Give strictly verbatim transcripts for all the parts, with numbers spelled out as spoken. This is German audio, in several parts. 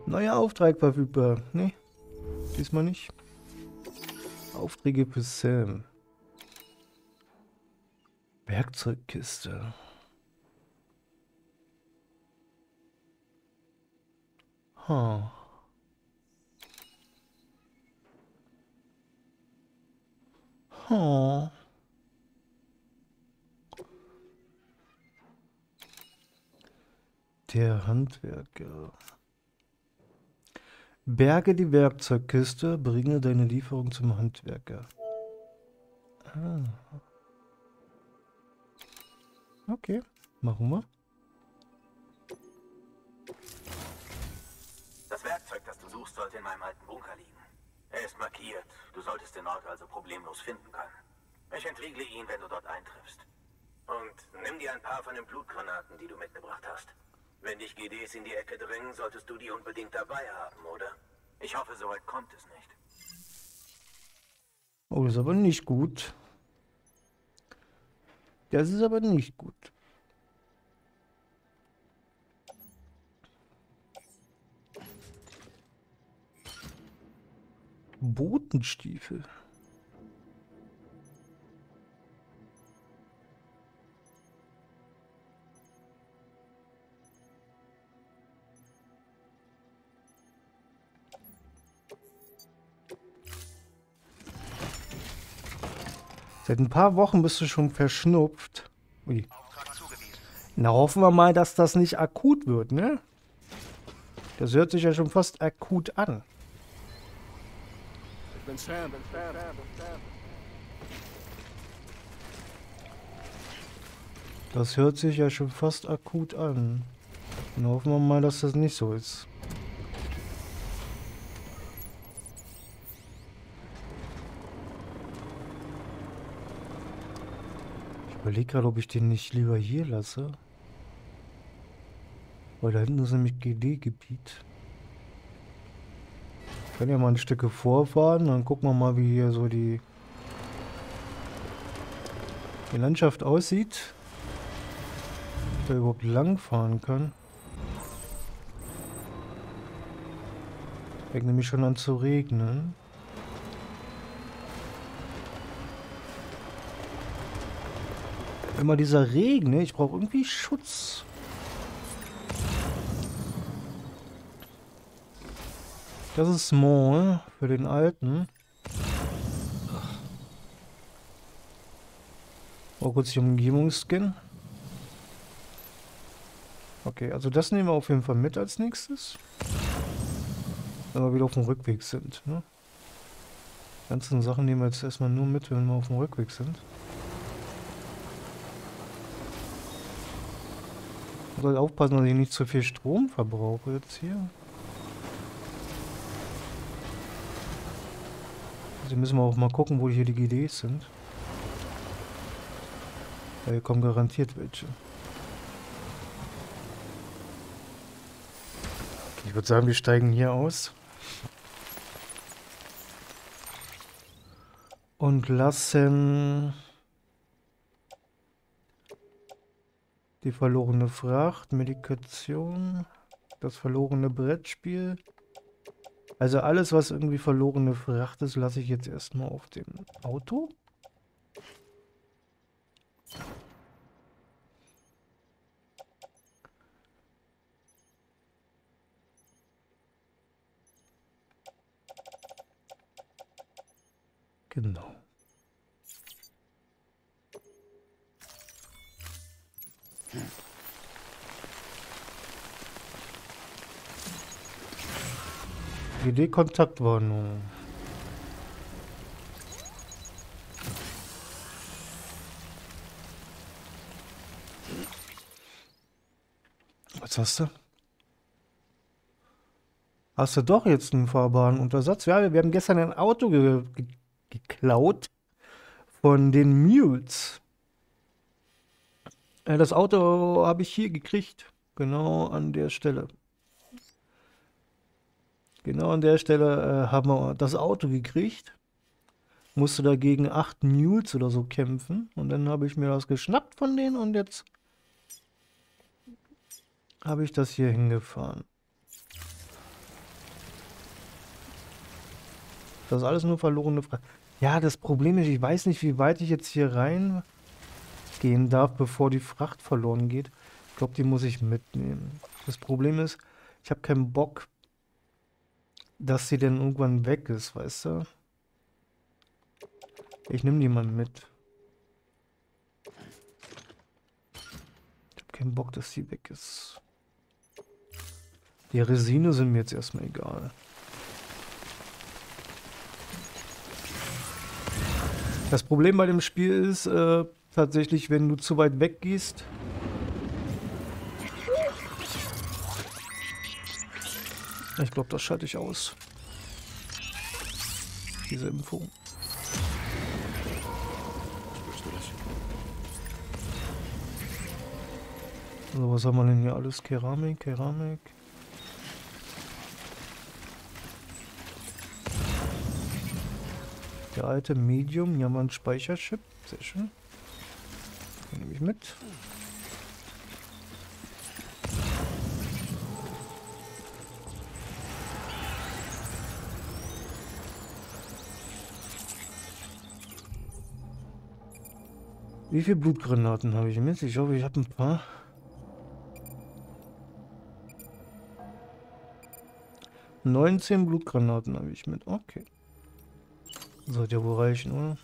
Neuer Auftrag verfügbar. Nee, diesmal nicht. Aufträge für Sam. Werkzeugkiste. Huh. Huh. Der Handwerker. Berge die Werkzeugkiste, bringe deine Lieferung zum Handwerker. Ah. Okay, machen wir. Das Werkzeug, das du suchst, sollte in meinem alten Bunker liegen. Er ist markiert. Du solltest den Ort also problemlos finden können. Ich entriegle ihn, wenn du dort eintriffst. Und nimm dir ein paar von den Blutgranaten, die du mitgebracht hast. Wenn dich G Ds in die Ecke drängen, solltest du die unbedingt dabei haben, oder? Ich hoffe, soweit kommt es nicht. Oh, das ist aber nicht gut. Das ist aber nicht gut. Botenstiefel. Seit ein paar Wochen bist du schon verschnupft. Ui. Na, hoffen wir mal, dass das nicht akut wird, ne? Das hört sich ja schon fast akut an. Ich bin Sam, bin Sam, bin Sam. Das hört sich ja schon fast akut an. Dann hoffen wir mal, dass das nicht so ist. Ich überlege gerade, ob ich den nicht lieber hier lasse. Weil da hinten ist nämlich G D-Gebiet. Ich kann ja mal ein Stück vorfahren, dann gucken wir mal, wie hier so die, die Landschaft aussieht. Ob ich da überhaupt lang fahren kann. Fängt nämlich schon an zu regnen. Immer dieser Regen, ne? Ich brauche irgendwie Schutz. Das ist small für den Alten. Oh, kurz die Umgebung scannen. Okay, also das nehmen wir auf jeden Fall mit als nächstes. Wenn wir wieder auf dem Rückweg sind. Ne? Die ganzen Sachen nehmen wir jetzt erstmal nur mit, wenn wir auf dem Rückweg sind. Ich soll aufpassen, dass ich nicht zu viel Strom verbrauche jetzt hier. Also müssen wir auch mal gucken, wo hier die G Ds sind. Weil hier kommen garantiert welche. Ich würde sagen, wir steigen hier aus. Und lassen die verlorene Fracht, Medikation, das verlorene Brettspiel. Also alles, was irgendwie verlorene Fracht ist, lasse ich jetzt erstmal auf dem Auto. Genau. G D-Kontaktwarnung. Was hast du? Hast du doch jetzt einen fahrbaren Untersatz? Ja, wir haben gestern ein Auto ge ge geklaut von den Mules. Äh, das Auto habe ich hier gekriegt. Genau an der Stelle. Genau an der Stelle äh, haben wir das Auto gekriegt. Musste dagegen acht Mules oder so kämpfen. Und dann habe ich mir das geschnappt von denen und jetzt habe ich das hier hingefahren. Das ist alles nur verlorene Fracht. Ja, das Problem ist, ich weiß nicht, wie weit ich jetzt hier reingehen darf, bevor die Fracht verloren geht. Ich glaube, die muss ich mitnehmen. Das Problem ist, ich habe keinen Bock, dass sie dann irgendwann weg ist, weißt du? Ich nehme die mal mit. Ich habe keinen Bock, dass sie weg ist. Die Resine sind mir jetzt erstmal egal. Das Problem bei dem Spiel ist äh, tatsächlich, wenn du zu weit weg gehst. Ich glaube, das schalte ich aus. Diese Impfung. So, was haben wir denn hier alles? Keramik, Keramik. Der alte Medium, hier haben wir einen Speicherchip. Sehr schön. Den nehme ich mit. Wie viele Blutgranaten habe ich mit? Ich hoffe, ich habe ein paar. neunzehn Blutgranaten habe ich mit. Okay. Sollte ja wohl reichen, oder?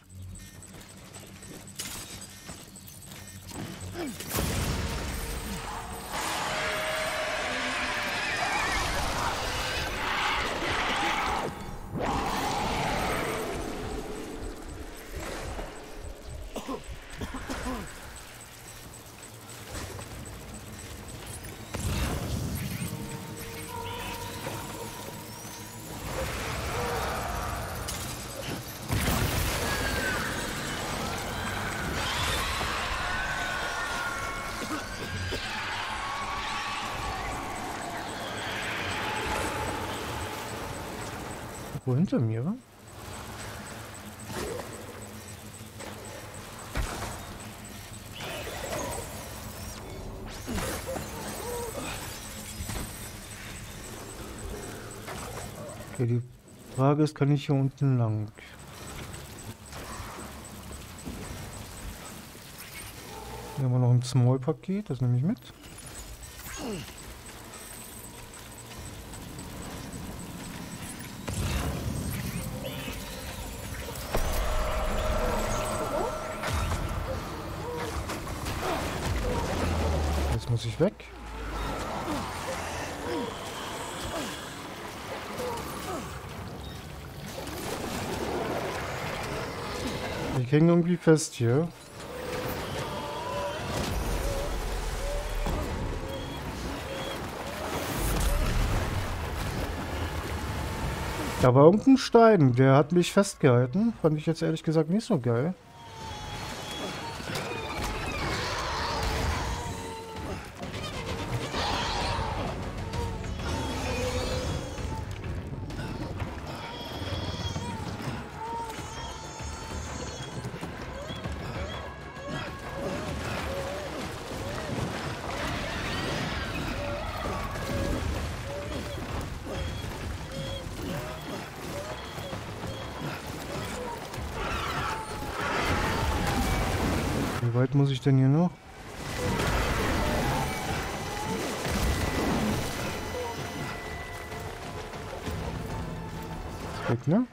Wo hinter mir, wa? Okay, die Frage ist, kann ich hier unten lang? Hier haben wir noch ein Small-Paket, das nehme ich mit. Jetzt muss ich weg. Ich hänge irgendwie fest hier. Da war irgendein Stein, der hat mich festgehalten. Fand ich jetzt ehrlich gesagt nicht so geil. Wie weit muss ich denn hier noch? Ist weg, ne?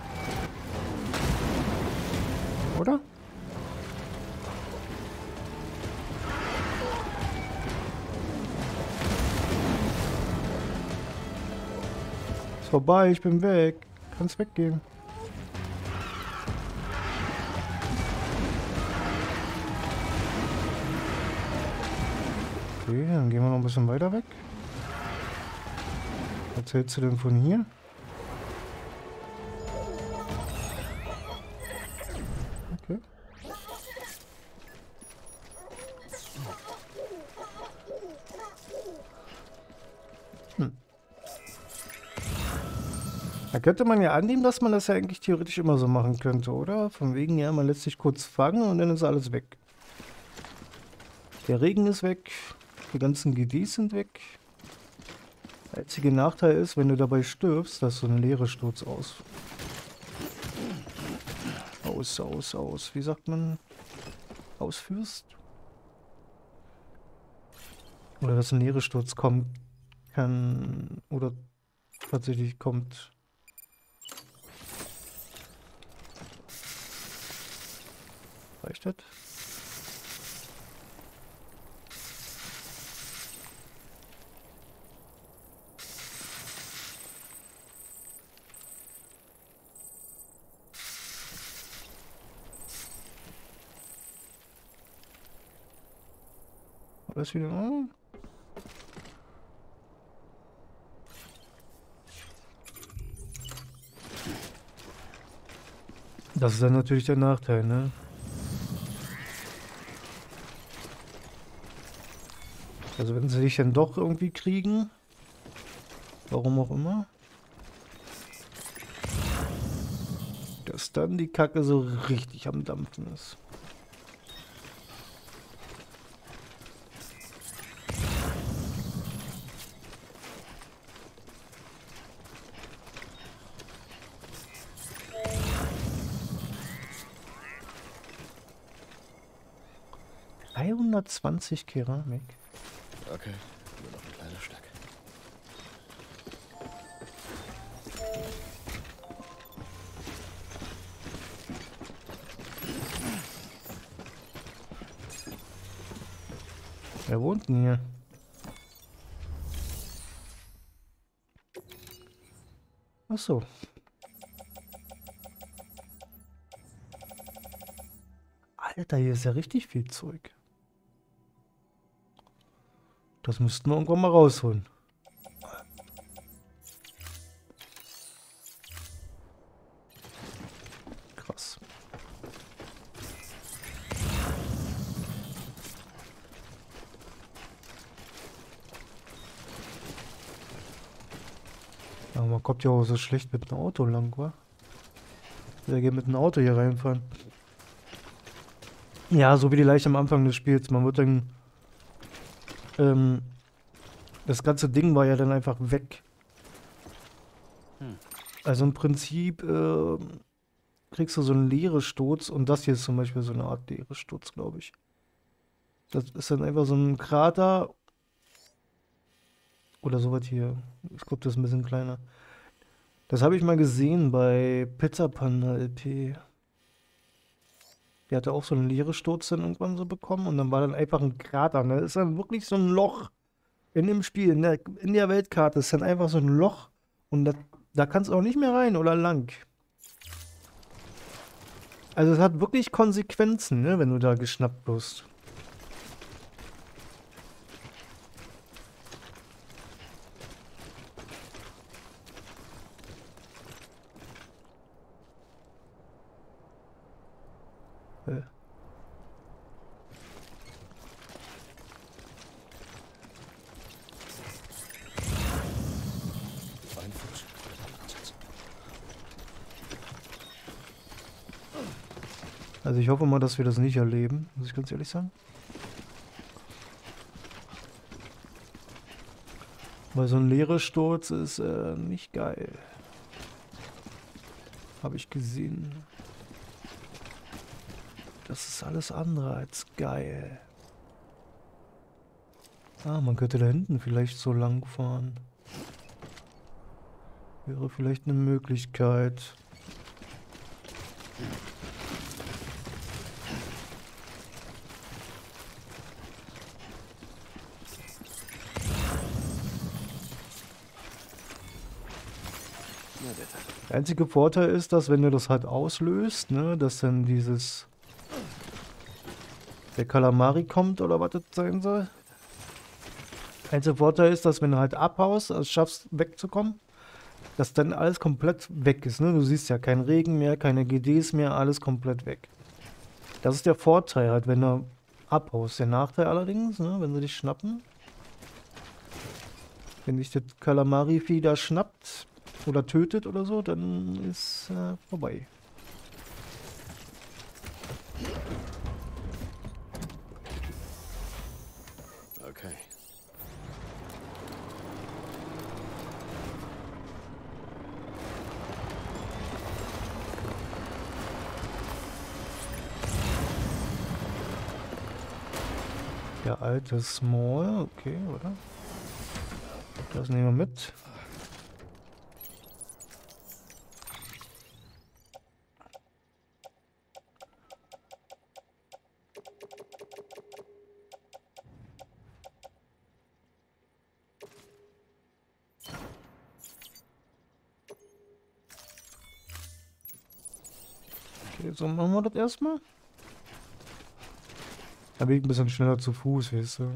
Oder? Ist vorbei, ich bin weg. Kannst weggehen. Okay, dann gehen wir noch ein bisschen weiter weg. Was hältst du denn von hier? Okay. Hm. Da könnte man ja annehmen, dass man das ja eigentlich theoretisch immer so machen könnte, oder? Von wegen, ja, man lässt sich kurz fangen und dann ist alles weg. Der Regen ist weg. Die ganzen G Ds sind weg. Der einzige Nachteil ist, wenn du dabei stirbst, dass du einen Leere Sturz aus. aus, aus, aus, wie sagt man, ausführst? Oder dass ein Leeresturz kommen kann, oder tatsächlich kommt. Reicht das? Alles wieder. Oh. Das ist dann natürlich der Nachteil, ne? Also wenn sie dich dann doch irgendwie kriegen, warum auch immer, dass dann die Kacke so richtig am Dampfen ist. dreihundertzwanzig Keramik. Okay, nur noch ein kleiner Stück. Wer wohnt denn hier? Ach so. Alter, hier ist ja richtig viel Zeug. Das müssten wir irgendwann mal rausholen. Krass. Aber man kommt ja auch so schlecht mit dem Auto lang, wa? Wer geht mit dem Auto hier reinfahren? Ja, so wie die Leiche am Anfang des Spiels. Man wird dann... Ähm, das ganze Ding war ja dann einfach weg. Hm. Also im Prinzip äh, kriegst du so einen Leeresturz und das hier ist zum Beispiel so eine Art Leeresturz, glaube ich. Das ist dann einfach so ein Krater oder sowas hier. Ich glaube, das ist ein bisschen kleiner. Das habe ich mal gesehen bei Pizza Panda L P. Der hatte auch so einen Leeresturz dann irgendwann so bekommen und dann war dann einfach ein Krater. Ne? Das ist dann wirklich so ein Loch in dem Spiel, in der, in der Weltkarte ist dann einfach so ein Loch und da, da kannst du auch nicht mehr rein oder lang. Also es hat wirklich Konsequenzen, ne, wenn du da geschnappt wirst. Äh. Ein Fuß, ein Ansatz. Also ich hoffe mal, dass wir das nicht erleben, muss ich ganz ehrlich sagen. Weil so ein Leeresturz ist äh, nicht geil. Habe ich gesehen. Das ist alles andere als geil. Ah, man könnte da hinten vielleicht so lang fahren. Wäre vielleicht eine Möglichkeit. Na bitte. Der einzige Vorteil ist, dass wenn du das halt auslöst, ne, dass dann dieses... der Kalamari kommt oder was das sein soll. Der einzige Vorteil ist, dass wenn du halt abhaust, es schaffst wegzukommen, dass dann alles komplett weg ist. Ne? Du siehst ja keinen Regen mehr, keine G Ds mehr, alles komplett weg. Das ist der Vorteil halt, wenn du abhaust. Der Nachteil allerdings, ne, wenn sie dich schnappen, wenn dich das Kalamari-Vieh da schnappt oder tötet oder so, dann ist äh, vorbei. Okay. Der alte Small, okay, oder? Das nehmen wir mit. Okay, so machen wir das erstmal. Da bin ich ein bisschen schneller zu Fuß, weißt du.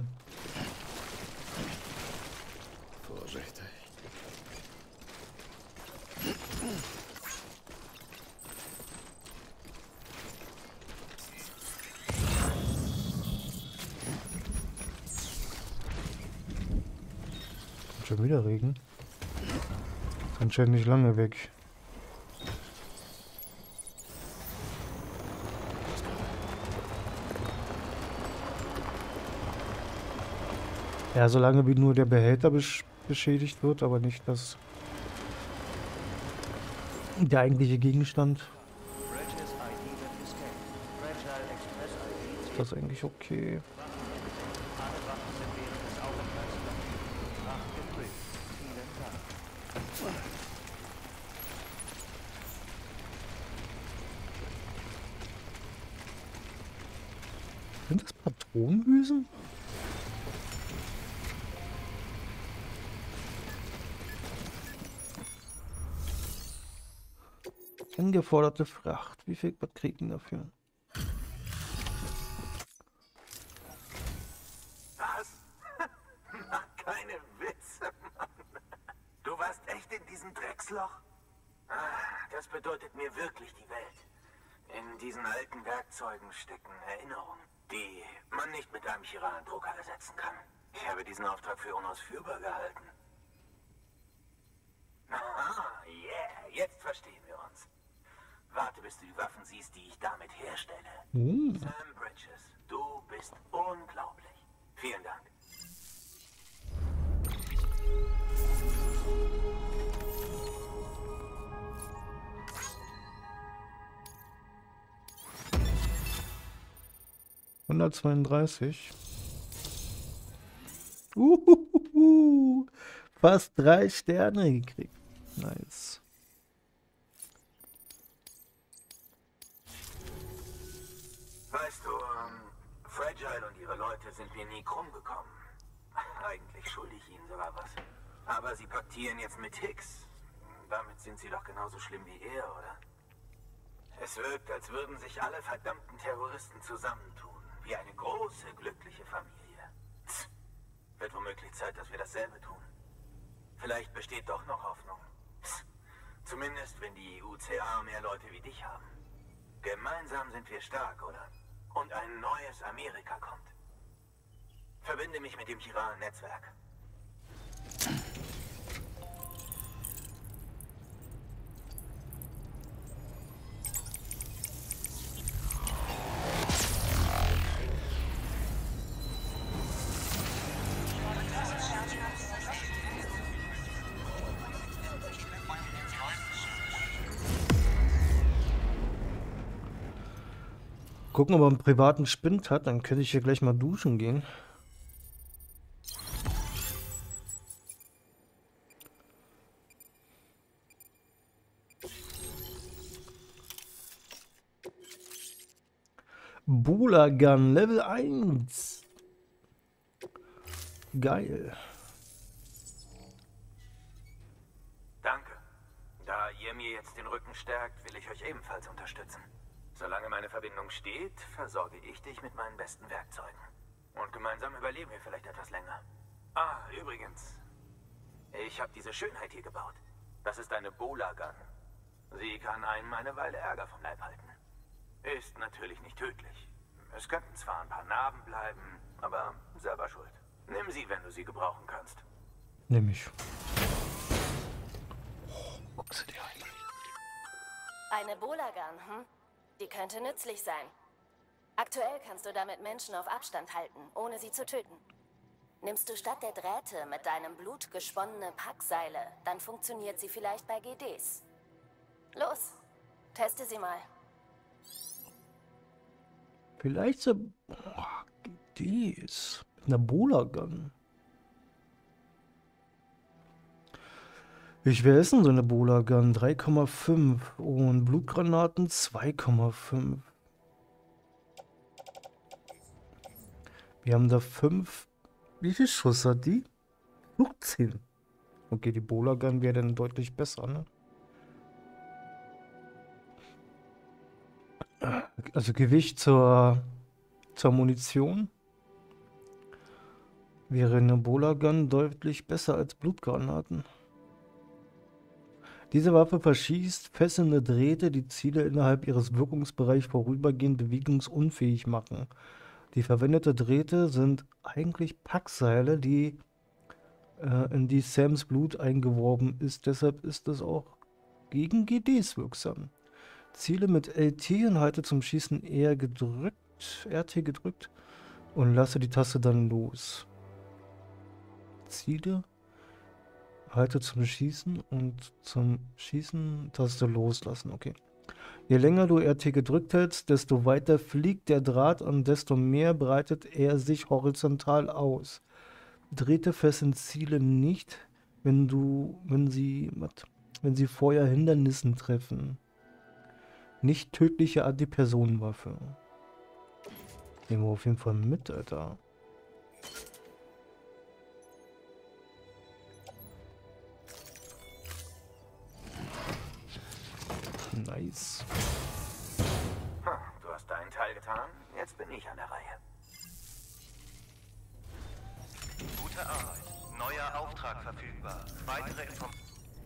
Vorsichtig. Kommt schon wieder Regen. Ist anscheinend nicht lange weg. Ja, solange wie nur der Behälter besch beschädigt wird, aber nicht das der eigentliche Gegenstand. Ist das eigentlich okay? Sind das Patronenhülsen? Angeforderte Fracht. Wie viel was kriegen dafür? Was? Mach keine Witze, Mann. Du warst echt in diesem Drecksloch? Ah, das bedeutet mir wirklich die Welt. In diesen alten Werkzeugen stecken Erinnerungen, die man nicht mit einem Chiral-Drucker ersetzen kann. Ich habe diesen Auftrag für unausführbar gehalten. Aha, yeah, jetzt verstehen wir uns. Warte, bis du die Waffen siehst, die ich damit herstelle. Hm. Sam Bridges, du bist unglaublich. Vielen Dank. hundertzweiunddreißig. Uhuhuhu. Fast drei Sterne gekriegt. Nice. Weißt du, ähm, Fragile und ihre Leute sind mir nie krumm gekommen. Eigentlich schulde ich ihnen sogar was. Aber sie paktieren jetzt mit Hicks. Damit sind sie doch genauso schlimm wie er, oder? Es wirkt, als würden sich alle verdammten Terroristen zusammentun. Wie eine große, glückliche Familie. Tch. Wird womöglich Zeit, dass wir dasselbe tun. Vielleicht besteht doch noch Hoffnung. Tch. Zumindest, wenn die U C A mehr Leute wie dich haben. Gemeinsam sind wir stark, oder? Und ein neues Amerika kommt. Verbinde mich mit dem chiralen Netzwerk. Gucken, ob er einen privaten Spind hat, dann könnte ich hier gleich mal duschen gehen. Bulagan Level eins. Geil. Danke. Da ihr mir jetzt den Rücken stärkt, will ich euch ebenfalls unterstützen. Solange meine Verbindung steht, versorge ich dich mit meinen besten Werkzeugen. Und gemeinsam überleben wir vielleicht etwas länger. Ah, übrigens. Ich habe diese Schönheit hier gebaut. Das ist eine Bulagan. Sie kann einem eine Weile Ärger vom Leib halten. Ist natürlich nicht tödlich. Es könnten zwar ein paar Narben bleiben, aber selber schuld. Nimm sie, wenn du sie gebrauchen kannst. Nimm ich. Oh, guck sie dir an. Eine Bulagan, hm? Die könnte nützlich sein. Aktuell kannst du damit Menschen auf Abstand halten, ohne sie zu töten. Nimmst du statt der Drähte mit deinem Blut gesponnene Packseile, dann funktioniert sie vielleicht bei G Ds. Los, teste sie mal. Vielleicht so... Boah, Idees. Mit einer Bola-Gun. Ich will essen, so eine Bola-Gun. drei Komma fünf. Und Blutgranaten zwei Komma fünf. Wir haben da fünf. Wie viel Schuss hat die? fünfzehn. Okay, die Bola-Gun wäre dann deutlich besser, ne? Also Gewicht zur, zur Munition wäre eine Bola-Gun deutlich besser als Blutgranaten. Diese Waffe verschießt fesselnde Drähte, die Ziele innerhalb ihres Wirkungsbereichs vorübergehend bewegungsunfähig machen. Die verwendeten Drähte sind eigentlich Packseile, die äh, in die Sams Blut eingeworben ist. Deshalb ist es auch gegen G Ds wirksam. Ziele mit L T und halte zum Schießen eher gedrückt, R T gedrückt und lasse die Taste dann los. Ziele, halte zum Schießen und zum Schießen Taste loslassen, okay. Je länger du R T gedrückt hältst, desto weiter fliegt der Draht und desto mehr breitet er sich horizontal aus. Drähte fesseln Ziele nicht, wenn du, wenn sie, wenn sie vorher Hindernissen treffen. Nicht tödliche Antipersonenwaffe. Nehmen wir auf jeden Fall mit, Alter. Nice. Hm, du hast deinen Teil getan, jetzt bin ich an der Reihe. Gute Arbeit. Neuer Auftrag verfügbar. Weitere Informationen.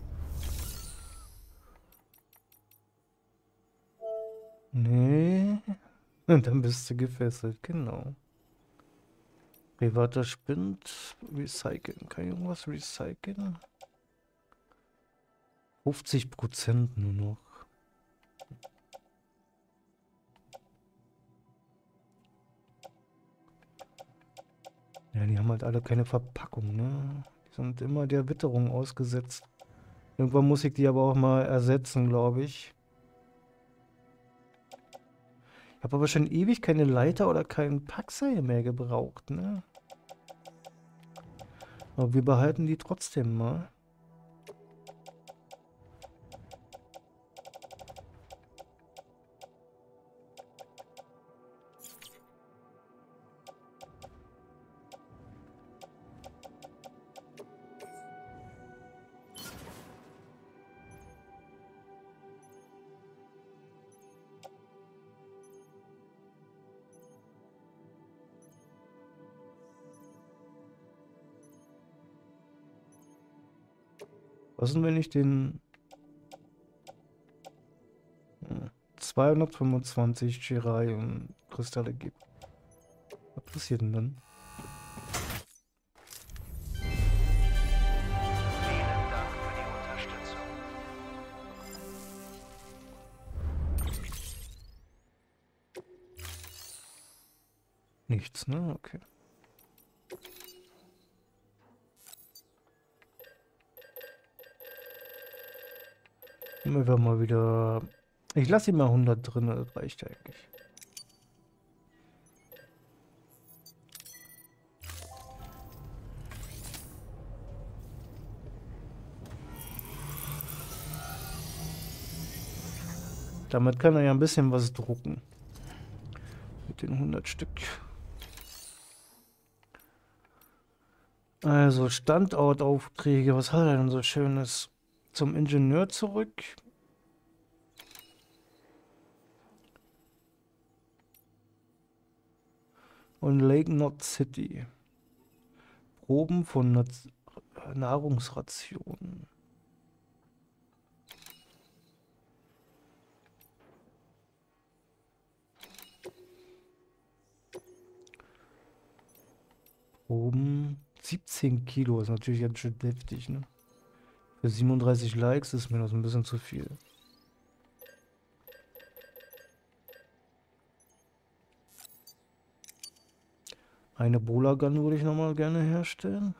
Nee. Und dann bist du gefesselt, genau. Privater Spind, recyceln. Kann ich irgendwas recyceln? fünfzig Prozent nur noch. Ja, die haben halt alle keine Verpackung, ne? Die sind immer der Witterung ausgesetzt. Irgendwann muss ich die aber auch mal ersetzen, glaube ich. Ich habe aber schon ewig keine Leiter oder kein Packseil mehr gebraucht, ne? Aber wir behalten die trotzdem mal. Was denn, wenn ich den hm, zweihundertfünfundzwanzig Chiralium-Kristalle gebe? Was passiert denn dann? Vielen Dank für die Unterstützung. Nichts, ne? Okay. Nehmen wir mal wieder... Ich lasse ihn mal hundert drin, das reicht eigentlich. Damit kann er ja ein bisschen was drucken. Mit den hundert Stück. Also Standortaufträge, was hat er denn so Schönes? Zum Ingenieur zurück. Und Lake Knot City. Proben von Naz Nahrungsrationen. Proben. siebzehn Kilo ist natürlich ganz schön deftig, ne? Für siebenunddreißig Likes ist mir das ein bisschen zu viel. Eine Bola-Gun würde ich nochmal gerne herstellen.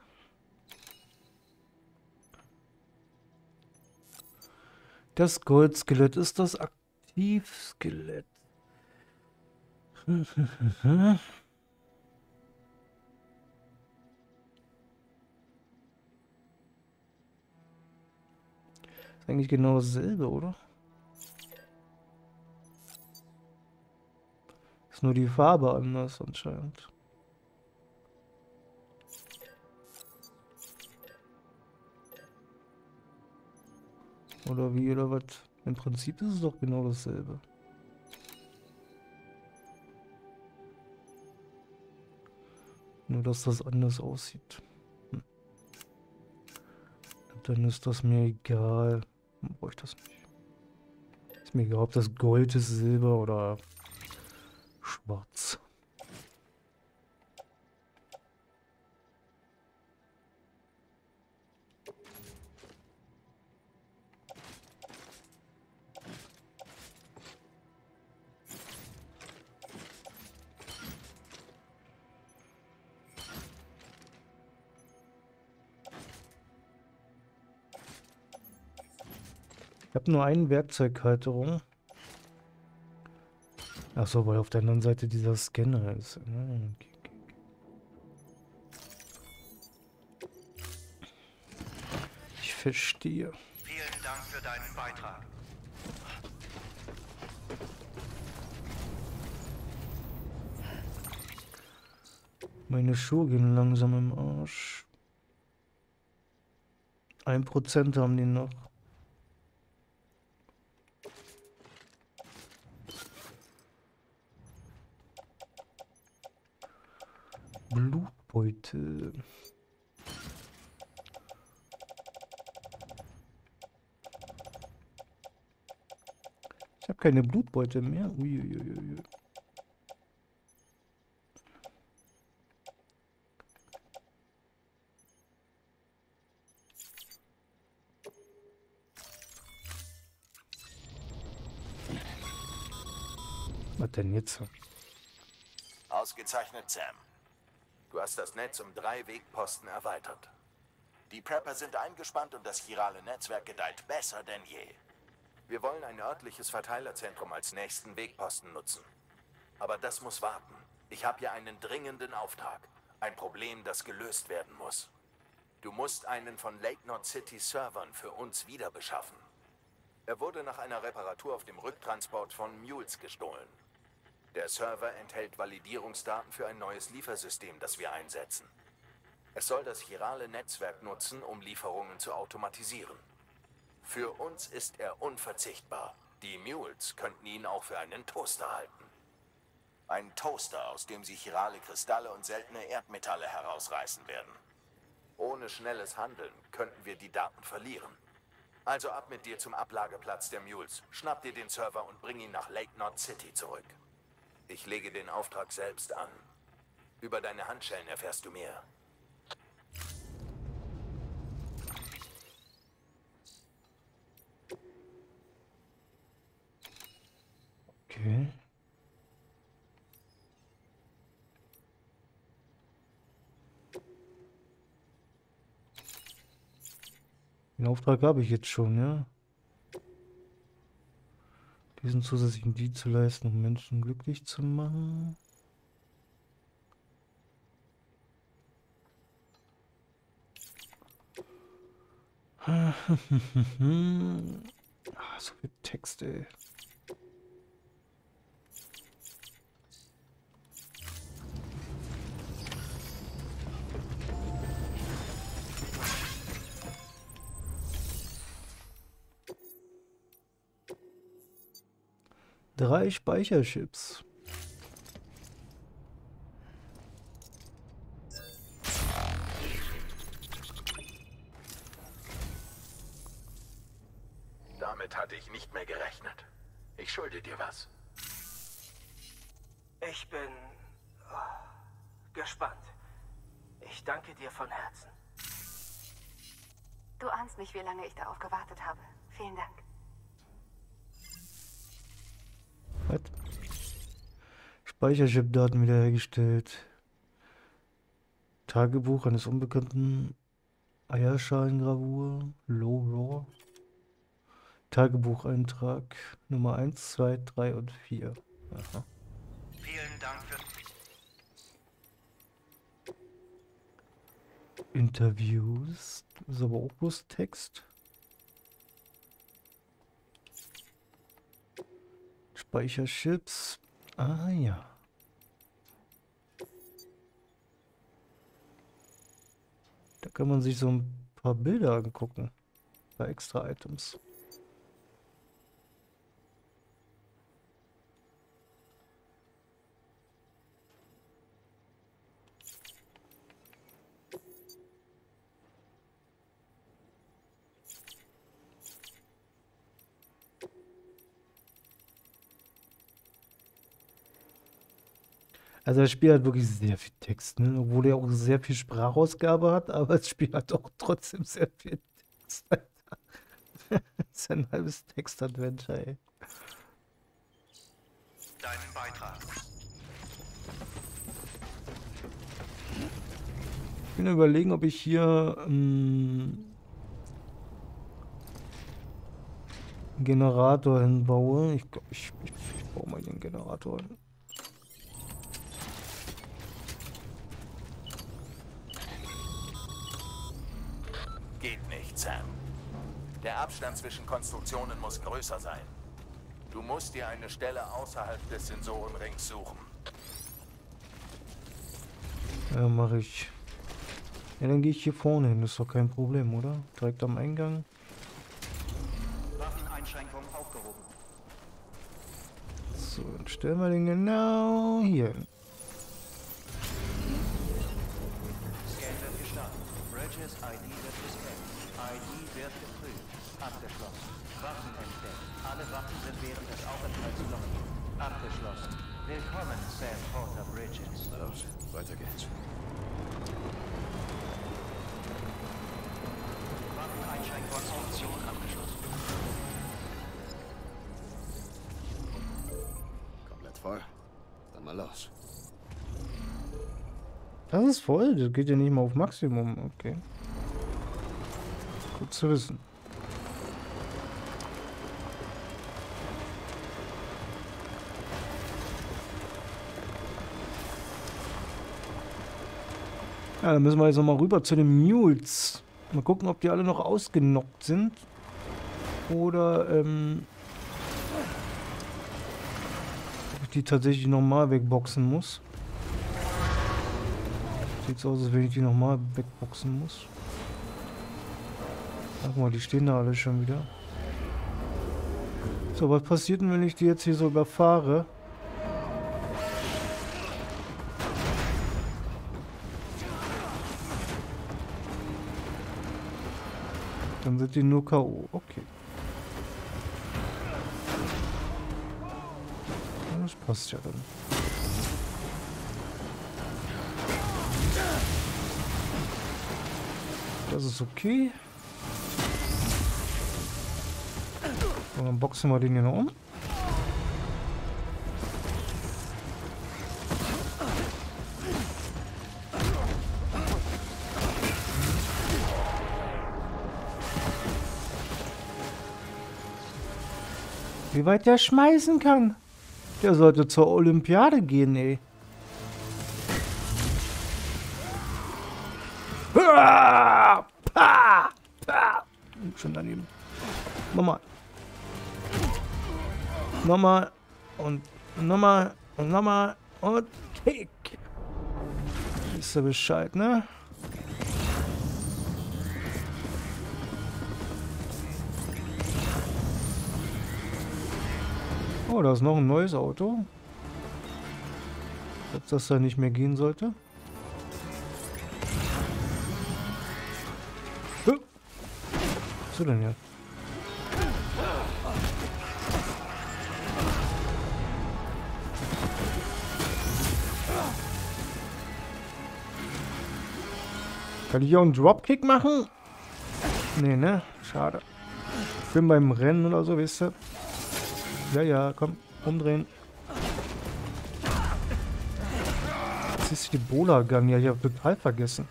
Das Goldskelett ist das Aktivskelett. Ist eigentlich genau dasselbe, oder? Ist nur die Farbe anders anscheinend. Oder wie, oder was? Im Prinzip ist es doch genau dasselbe. Nur, dass das anders aussieht. Hm. Dann ist das mir egal. Brauche ich das nicht. Ist mir egal, ob das Gold ist, Silber oder schwarz. Ich habe nur eine Werkzeughalterung. Achso, weil auf der anderen Seite dieser Scanner ist. Ah, okay, okay. Ich verstehe. Vielen Dank für deinen Beitrag. Meine Schuhe gehen langsam im Arsch. Ein Prozent haben die noch. Blutbeutel. Ich habe keine Blutbeutel mehr. Uiuiui. Was denn jetzt? Ausgezeichnet, Sam. Du hast das Netz um drei Wegposten erweitert. Die Prepper sind eingespannt und das chirale Netzwerk gedeiht besser denn je. Wir wollen ein örtliches Verteilerzentrum als nächsten Wegposten nutzen. Aber das muss warten. Ich habe hier einen dringenden Auftrag. Ein Problem, das gelöst werden muss. Du musst einen von Lake Knot City Servern für uns wieder beschaffen. Er wurde nach einer Reparatur auf dem Rücktransport von Mules gestohlen. Der Server enthält Validierungsdaten für ein neues Liefersystem, das wir einsetzen. Es soll das chirale Netzwerk nutzen, um Lieferungen zu automatisieren. Für uns ist er unverzichtbar. Die Mules könnten ihn auch für einen Toaster halten. Ein Toaster, aus dem sie chirale Kristalle und seltene Erdmetalle herausreißen werden. Ohne schnelles Handeln könnten wir die Daten verlieren. Also ab mit dir zum Ablageplatz der Mules. Schnapp dir den Server und bring ihn nach Lake Knot City zurück. Ich lege den Auftrag selbst an. Über deine Handschellen erfährst du mehr. Okay. Den Auftrag habe ich jetzt schon, ja. Diesen zusätzlichen Dienst zu leisten, um Menschen glücklich zu machen. Ah, so viel Text, ey. Drei Speicherchips. Damit hatte ich nicht mehr gerechnet. Ich schulde dir was. Ich bin oh, gespannt. Ich danke dir von Herzen. Du ahnst nicht, wie lange ich darauf gewartet habe. Vielen Dank. Was? Speicherchip-Daten wiederhergestellt. Tagebuch eines unbekannten Eierschalengravur. Low Raw. Tagebucheintrag Nummer eins, zwei, drei und vier. Aha. Vielen Dank für... Interviews. Das ist aber auch bloß Text. Speicherchips. Ah ja. Da kann man sich so ein paar Bilder angucken. Ein paar extra Items. Also das Spiel hat wirklich sehr viel Text, ne? Obwohl er auch sehr viel Sprachausgabe hat, aber das Spiel hat auch trotzdem sehr viel Text. Das ist ein halbes Text-Adventure, ey. deinen Beitrag. Ich bin überlegen, ob ich hier ähm, einen Generator hinbaue. Ich glaube, ich, ich, ich baue mal den Generator hin. Geht nicht, Sam. Der Abstand zwischen Konstruktionen muss größer sein. Du musst dir eine Stelle außerhalb des Sensorenrings suchen. Ja, mache ich. Ja, dann gehe ich hier vorne hin. Das ist doch kein Problem, oder? Direkt am Eingang. Waffeneinschränkung aufgehoben. So, dann stellen wir den genau hier hin. Scan wird gestartet. Bridges I D wird gescannt. I D wird geprüft. Abgeschlossen. Waffen entdeckt. Alle Waffen sind während des Aufenthalts blockiert. Abgeschlossen. Willkommen, Sam Porter Bridges. Los, weiter geht's. Waffeneinschränkungsfunktion abgeschlossen. Komplett voll. Dann mal los. Das ist voll. Das geht ja nicht mal auf Maximum. Okay. Gut zu wissen. Ja, dann müssen wir jetzt noch mal rüber zu den Mules. Mal gucken, ob die alle noch ausgenockt sind. Oder, ähm... ob ich die tatsächlich nochmal wegboxen muss. Sieht so aus, als wenn ich die nochmal wegboxen muss. Guck mal, die stehen da alle schon wieder. So, was passiert denn, wenn ich die jetzt hier so überfahre? Dann sind die nur K O. Okay. Ja, das passt ja dann. Das ist okay. Und dann boxen wir den hier noch um. Wie weit der schmeißen kann. Der sollte zur Olympiade gehen, ey. Ah, pa, pa. Schon daneben. Nochmal. Nochmal. Und nochmal. Und nochmal. Und Kick. Wisst ihr Bescheid, ne? Oh, da ist noch ein neues Auto. Ob das da nicht mehr gehen sollte. Oh. Was ist denn hier? Kann ich auch einen Dropkick machen? Nee, ne? Schade. Ich bin beim Rennen oder so, wisst ihr? Ja, ja, komm, umdrehen. Das ist die Bola-Gun. Ja, ich habe total vergessen.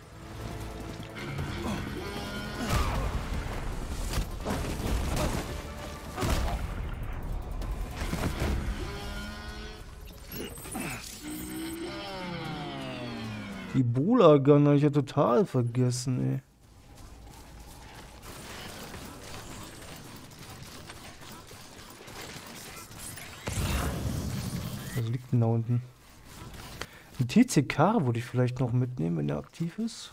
Die Bola-Gun habe ich ja total vergessen, ey. Was liegt denn da unten? Ein T C K würde ich vielleicht noch mitnehmen, wenn der aktiv ist.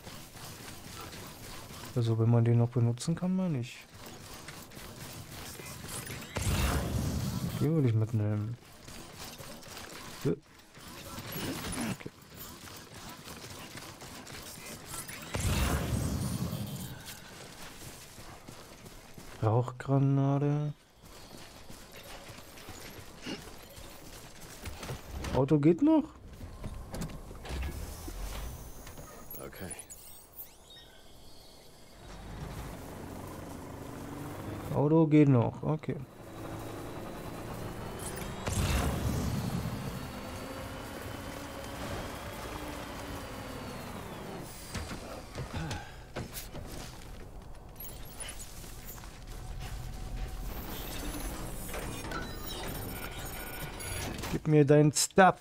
Also wenn man den noch benutzen kann, meine ich. Den würde ich mitnehmen. Okay. Rauchgranate. Auto geht noch? Okay. Auto geht noch, okay. Gib mir dein Stuff.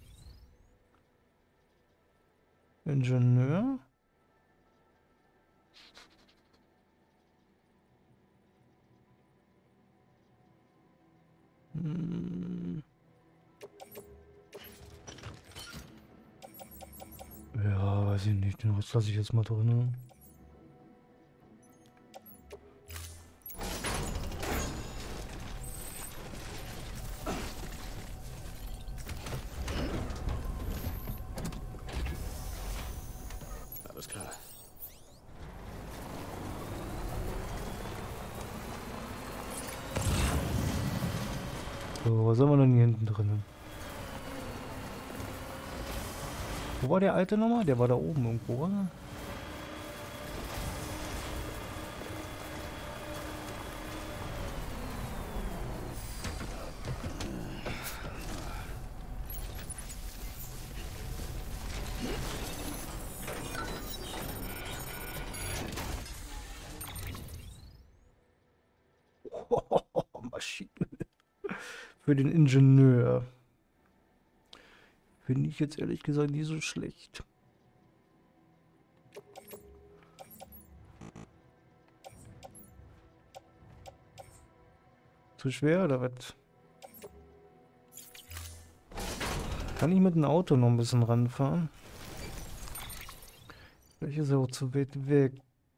Ingenieur. Hm. Ja, weiß ich nicht. Den Rest lasse ich jetzt mal drin. Alles klar. So, was haben wir denn hier hinten drin? Wo war der alte nochmal? Der war da oben irgendwo, oder? Maschine. Für den Ingenieur. Finde ich jetzt ehrlich gesagt nicht so schlecht. Zu schwer oder was? Kann ich mit dem Auto noch ein bisschen ranfahren? Vielleicht ist er auch zu weit weg.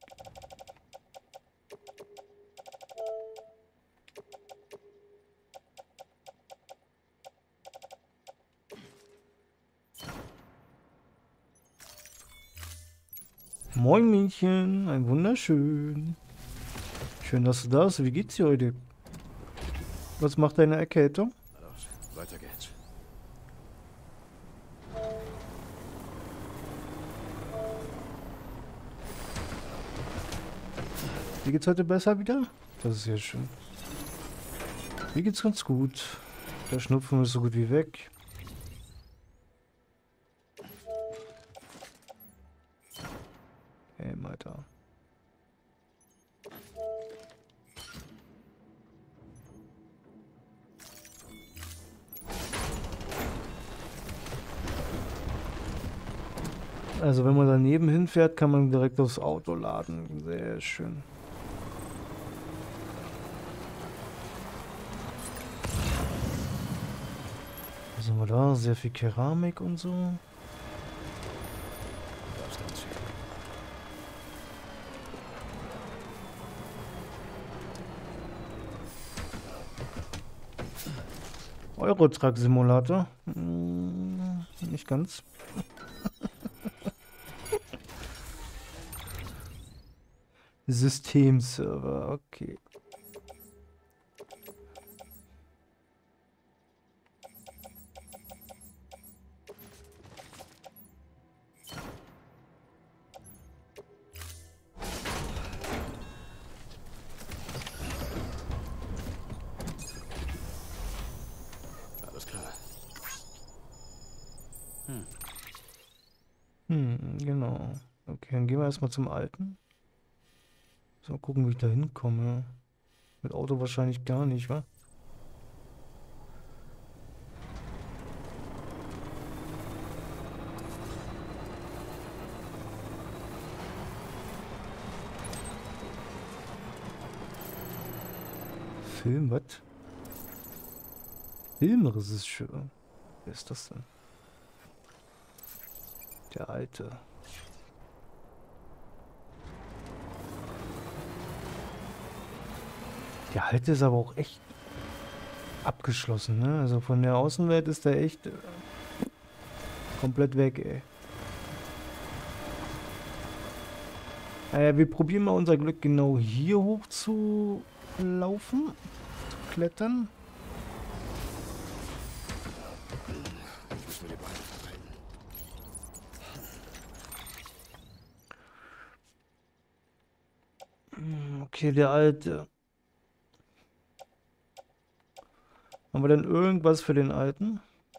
Moin Mädchen, ein wunderschön. Schön, dass du da bist. Wie geht's dir heute? Was macht deine Erkältung? Na los, weiter geht's. Dir geht's heute besser wieder? Das ist sehr schön. Mir geht's ganz gut. Der Schnupfen ist so gut wie weg. Hey, Alter. Also wenn man daneben hinfährt, kann man direkt aufs Auto laden. Sehr schön. Was haben wir da? Sehr viel Keramik und so. Das dann Ziel. Eurotruck-Simulator? Hm, nicht ganz. Systemserver, okay. Alles klar. Hm. Hm, genau. Okay, dann gehen wir erstmal zum Alten. So, gucken, wie ich da hinkomme. Mit Auto wahrscheinlich gar nicht, wa? Film, was? Filmregisseur. Wer ist das denn? Der Alte. Der Alte ist aber auch echt abgeschlossen, ne? Also von der Außenwelt ist der echt äh, komplett weg, ey. Äh, wir probieren mal unser Glück genau hier hoch zu laufen, zu klettern. Müssen wir die Beine verteilen. Okay, der Alte. Haben wir denn irgendwas für den Alten?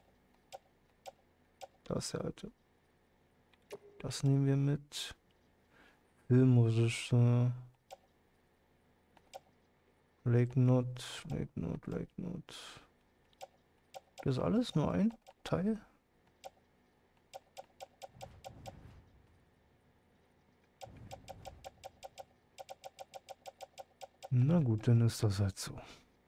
Da ist der Alte. Das nehmen wir mit. Filmregisseur. Lake Note, Lake Note, Lake Note. Das ist alles nur ein Teil? Na gut, dann ist das halt so.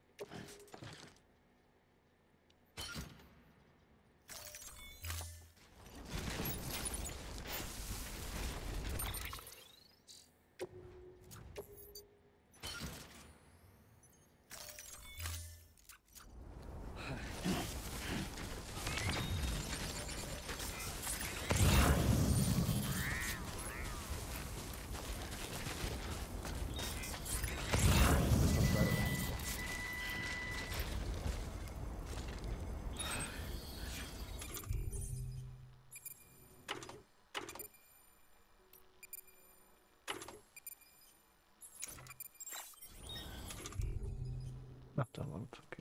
Ach, da war gut, okay.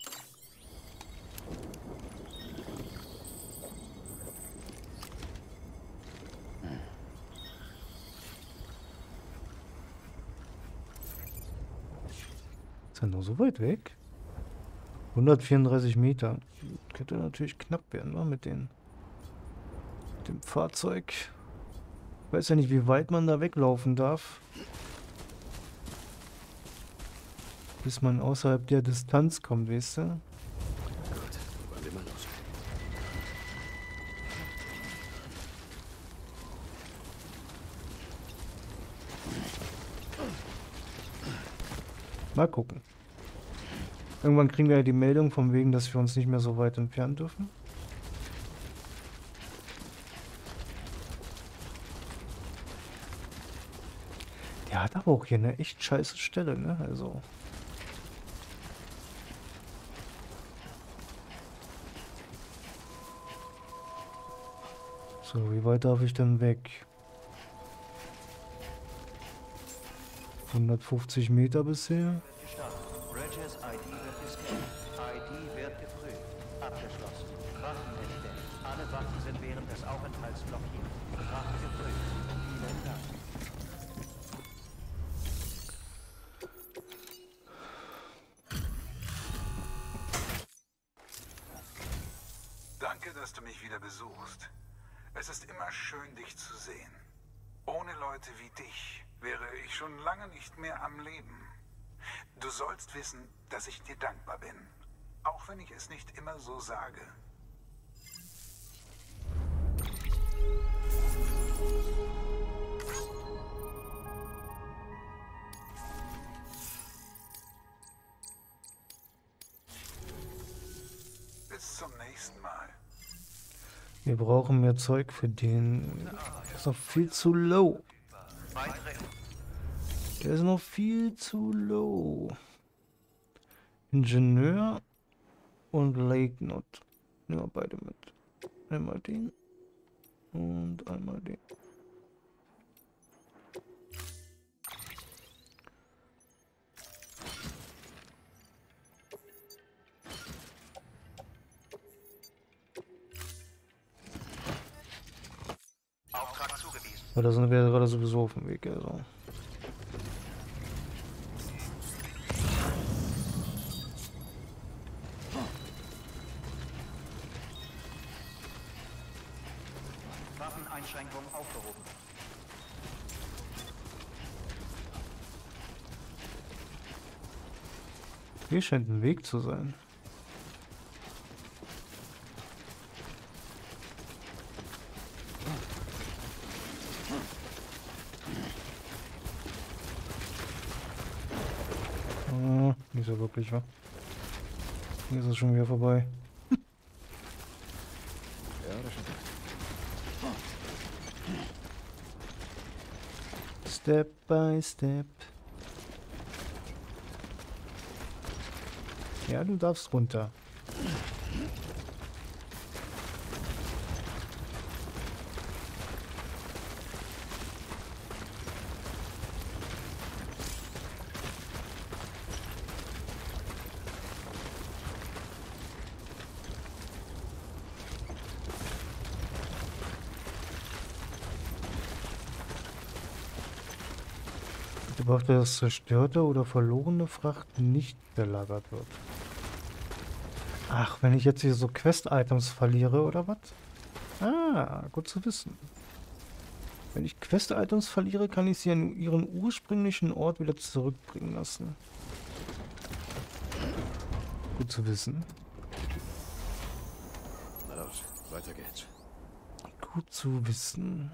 Ist er nur so weit weg? hundertvierunddreißig Meter. Könnte natürlich knapp werden, ne, mit den, mit dem Fahrzeug. Ich weiß ja nicht, wie weit man da weglaufen darf. Bis man außerhalb der Distanz kommt, weißt du? Gut, wollen wir mal los. Mal gucken. Irgendwann kriegen wir ja die Meldung von wegen, dass wir uns nicht mehr so weit entfernen dürfen. Der hat aber auch hier eine echt scheiße Stelle, ne? Also. So, wie weit darf ich denn weg? hundertfünfzig Meter bisher. Regis I D wird gescannt. I D wird geprüft. Abgeschlossen. Waffen entdeckt. Alle Waffen sind während des Aufenthalts blockiert. Waffe geprüft. Vielen Dank. Danke, dass du mich wieder besuchst. Es ist immer schön, dich zu sehen. Ohne Leute wie dich wäre ich schon lange nicht mehr am Leben. Du sollst wissen, dass ich dir dankbar bin. Auch wenn ich es nicht immer so sage. Bis zum nächsten Mal. Wir brauchen mehr Zeug für den. Der ist noch viel zu low. Der ist noch viel zu low. Ingenieur und Lake Note. Nehmen wir beide mit. Einmal den und einmal den. Auftrag zugewiesen. Weil da sind wir gerade sowieso auf dem Weg, also. Waffeneinschränkung aufgehoben. Hier scheint ein Weg zu sein. Ah, nicht so wirklich, wa? Hier ist es schon wieder vorbei. Ja, das stimmt. Step by step. Ja, du darfst runter. Beachte, dass zerstörte oder verlorene Fracht nicht belagert wird. Ach, wenn ich jetzt hier so Quest-Items verliere, oder was? Ah, gut zu wissen. Wenn ich Quest-Items verliere, kann ich sie an ihren ursprünglichen Ort wieder zurückbringen lassen. Gut zu wissen. Na los, weiter geht's. Gut zu wissen.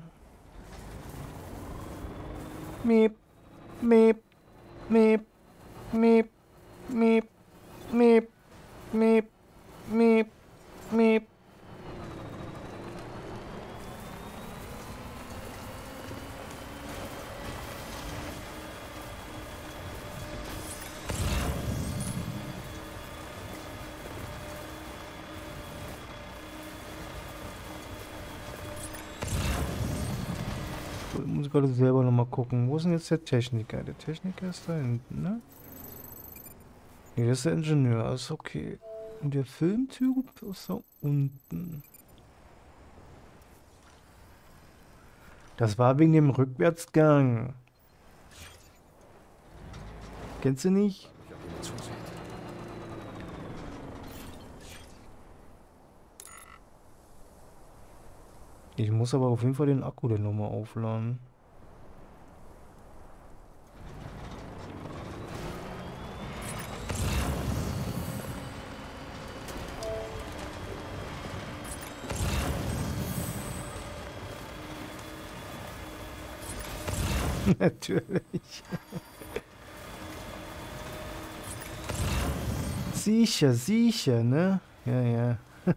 Miep. Miep, miep, miep, miep, miep, miep, miep, miep. Muss ich gerade selber noch mal gucken. Wo ist denn jetzt der Techniker? Der Techniker ist da hinten, ne? Ne, das ist der Ingenieur. Ist okay. Und der Filmtyp ist da unten. Das war wegen dem Rückwärtsgang. Kennst du nicht? Ich hab jemand zusehen. Ich muss aber auf jeden Fall den Akku dann nochmal aufladen. Natürlich. Sicher, sicher, ne? Ja, ja.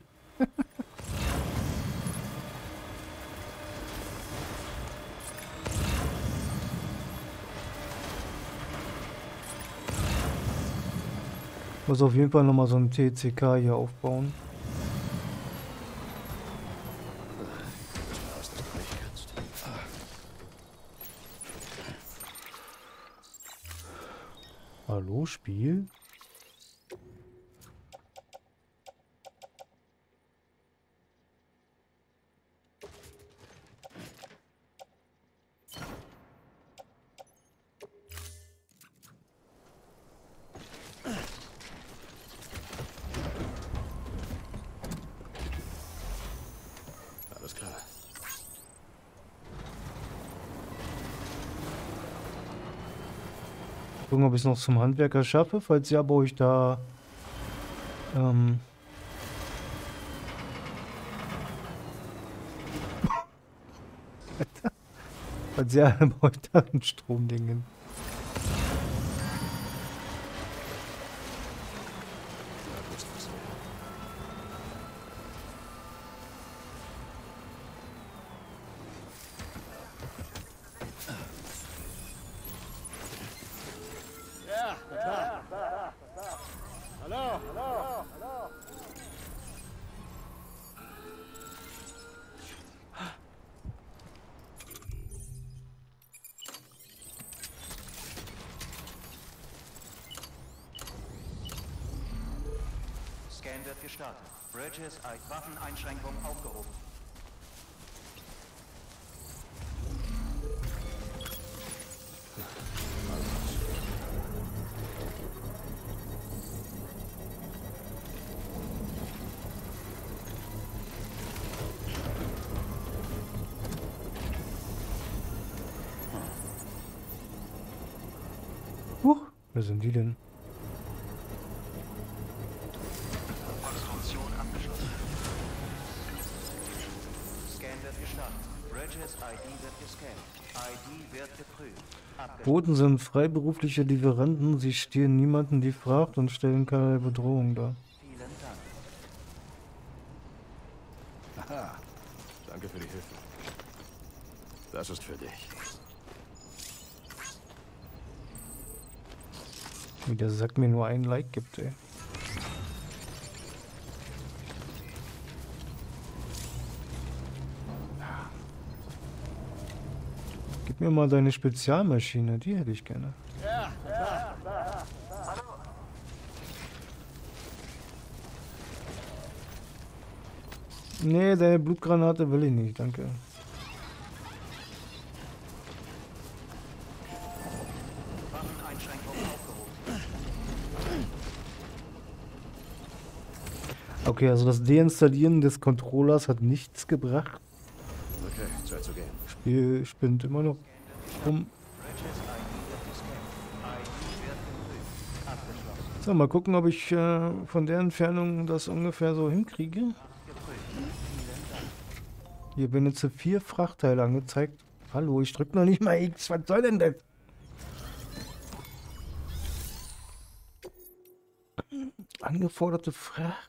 Muss auf jeden Fall nochmal so ein T C K hier aufbauen. Was, dass du nicht kannst. Hallo, Spiel? Alles klar. Gucken, ob ich es noch zum Handwerker schaffe. Falls ja, baue ich da ähm, falls ja, baue ich da ein Stromding hin. Scan wird gestartet. Bridges, Waffeneinschränkung aufgehoben. Huch, wer sind die denn? Bridges I D wird gescannt. I D wird geprüft. Abgeschlossen. Boten sind freiberufliche Lieferanten. Sie stehlen niemanden die Fracht und stellen keine Bedrohung dar. Vielen Dank. Aha. Danke für die Hilfe. Das ist für dich. Wie der Sack mir nur ein Like gibt, ey. Gib mir mal deine Spezialmaschine, die hätte ich gerne. Nee, deine Blutgranate will ich nicht, danke. Waffeneinschränkung aufgehoben. Okay, also das Deinstallieren des Controllers hat nichts gebracht. Okay, Zeit zu gehen. Spiel spinnt immer noch rum. Bridges I D wird gescannt. I D wird geprüft. Abgeschlossen. So, mal gucken, ob ich äh, von der Entfernung das ungefähr so hinkriege. Geprüft. Vielen Dank. Hier werden jetzt vier Frachtteile angezeigt. Hallo, ich drück noch nicht mal X. Was soll denn das? Angeforderte Fracht.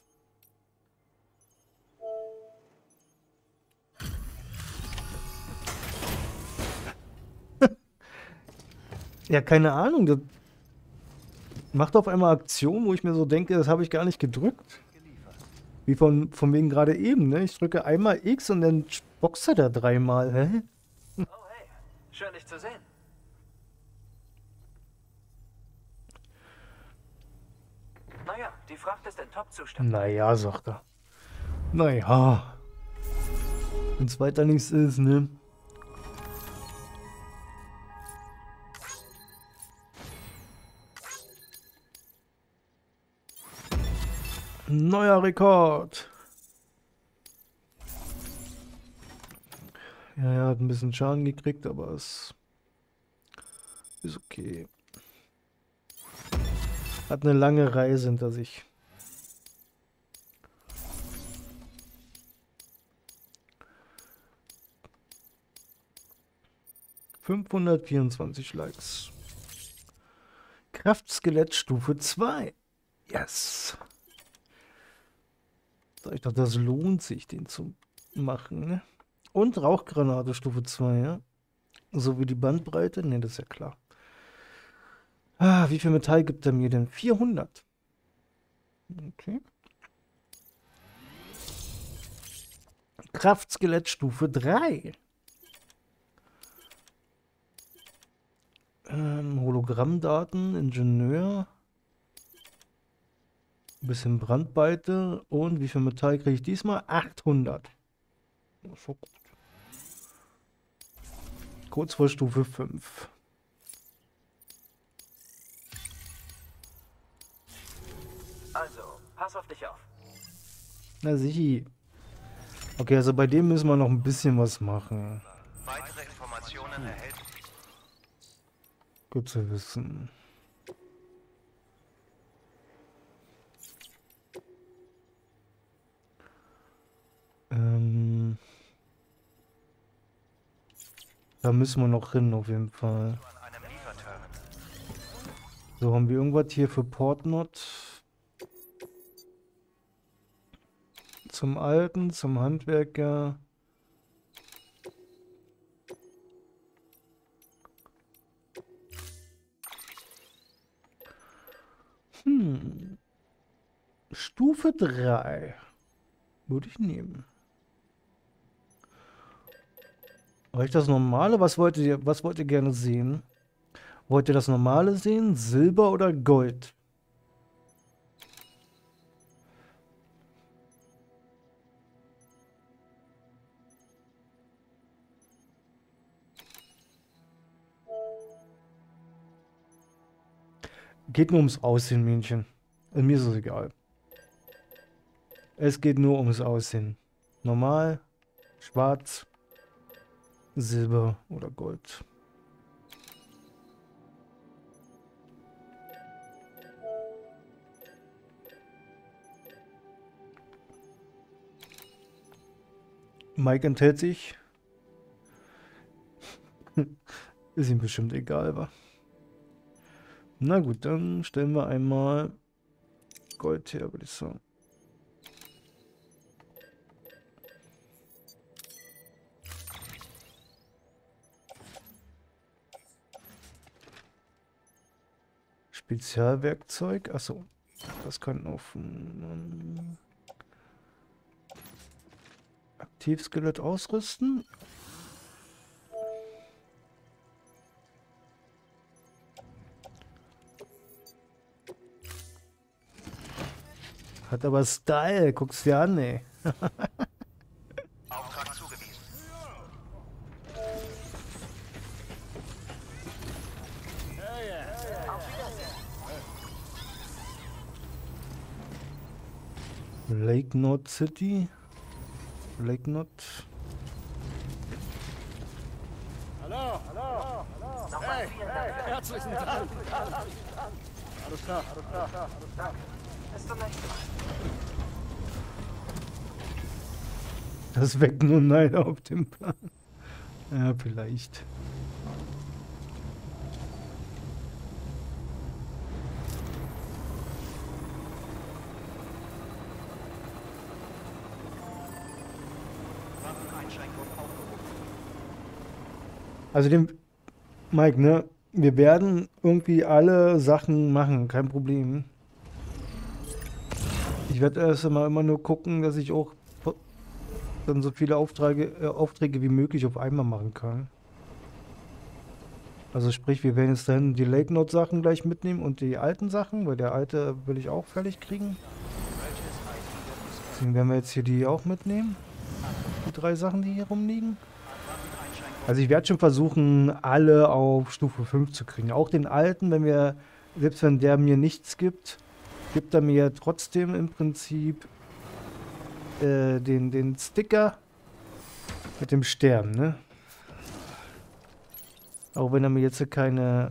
Ja, keine Ahnung. Das macht auf einmal Aktion, wo ich mir so denke, das habe ich gar nicht gedrückt. Wie von, von wegen gerade eben, ne? Ich drücke einmal X und dann boxt er da dreimal, hä? Oh, hey. Schön, dich zu sehen. Naja, die Fracht ist in Top-Zustand. Naja, sagt er. Naja. Wenn's weiter nichts ist, ne? Neuer Rekord. Ja, er hat ein bisschen Schaden gekriegt, aber es ist okay. Hat eine lange Reise hinter sich. fünfhundertvierundzwanzig Likes. Kraftskelett Stufe zwei. Yes. Ich dachte, das lohnt sich, den zu machen. Ne? Und Rauchgranate Stufe zwei, ja. So wie die Bandbreite. Ne, das ist ja klar. Ah, wie viel Metall gibt er mir denn? vierhundert. Okay. Kraftskelett Stufe drei. Ähm, Hologrammdaten, Ingenieur. Ein bisschen Brandweite. Und wie viel Metall kriege ich diesmal? achthundert. So gut. Kurz vor Stufe fünf. Also, pass auf dich auf. Na sichi. Okay, also bei dem müssen wir noch ein bisschen was machen. Weitere Informationen erhält. Gut zu wissen. Ähm, da müssen wir noch hin, auf jeden Fall. An einem Lieferterminal. So, haben wir irgendwas hier für Portnot? Zum Alten, zum Handwerker. Hm. Stufe drei. Würde ich nehmen. Reicht das normale? Was wollt ihr, was wollt ihr gerne sehen? Wollt ihr das normale sehen? Silber oder Gold? Geht nur ums Aussehen, Mädchen. Und mir ist es egal. Es geht nur ums Aussehen. Normal, schwarz, Silber oder Gold. Mike enthält sich. Ist ihm bestimmt egal, wa? Na gut, dann stellen wir einmal Gold her, würde ich sagen. Spezialwerkzeug, achso, das kann auf ähm, Aktivskelett ausrüsten. Hat aber Style, guck's dir an, ey. Auftrag zugewiesen. Lake Knot City. Lake Knot. Hallo, hallo, hallo. Hey, hey, herzlichen Dank. Alles klar, alles klar, alles klar. Bis zum nächsten Mal. Das weckt nur Neid auf dem Plan. Ja, vielleicht. Waffeneinschränkung aufgehoben. Also dem Mike, ne? Wir werden irgendwie alle Sachen machen, kein Problem. Ich werde erst einmal immer nur gucken, dass ich auch dann so viele Aufträge, äh, Aufträge wie möglich auf einmal machen kann. Also sprich, wir werden jetzt dann die Lake Knot Sachen gleich mitnehmen und die alten Sachen, weil der alte will ich auch fertig kriegen. Deswegen werden wir jetzt hier die auch mitnehmen. Die drei Sachen, die hier rumliegen. Also ich werde schon versuchen, alle auf Stufe fünf zu kriegen. Auch den alten, wenn wir, selbst wenn der mir nichts gibt, gibt er mir trotzdem im Prinzip äh, den, den Sticker mit dem Stern, ne? Auch wenn er mir jetzt keine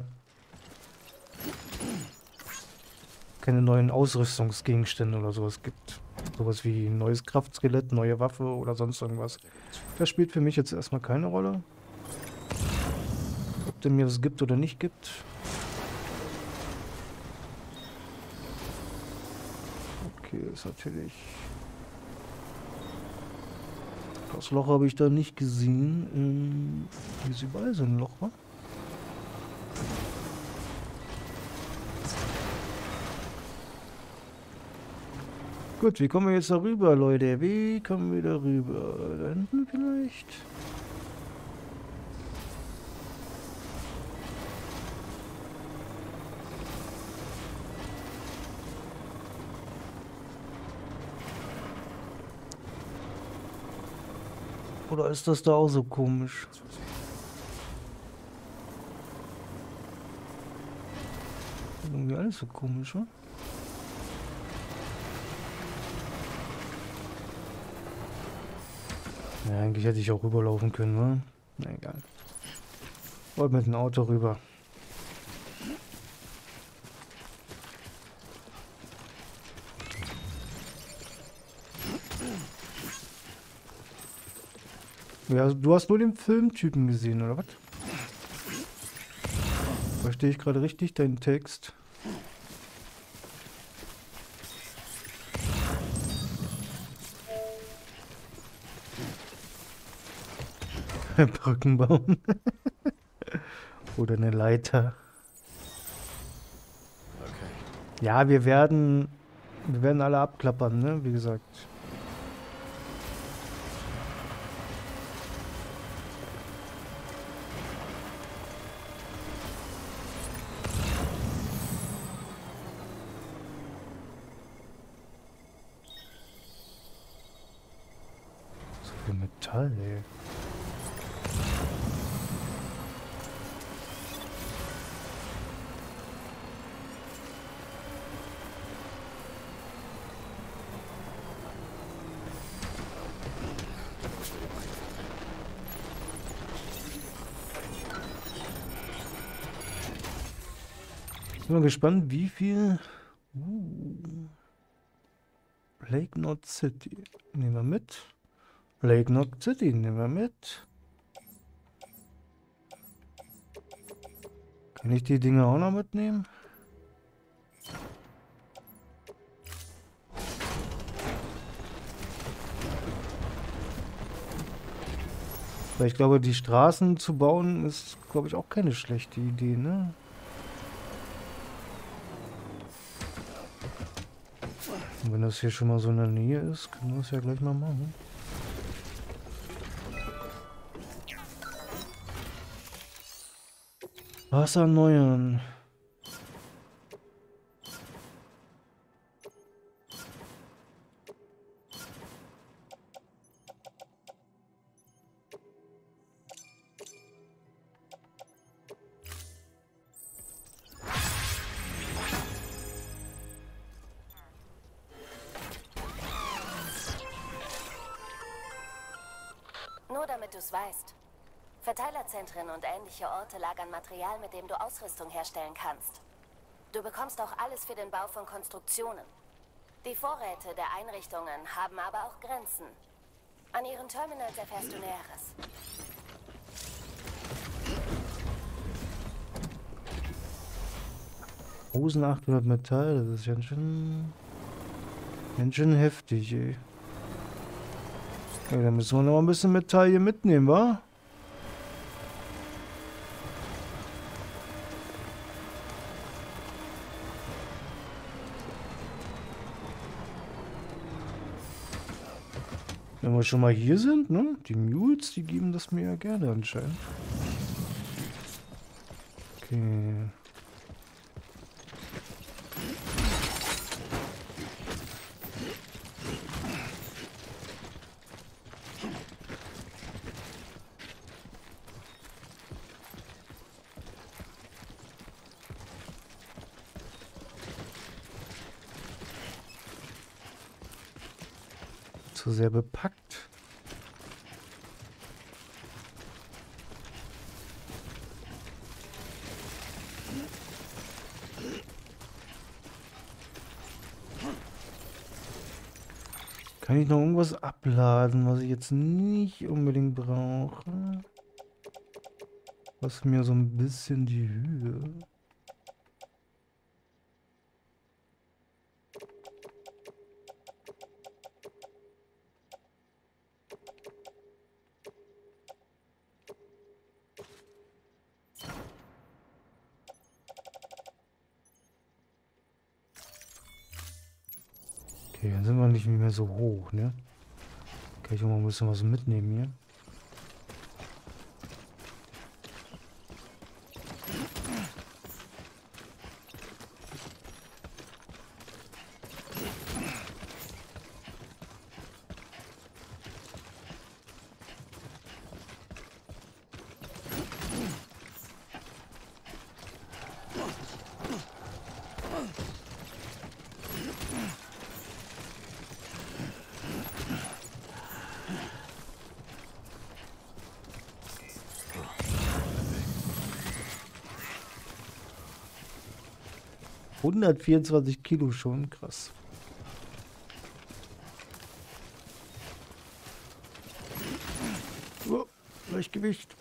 keine neuen Ausrüstungsgegenstände oder sowas gibt. Sowas wie ein neues Kraftskelett, neue Waffe oder sonst irgendwas. Das spielt für mich jetzt erstmal keine Rolle. Ob der mir das gibt oder nicht gibt. Okay, ist natürlich... Das Loch habe ich da nicht gesehen. Ähm, hier ist überall so ein Loch, wa? Gut, wie kommen wir jetzt da rüber, Leute? Wie kommen wir da rüber? Da hinten vielleicht? Oder ist das da auch so komisch? Irgendwie alles so komisch, wa? Ja, eigentlich hätte ich auch rüberlaufen können, wa? Na egal. Wollt mit dem Auto rüber. Ja, du hast nur den Filmtypen gesehen, oder was? Verstehe ich gerade richtig deinen Text? Brücken bauen. Oder eine Leiter. Okay. Ja, wir werden... Wir werden alle abklappern, ne? Wie gesagt. So viel Metall, ey. Ich bin mal gespannt, wie viel... Uh. Lake Knot City nehmen wir mit. Lake Knot City nehmen wir mit. Kann ich die Dinge auch noch mitnehmen? Weil ich glaube, die Straßen zu bauen ist, glaube ich, auch keine schlechte Idee, ne? Und wenn das hier schon mal so in der Nähe ist, können wir das ja gleich mal machen. Was erneuern? Nur damit du es weißt. Verteilerzentren und ähnliche Orte lagern Material, mit dem du Ausrüstung herstellen kannst. Du bekommst auch alles für den Bau von Konstruktionen. Die Vorräte der Einrichtungen haben aber auch Grenzen. An ihren Terminals erfährst du Näheres. achthundert Metall, das ist ja schon... ganz schön heftig, ey. Ja, dann müssen wir noch ein bisschen Metall hier mitnehmen, wa? Wenn wir schon mal hier sind, ne? Die Mules, die geben das mir ja gerne anscheinend. Okay. Zu sehr bepackt. Kann ich noch irgendwas abladen, was ich jetzt nicht unbedingt brauche? Was mir so ein bisschen die Höhe... Okay, dann sind wir nicht mehr so hoch, ne? Kann ich auch mal ein bisschen was mitnehmen hier. hundertvierundzwanzig Kilo schon, krass. Oh, Gleichgewicht.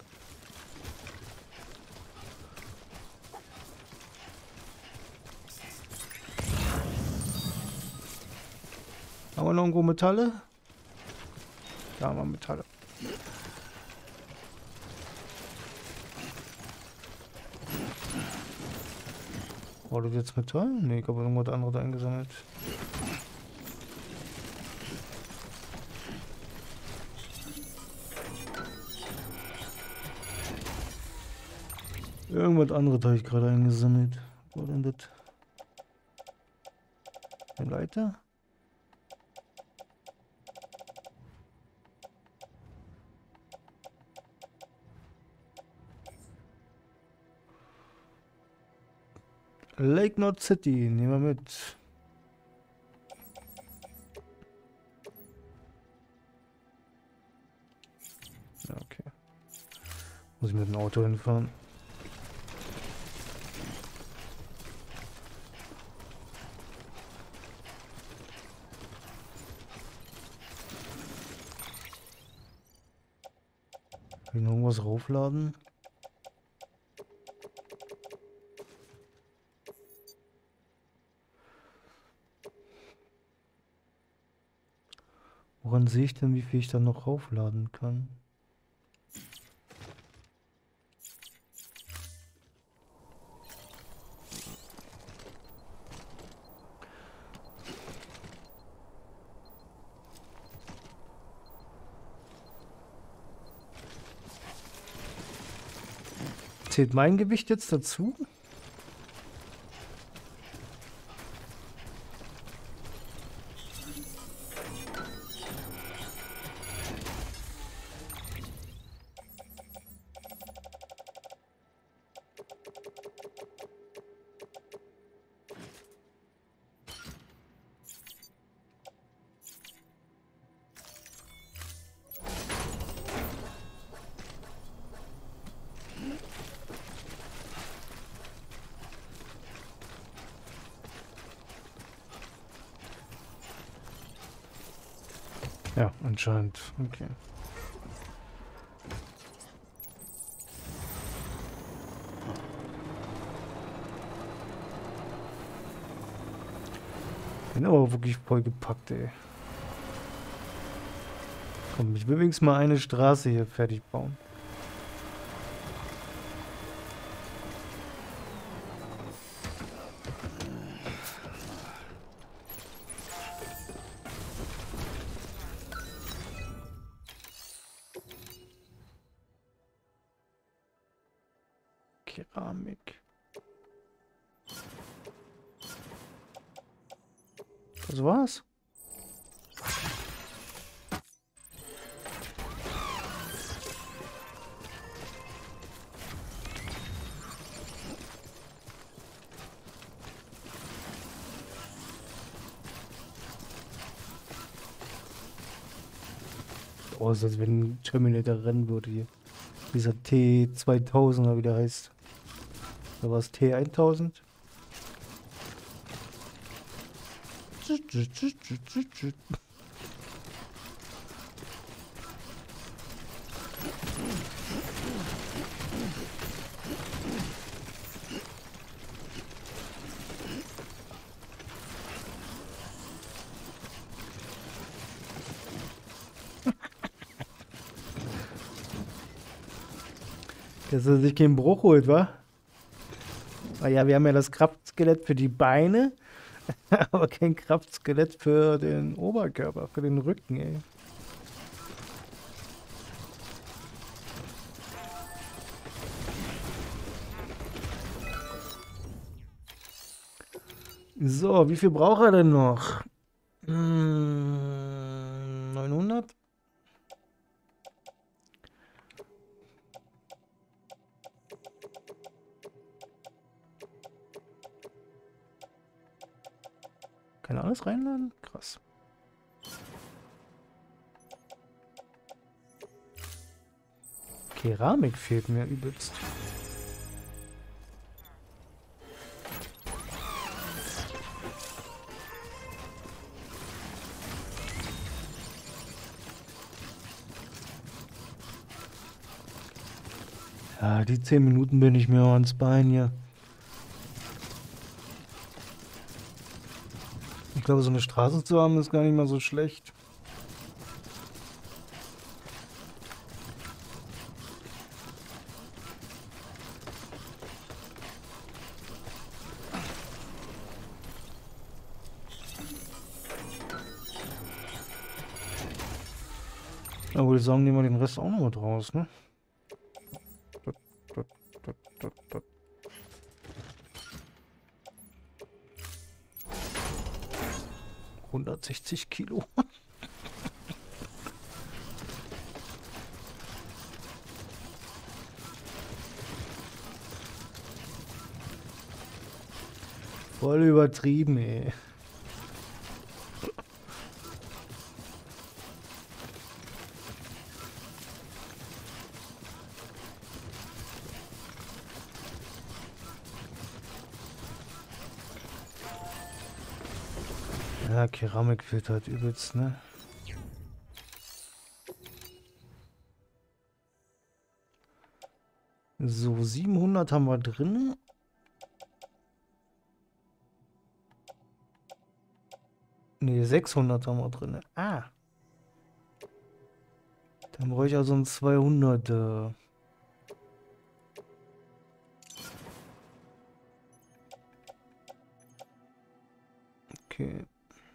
Haben wir noch irgendwo Metalle? Da haben wir Metalle. War das jetzt Metall? Ne, ich habe irgendwas anderes eingesammelt. Irgendwas anderes habe ich gerade eingesammelt. Was war denn das? Eine Leiter? Lake Knot City, nehmen wir mit. Ja, okay. Muss ich mit dem Auto hinfahren. Kann ich noch irgendwas raufladen? Woran sehe ich denn, wie viel ich dann noch raufladen kann? Zählt mein Gewicht jetzt dazu? Ja, anscheinend. Okay. Bin aber wirklich vollgepackt, ey. Komm, ich will wenigstens mal eine Straße hier fertig bauen. Keramik. Das war's. Oh, ist das, wenn ein Terminator rennen würde hier. Dieser T zweitausend, oder wie der heißt. Da war es T tausend. Dass er sich keinen Bruch holt, wa? Ah ja, wir haben ja das Kraftskelett für die Beine, aber kein Kraftskelett für den Oberkörper, für den Rücken, ey. So, wie viel braucht er denn noch? Hm, neunhundert? Kann er alles reinladen? Krass. Keramik fehlt mir übelst. Ja, die zehn Minuten bin ich mir ans Bein hier. Ich glaube, so eine Straße zu haben, ist gar nicht mal so schlecht. Da würde ich sagen, nehmen wir den Rest auch noch mit raus, ne? hundertsechzig Kilo. Voll übertrieben, ey. Ja, Keramik fehlt halt übelst, ne? So, siebenhundert haben wir drin. Ne, sechshundert haben wir drin. Ah. Dann brauche ich also ein zweihunderter. Okay.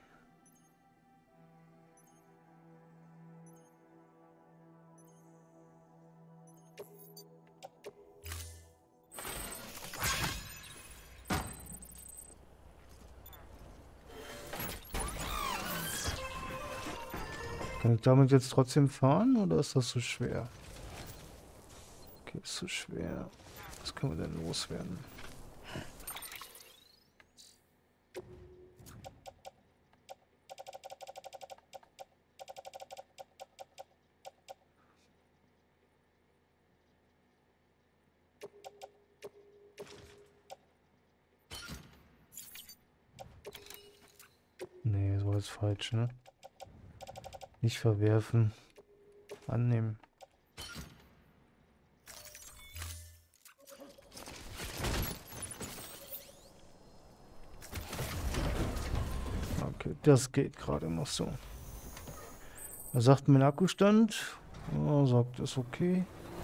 Kann ich damit jetzt trotzdem fahren oder ist das so schwer? Okay, ist so schwer. Was können wir denn loswerden? Nee, so ist falsch, ne? Nicht verwerfen. Annehmen. Okay, das geht gerade noch so. Er sagt mein Akkustand. Er sagt, ist okay.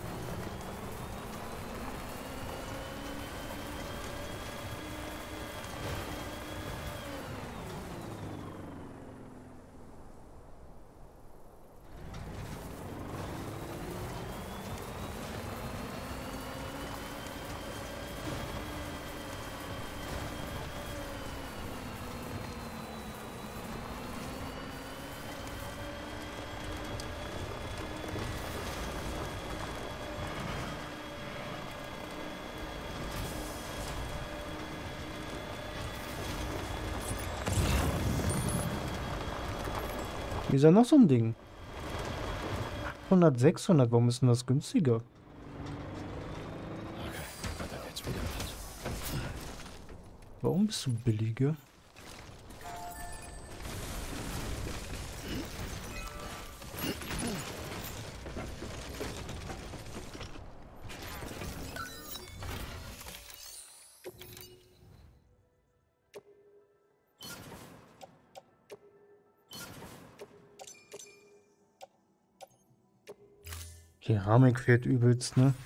Hier ist ja noch so ein Ding. achthundert, sechshundert, warum ist denn das günstiger? Warum bist du billiger? Keramik fährt übelst, ne?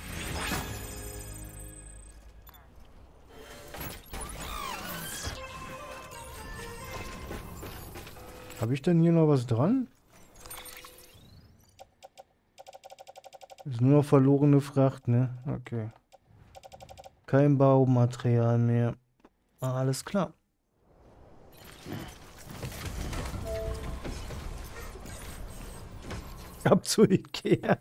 Habe ich denn hier noch was dran? Ist nur noch verlorene Fracht, ne? Okay. Kein Baumaterial mehr. Ah, alles klar. Ab zu Ikea.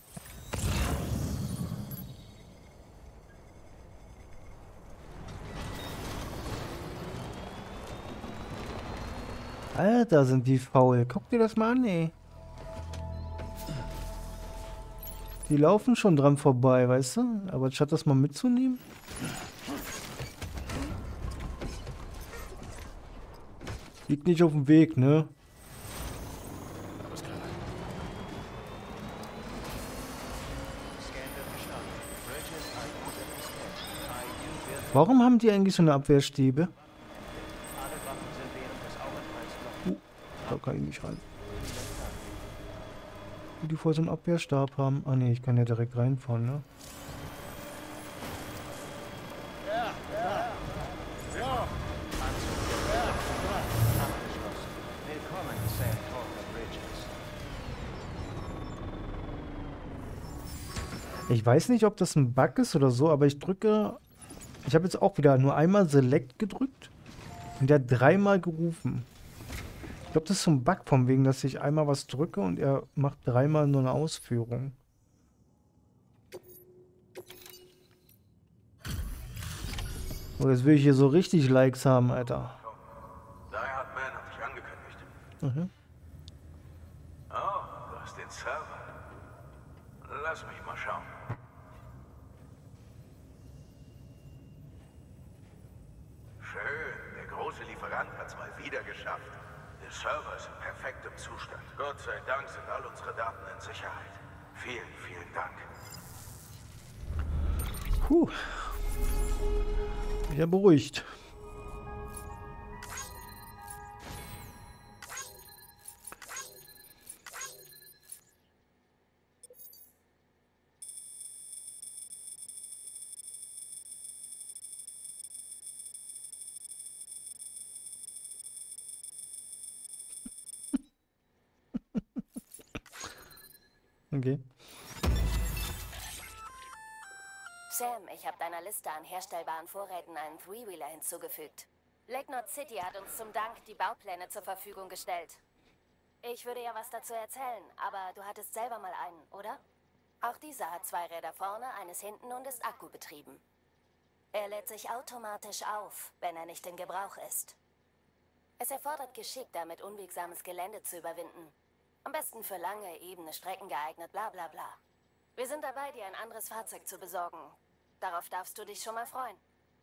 Alter, sind die faul. Guck dir das mal an, ey. Die laufen schon dran vorbei, weißt du? Aber statt das mal mitzunehmen. Liegt nicht auf dem Weg, ne? Warum haben die eigentlich so eine Abwehrstäbe? Uh, da kann ich nicht rein. Wie die voll so einen Abwehrstab haben. Ah ne, ich kann ja direkt reinfahren, ne? Ja, ja. Ja. Willkommen, Sam Porter Bridges. Ich weiß nicht, ob das ein Bug ist oder so, aber ich drücke... Ich habe jetzt auch wieder nur einmal Select gedrückt und der hat dreimal gerufen. Ich glaube, das ist so ein Bug von wegen, dass ich einmal was drücke und er macht dreimal nur eine Ausführung. So, jetzt will ich hier so richtig Likes haben, Alter. Die Hard Man hat dich angekündigt. Mhm. Oh, du hast den Server. Lass mich mal schauen. Schön, der große Lieferant hat es mal wieder geschafft. Der Server ist in perfektem Zustand. Gott sei Dank sind all unsere Daten in Sicherheit. Vielen, vielen Dank. Puh. Ja, beruhigt. Okay. Sam, ich habe deiner Liste an herstellbaren Vorräten einen Three-Wheeler hinzugefügt. Lake Knot City hat uns zum Dank die Baupläne zur Verfügung gestellt. Ich würde ja was dazu erzählen, aber du hattest selber mal einen, oder? Auch dieser hat zwei Räder vorne, eines hinten und ist akkubetrieben. Er lädt sich automatisch auf, wenn er nicht in Gebrauch ist. Es erfordert Geschick, damit unwegsames Gelände zu überwinden. Am besten für lange, ebene Strecken geeignet, bla bla bla. Wir sind dabei, dir ein anderes Fahrzeug zu besorgen. Darauf darfst du dich schon mal freuen.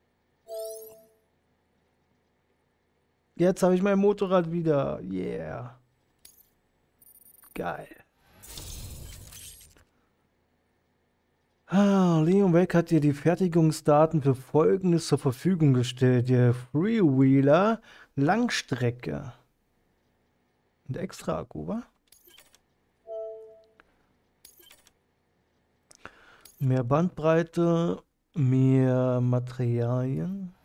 Jetzt habe ich mein Motorrad wieder. Yeah. Geil. Ah, Leon Wake hat dir die Fertigungsdaten für Folgendes zur Verfügung gestellt. Der Freewheeler Langstrecke. Und extra Akku, wa? Mehr Bandbreite, mehr Materialien.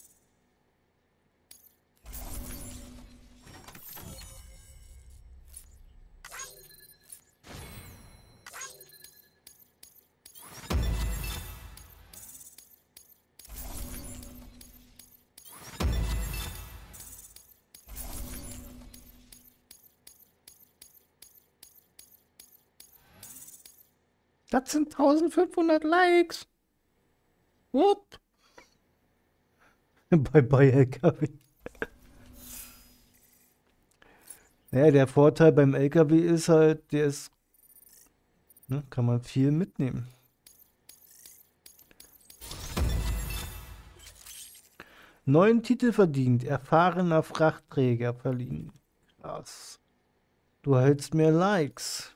Das sind eintausendfünfhundert Likes. What? Bye bye L K W. Ja, der Vorteil beim L K W ist halt, der ist, ne, kann man viel mitnehmen. Neuen Titel verdient, erfahrener Frachtträger verliehen. Krass. Du erhältst mehr Likes.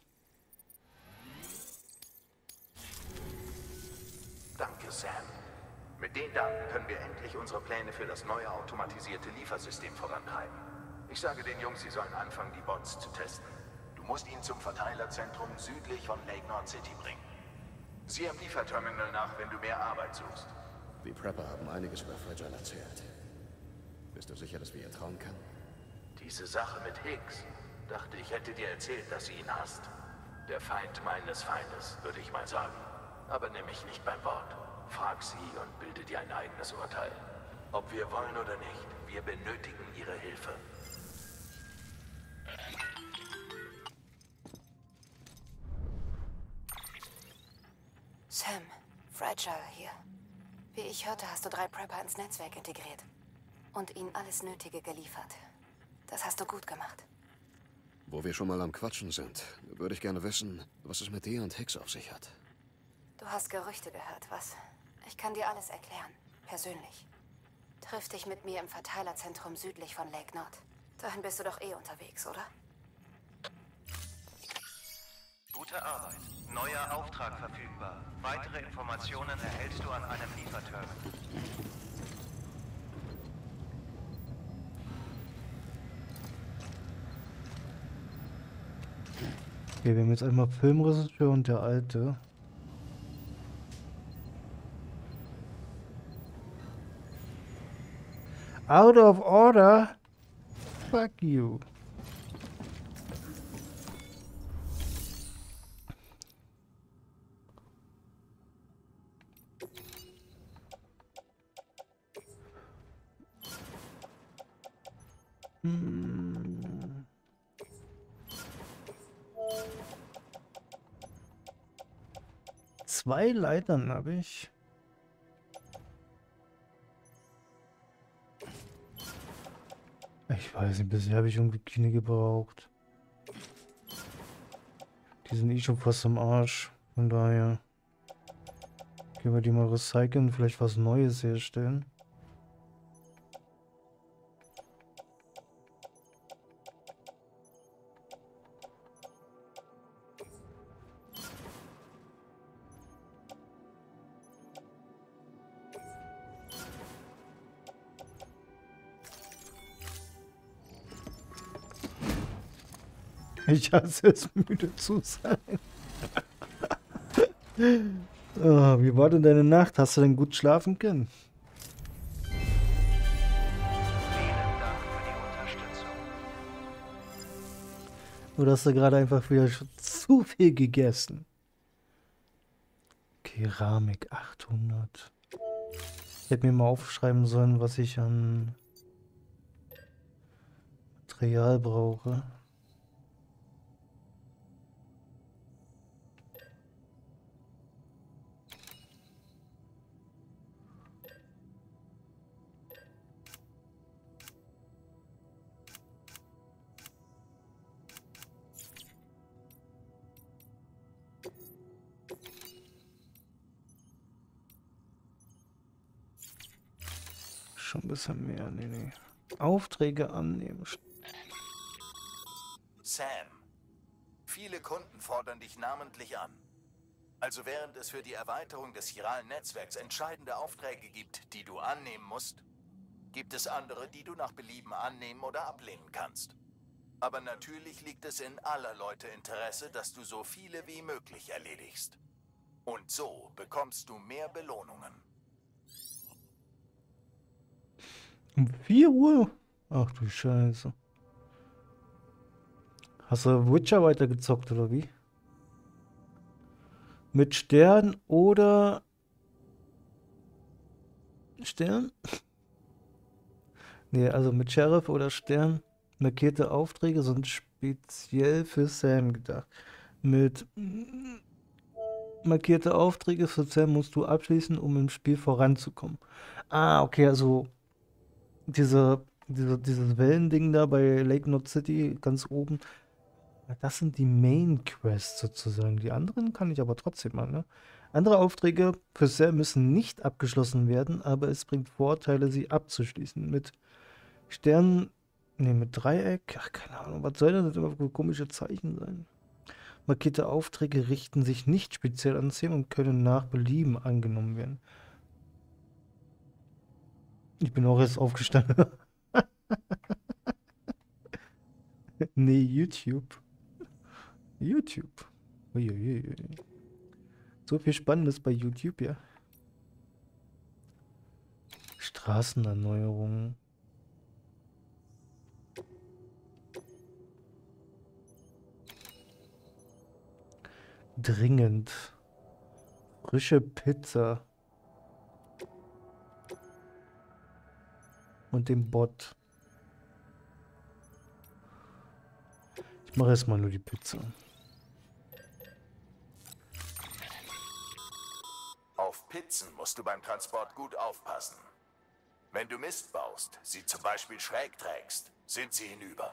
Danke, Sam. Mit den Daten können wir endlich unsere Pläne für das neue automatisierte Liefersystem vorantreiben. Ich sage den Jungs, sie sollen anfangen, die Bots zu testen. Du musst ihn zum Verteilerzentrum südlich von Lake Knot City bringen. Sieh am Lieferterminal nach, wenn du mehr Arbeit suchst. Die Prepper haben einiges über Fragile erzählt. Bist du sicher, dass wir ihr trauen können? Diese Sache mit Higgs. Dachte, ich hätte dir erzählt, dass sie ihn hasst. Der Feind meines Feindes, würde ich mal sagen. Aber nimm mich nicht beim Wort. Frag sie und bilde dir ein eigenes Urteil. Ob wir wollen oder nicht, wir benötigen ihre Hilfe. Sam, Fragile hier. Wie ich hörte, hast du drei Prepper ins Netzwerk integriert. Und ihnen alles Nötige geliefert. Das hast du gut gemacht. Wo wir schon mal am Quatschen sind, würde ich gerne wissen, was es mit dir und Higgs auf sich hat. Du hast Gerüchte gehört, was? Ich kann dir alles erklären. Persönlich. Triff dich mit mir im Verteilerzentrum südlich von Lake Knot. Dahin bist du doch eh unterwegs, oder? Gute Arbeit. Neuer Auftrag verfügbar. Weitere Informationen erhältst du an einem Lieferterminal. Okay, wir haben jetzt einmal Filmregisseur und der Alte. Out of order? Fuck you. Hm. Zwei Leitern habe ich. Ich weiß nicht, bisher habe ich irgendwie keine gebraucht. Die sind eh schon fast am Arsch. Von daher können wir die mal recyceln, vielleicht was Neues herstellen. Ich hasse es, müde zu sein. Oh, wie war denn deine Nacht? Hast du denn gut schlafen können? Vielen Dank für die Unterstützung. Oder hast du gerade einfach wieder schon zu viel gegessen? Keramik achthundert. Ich hätte mir mal aufschreiben sollen, was ich an Material brauche. Schon ein bisschen mehr, nee, nee. Aufträge annehmen. Sam, viele Kunden fordern dich namentlich an. Also während es für die Erweiterung des chiralen Netzwerks entscheidende Aufträge gibt, die du annehmen musst, gibt es andere, die du nach Belieben annehmen oder ablehnen kannst. Aber natürlich liegt es in aller Leute Interesse, dass du so viele wie möglich erledigst. Und so bekommst du mehr Belohnungen. Um vier Uhr? Ach du Scheiße. Hast du Witcher weitergezockt oder wie? Mit Stern oder Stern? Nee, also mit Sheriff oder Stern. Markierte Aufträge sind speziell für Sam gedacht. Mit markierte Aufträge für Sam musst du abschließen, um im Spiel voranzukommen. Ah, okay, also diese, diese, dieses Wellending da bei Lake Knot City ganz oben, das sind die Main Quests sozusagen. Die anderen kann ich aber trotzdem mal, ne? Andere Aufträge für Sam müssen nicht abgeschlossen werden, aber es bringt Vorteile, sie abzuschließen. Mit Sternen, ne, mit Dreieck, ach, keine Ahnung, was soll denn das immer für komische Zeichen sein? Markierte Aufträge richten sich nicht speziell an Sam und können nach Belieben angenommen werden. Ich bin auch erst aufgestanden. Nee, YouTube. YouTube. Uiuiui. So viel Spannendes bei YouTube, ja. Straßenerneuerung. Dringend. Frische Pizza. Und den Bot. Ich mache erstmal nur die Pizza. Auf Pizzen musst du beim Transport gut aufpassen. Wenn du Mist baust, sie zum Beispiel schräg trägst, sind sie hinüber.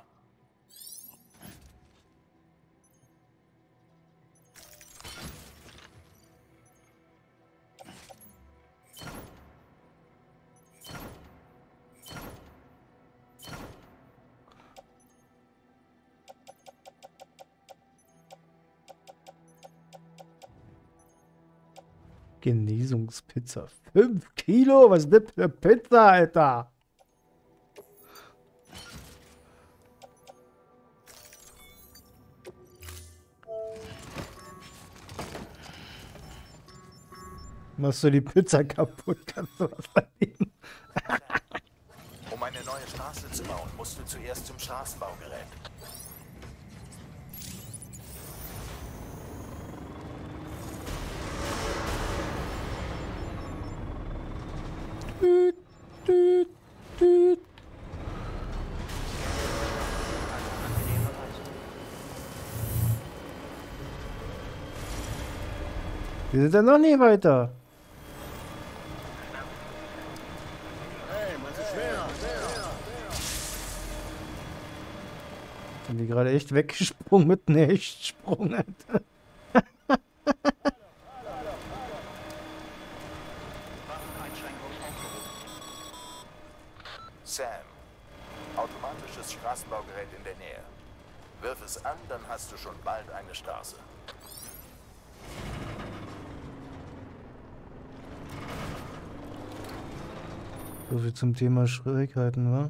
Genesungspizza. fünf Kilo? Was ist das für eine Pizza, Alter? Machst du die Pizza kaputt, kannst du was verdienen. Um eine neue Straße zu bauen, musst du zuerst zum Straßenbaugerät. Düt, düt, düt. Wir sind ja noch nie weiter. Hey, man ist schwer. Sind die gerade echt weggesprungen mit einem Echtsprung, Alter. Sam, automatisches Straßenbaugerät in der Nähe. Wirf es an, dann hast du schon bald eine Straße. So viel zum Thema Schwierigkeiten, wa?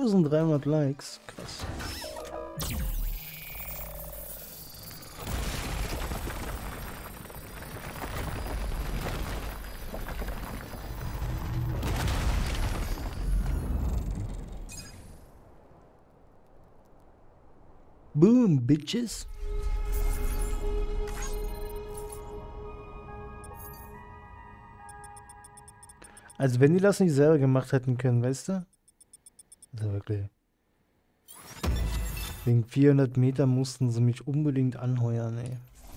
eintausenddreihundert Likes. Krass. Boom, Bitches. Also wenn die das nicht selber gemacht hätten können, weißt du? Also wirklich. Wegen vierhundert Meter mussten sie mich unbedingt anheuern, ey.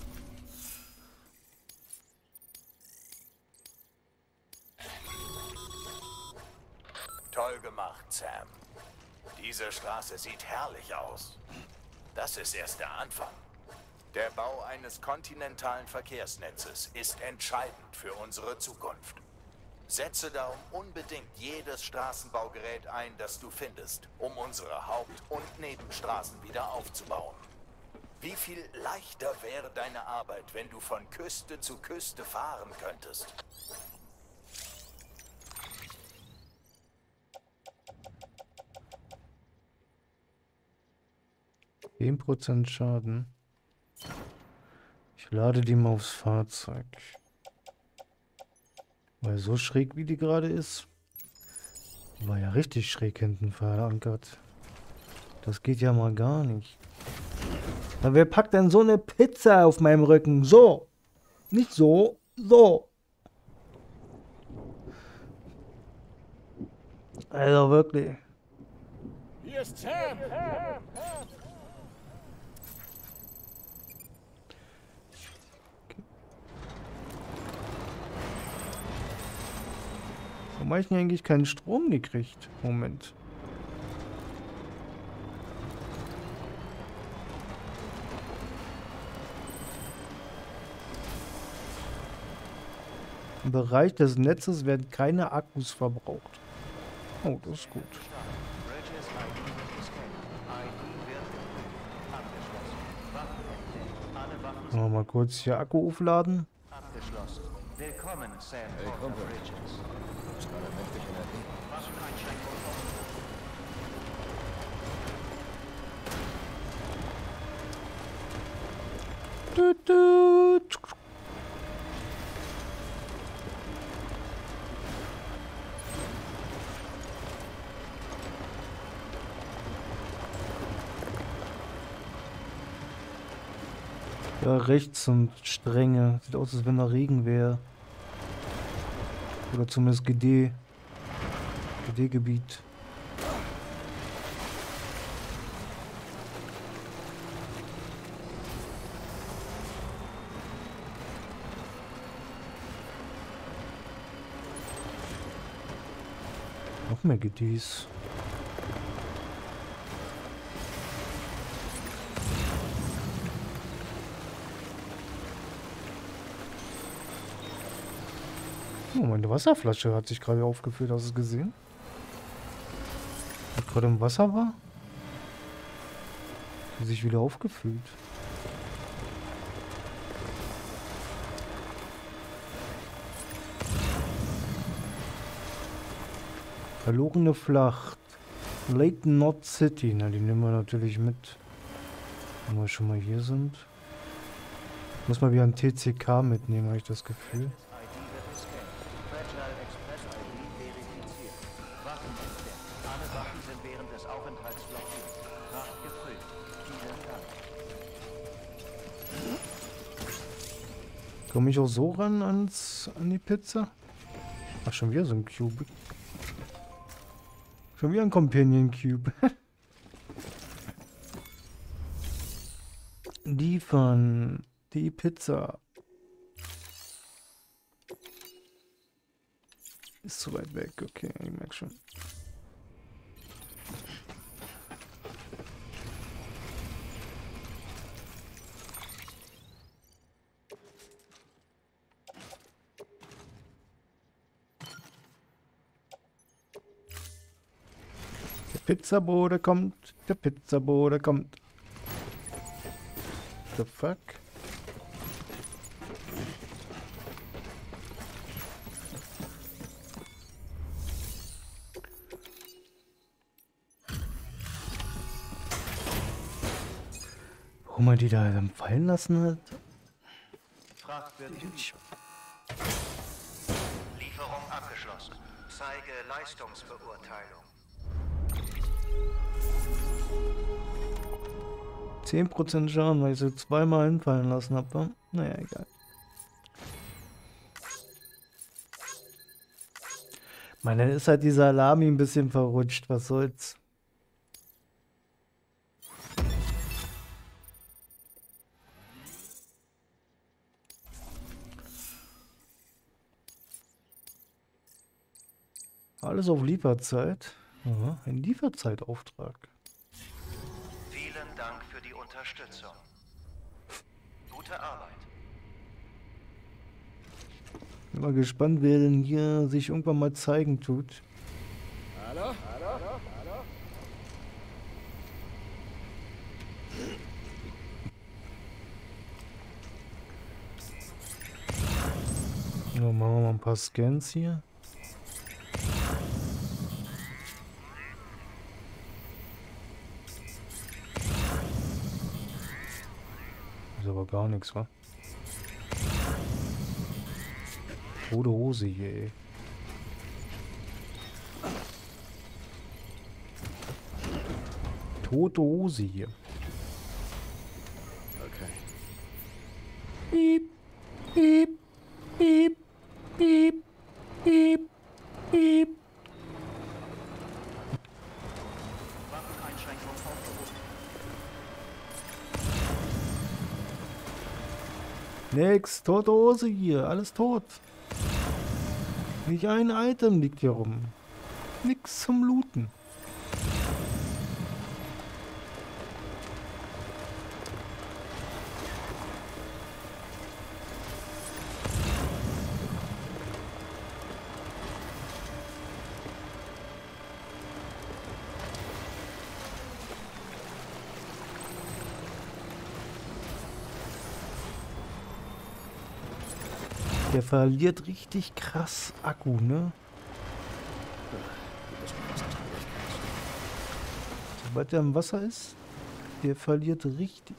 Toll gemacht, Sam. Diese Straße sieht herrlich aus. Das ist erst der Anfang. Der Bau eines kontinentalen Verkehrsnetzes ist entscheidend für unsere Zukunft. Setze darum unbedingt jedes Straßenbaugerät ein, das du findest, um unsere Haupt- und Nebenstraßen wieder aufzubauen. Wie viel leichter wäre deine Arbeit, wenn du von Küste zu Küste fahren könntest? zehn Prozent Schaden. Ich lade die mal aufs Fahrzeug. Weil so schräg wie die gerade ist, die war ja richtig schräg hinten verankert. Das geht ja mal gar nicht. Na, wer packt denn so eine Pizza auf meinem Rücken? So. Nicht so. So. Also wirklich. Hier ist Sam. Warum habe ich denn eigentlich keinen Strom gekriegt? Moment. Im Bereich des Netzes werden keine Akkus verbraucht. Oh, das ist gut. Machen wir mal kurz hier Akku aufladen. Abgeschlossen. Willkommen, Sam. Hey, komm her. Bridges. Strahle mächtig Energie. Waffeneinschränkung. Tut, tut. Ja, rechts sind Stränge. Sieht aus, als wenn da Regen wäre. Oder zumindest G D. G D-Gebiet. Noch mehr G Ds. Oh, meine Wasserflasche hat sich gerade aufgefüllt. Hast du es gesehen? Als ich gerade im Wasser war? Hat sie sich wieder aufgefüllt. Verlorene Flacht. Lake Knot City. Na, die nehmen wir natürlich mit. Wenn wir schon mal hier sind. Muss mal wieder ein T C K mitnehmen, habe ich das Gefühl. Komme ich auch so ran ans, an die Pizza? Ach, schon wieder so ein Cube. Schon wieder ein Companion Cube. Liefern die Pizza. Ist zu weit weg, okay, ich merke schon. Der Pizzabote kommt, der Pizzabote kommt. The fuck? Warum er die da dann fallen lassen hat? Fragwürdig. Lieferung abgeschlossen. Zeige Leistungsbeurteilung. zehn Prozent Schaden, weil ich sie zweimal hinfallen lassen habe. Naja, egal. Mann, dann ist halt die Salami ein bisschen verrutscht. Was soll's? Alles auf Lieferzeit. Aha, ein Lieferzeitauftrag. Vielen Dank für die Unterstützung. Gute Arbeit. Bin mal gespannt, wer denn hier sich irgendwann mal zeigen tut. Hallo? Hallo? Hallo? Ja, machen wir mal ein paar Scans hier. Ist aber gar nichts, wa? Tote Hose hier, ey. Tote Hose hier. Okay. Piep, piep, piep, piep, piep, piep. Waffeneinschränkung aufgehoben. Nix, tote Hose hier, alles tot. Nicht ein Item liegt hier rum. Nix zum Looten. Der verliert richtig krass Akku, ne? Sobald er im Wasser ist, der verliert richtig.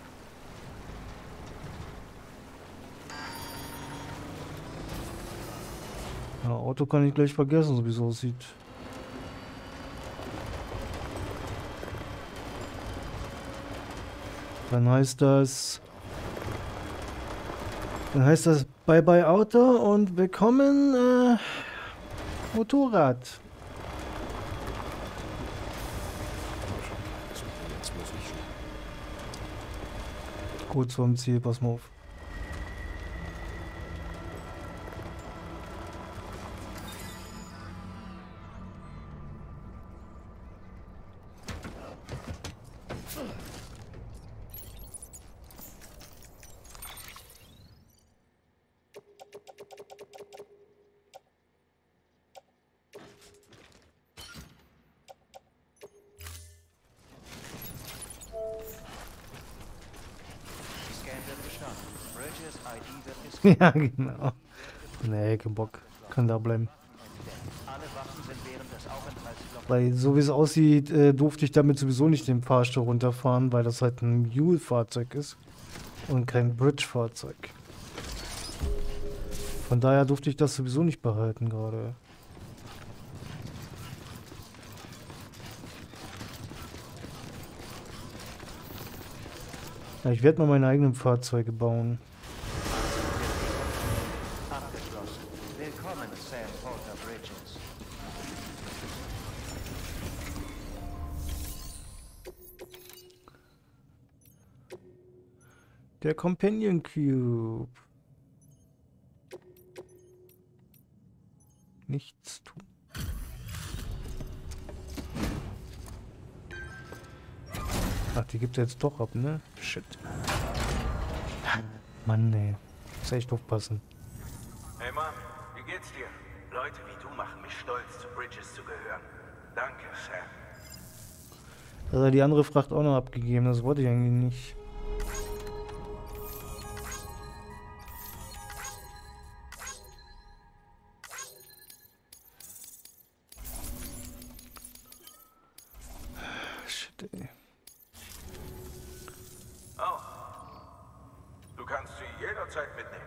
Ja, Auto kann ich gleich vergessen, so wie es aussieht. Dann heißt das... Dann heißt das Bye Bye Auto und willkommen äh, Motorrad. Kurz vorm Ziel, pass mal auf. Ja, genau. Nee, kein Bock. Kann da bleiben. Weil so wie es aussieht, äh, durfte ich damit sowieso nicht den Fahrstuhl runterfahren, weil das halt ein Mule-Fahrzeug ist und kein Bridge-Fahrzeug. Von daher durfte ich das sowieso nicht behalten gerade. Ja, ich werde mal meine eigenen Fahrzeuge bauen. Willkommen, Sam Porter Bridges. Der Companion Cube. Nichts tun. Ach, die gibt es jetzt doch ab, ne? Shit. Mann, ey. Muss echt aufpassen. Hey Mann, wie geht's dir? Leute wie du machen mich stolz, zu Bridges zu gehören. Danke, Sam. Also die andere Fracht auch noch abgegeben, das wollte ich eigentlich nicht. Shit, ey. Zeit mitnehmen.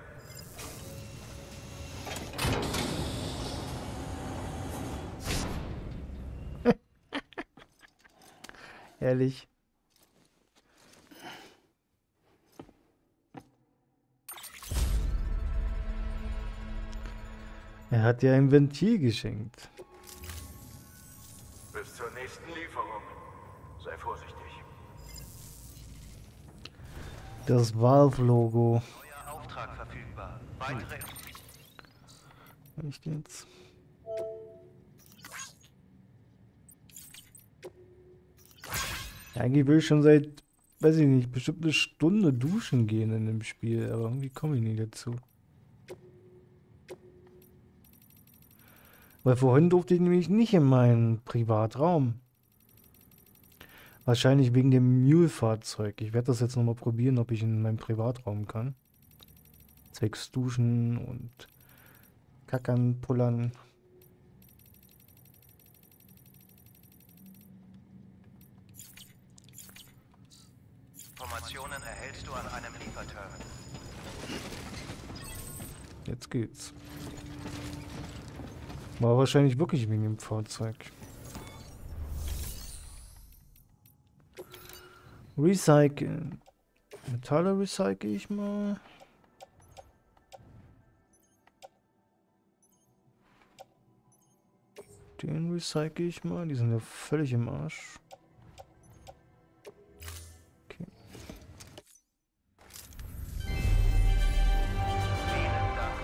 Ehrlich. Er hat dir ein Ventil geschenkt. Bis zur nächsten Lieferung. Sei vorsichtig. Das Valve-Logo. Neuer Auftrag verfügbar. Weitere... Echt jetzt? Ja, eigentlich will ich schon seit, weiß ich nicht, bestimmt eine Stunde duschen gehen in dem Spiel, aber irgendwie komme ich nie dazu. Weil vorhin durfte ich nämlich nicht in meinen Privatraum. Wahrscheinlich wegen dem Mule-Fahrzeug. Ich werde das jetzt nochmal probieren, ob ich in meinem Privatraum kann. Zwecks Duschen und Kackern, Pullern. Informationen erhältst du an einem Lieferterminal. Jetzt geht's. War wahrscheinlich wirklich wegen dem Fahrzeug. Recyceln. Metalle recycle ich mal. Den recycle ich mal. Die sind ja völlig im Arsch. Okay. Vielen Dank.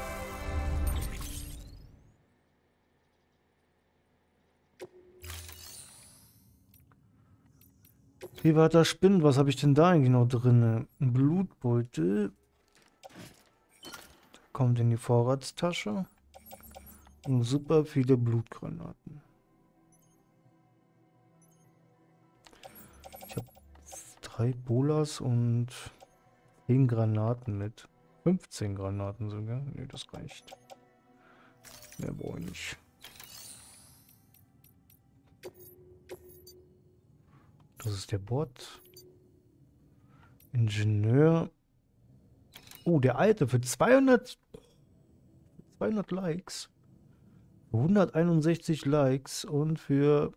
Privater Spind, was habe ich denn da eigentlich noch drin? Ein Blutbeutel. Kommt in die Vorratstasche. Und super viele Blutgranaten. Ich habe drei Bolas und zehn Granaten mit. fünfzehn Granaten sogar. Ne, das reicht. Mehr brauche ich nicht. Das ist der Bot. Ingenieur. Oh, der alte für zweihundert, zweihundert Likes. hunderteinundsechzig Likes und für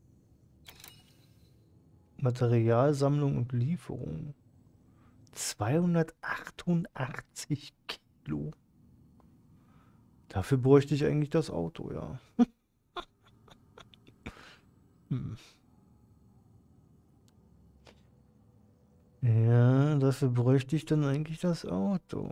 Materialsammlung und Lieferung zweihundertachtundachtzig Kilo. Dafür bräuchte ich eigentlich das Auto, ja. hm. Ja, dafür bräuchte ich dann eigentlich das Auto.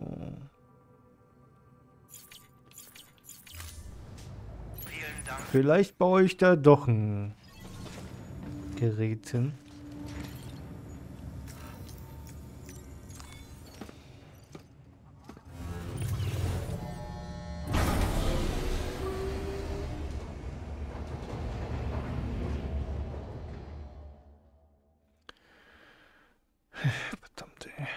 Vielleicht baue ich da doch ein Gerät hin. Verdammt, ey.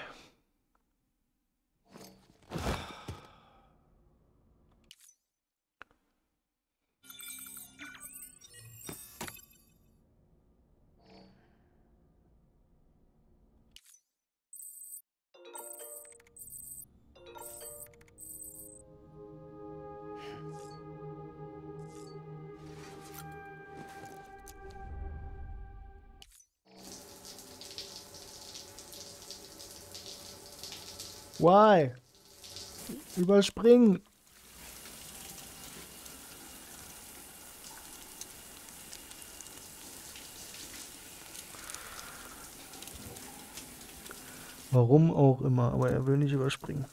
Why? Überspringen. Warum auch immer, aber er will nicht überspringen.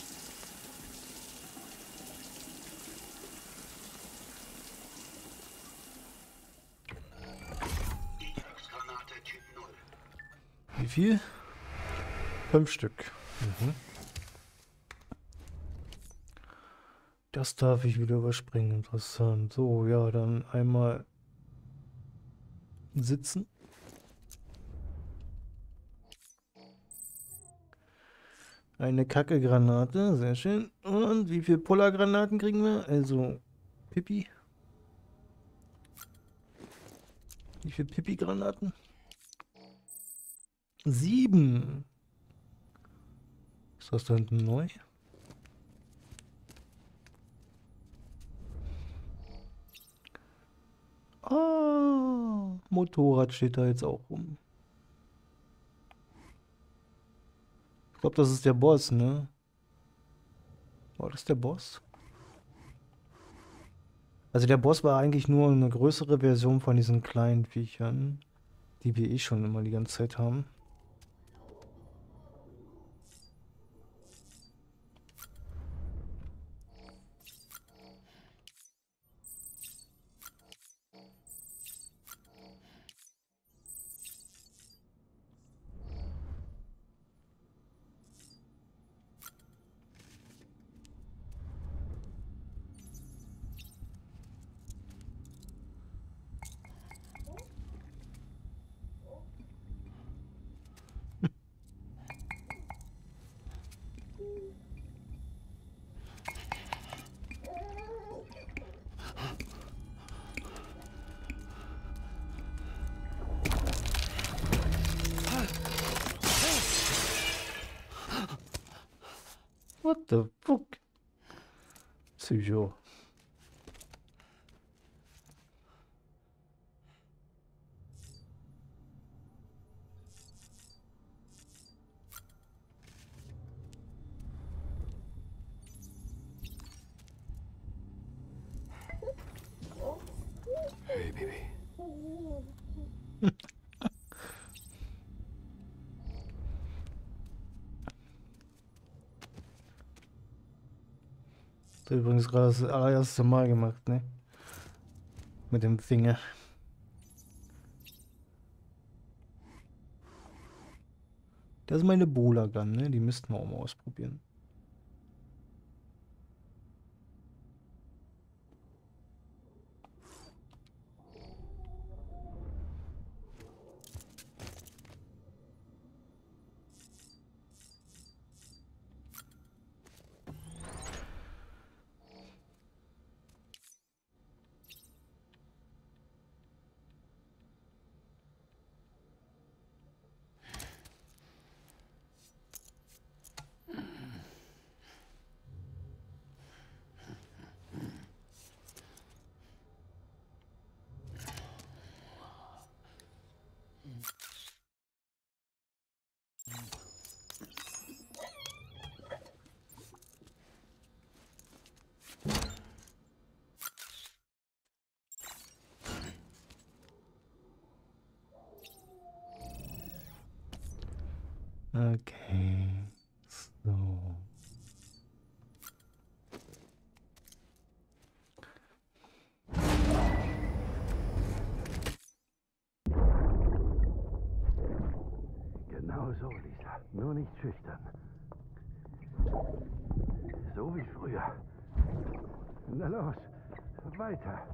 Wie viel? Fünf Stück. Mhm. Das darf ich wieder überspringen. Interessant. So, ja, dann einmal sitzen. Eine Kacke-Granate, sehr schön. Und wie viele Polargranaten kriegen wir? Also, Pipi. Wie viele Pipi-Granaten? Sieben. Ist das da hinten neu? Ah, Motorrad steht da jetzt auch rum. Ich glaube, das ist der Boss, ne? War das der Boss? Also der Boss war eigentlich nur eine größere Version von diesen kleinen Viechern, die wir eh schon immer die ganze Zeit haben. What the fuck? Psycho. Hey, Baby. Das hat übrigens gerade das allererste Mal gemacht, ne? Mit dem Finger. Das ist meine Bola Gun, ne? Die müssten wir auch mal ausprobieren. Okay, so. Genau so, Lisa. Nur nicht schüchtern. So wie früher. Na los, weiter.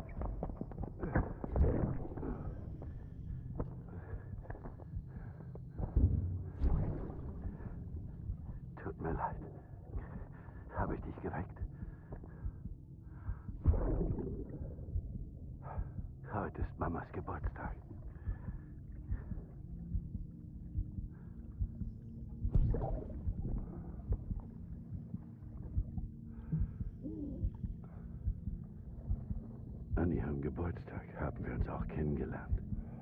Tut mir leid. Habe ich dich geweckt? Heute ist Mamas Geburtstag. An ihrem Geburtstag haben wir uns auch kennengelernt.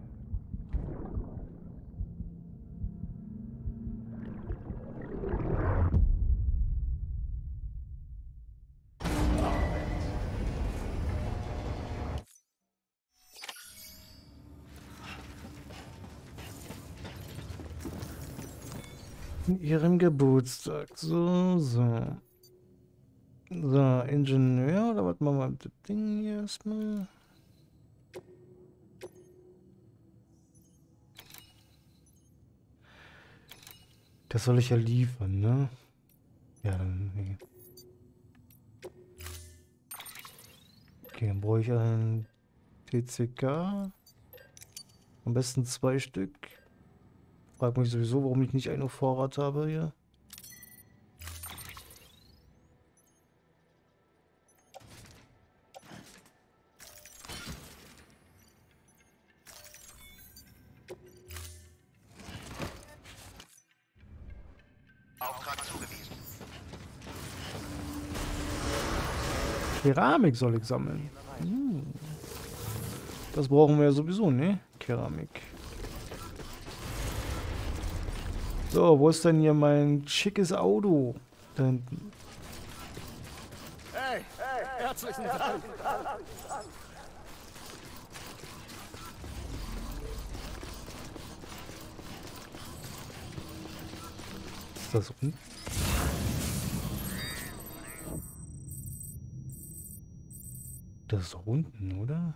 In ihrem Geburtstag. So, so. So, Ingenieur, oder was machen wir mit dem Ding hier erstmal? Das soll ich ja liefern, ne? Ja, dann, nee. Okay, dann brauche ich einen T C K. Am besten zwei Stück. Frag mich sowieso, warum ich nicht einen Vorrat habe hier. Auftrag zugewiesen. Keramik soll ich sammeln. Hm. Das brauchen wir ja sowieso, ne? Keramik. So, wo ist denn hier mein schickes Auto? Da hinten. Hey, hey, herzlichen Dank. Ist das unten? Das ist doch unten, oder?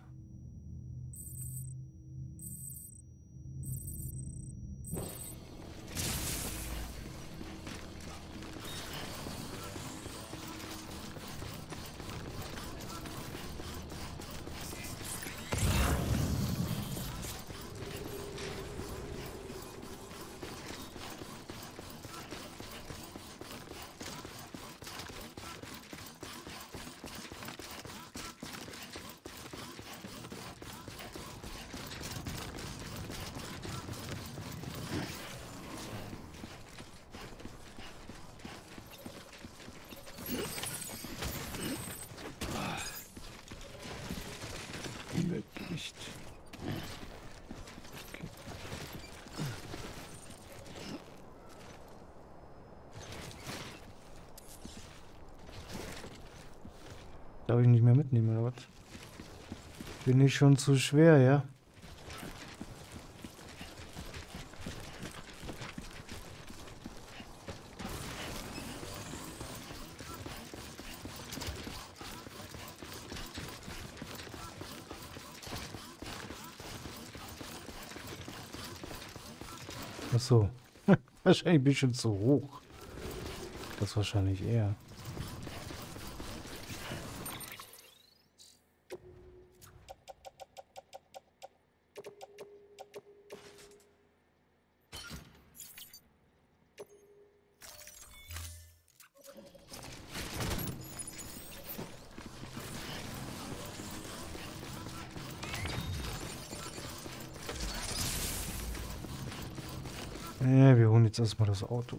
Nicht. Okay. Darf ich nicht mehr mitnehmen, oder was? Bin ich schon zu schwer, ja? Ach so. Wahrscheinlich ein bisschen zu hoch. Das wahrscheinlich eher. Ja, wir holen jetzt erstmal das Auto.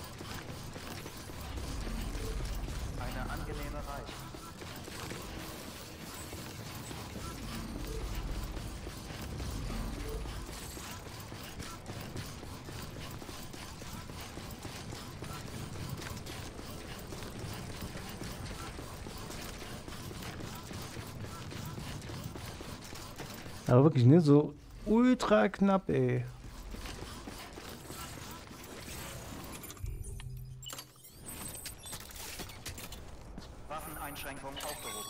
Eine angenehme Reise. Aber wirklich, ne? So ultra knapp, ey. Waffeneinschränkung aufgehoben.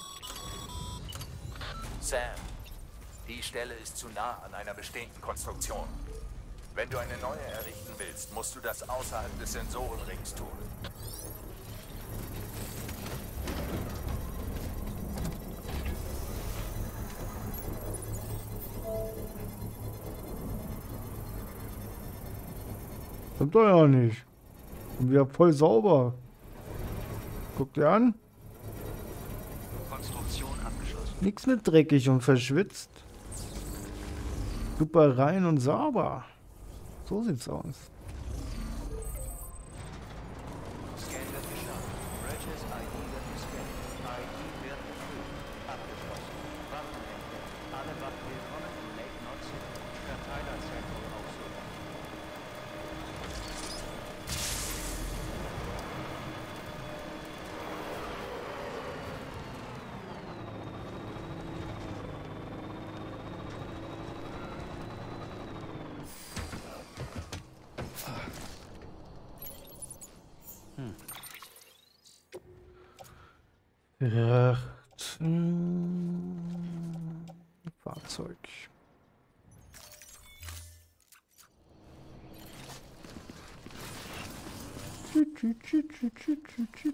Sam, die Stelle ist zu nah an einer bestehenden Konstruktion. Wenn du eine neue errichten willst, musst du das außerhalb des Sensorenrings tun. Stimmt doch ja nicht. Und wir voll sauber. Guck dir an. Konstruktion abgeschlossen. Nix mit dreckig und verschwitzt. Super rein und sauber. So sieht's aus. Scan wird gestartet. Bridges I D wird gescannt. I D wird geprüft. Abgeschlossen. Waffen entdeckt. Alle Waffen willkommen in Lake Knot City. Verteilerzentrum aufsuchen. Fracht. Hm, Fahrzeug. Tschüt, tschüt, tschüt, tschüt, tschüt, tschüt, tschüt.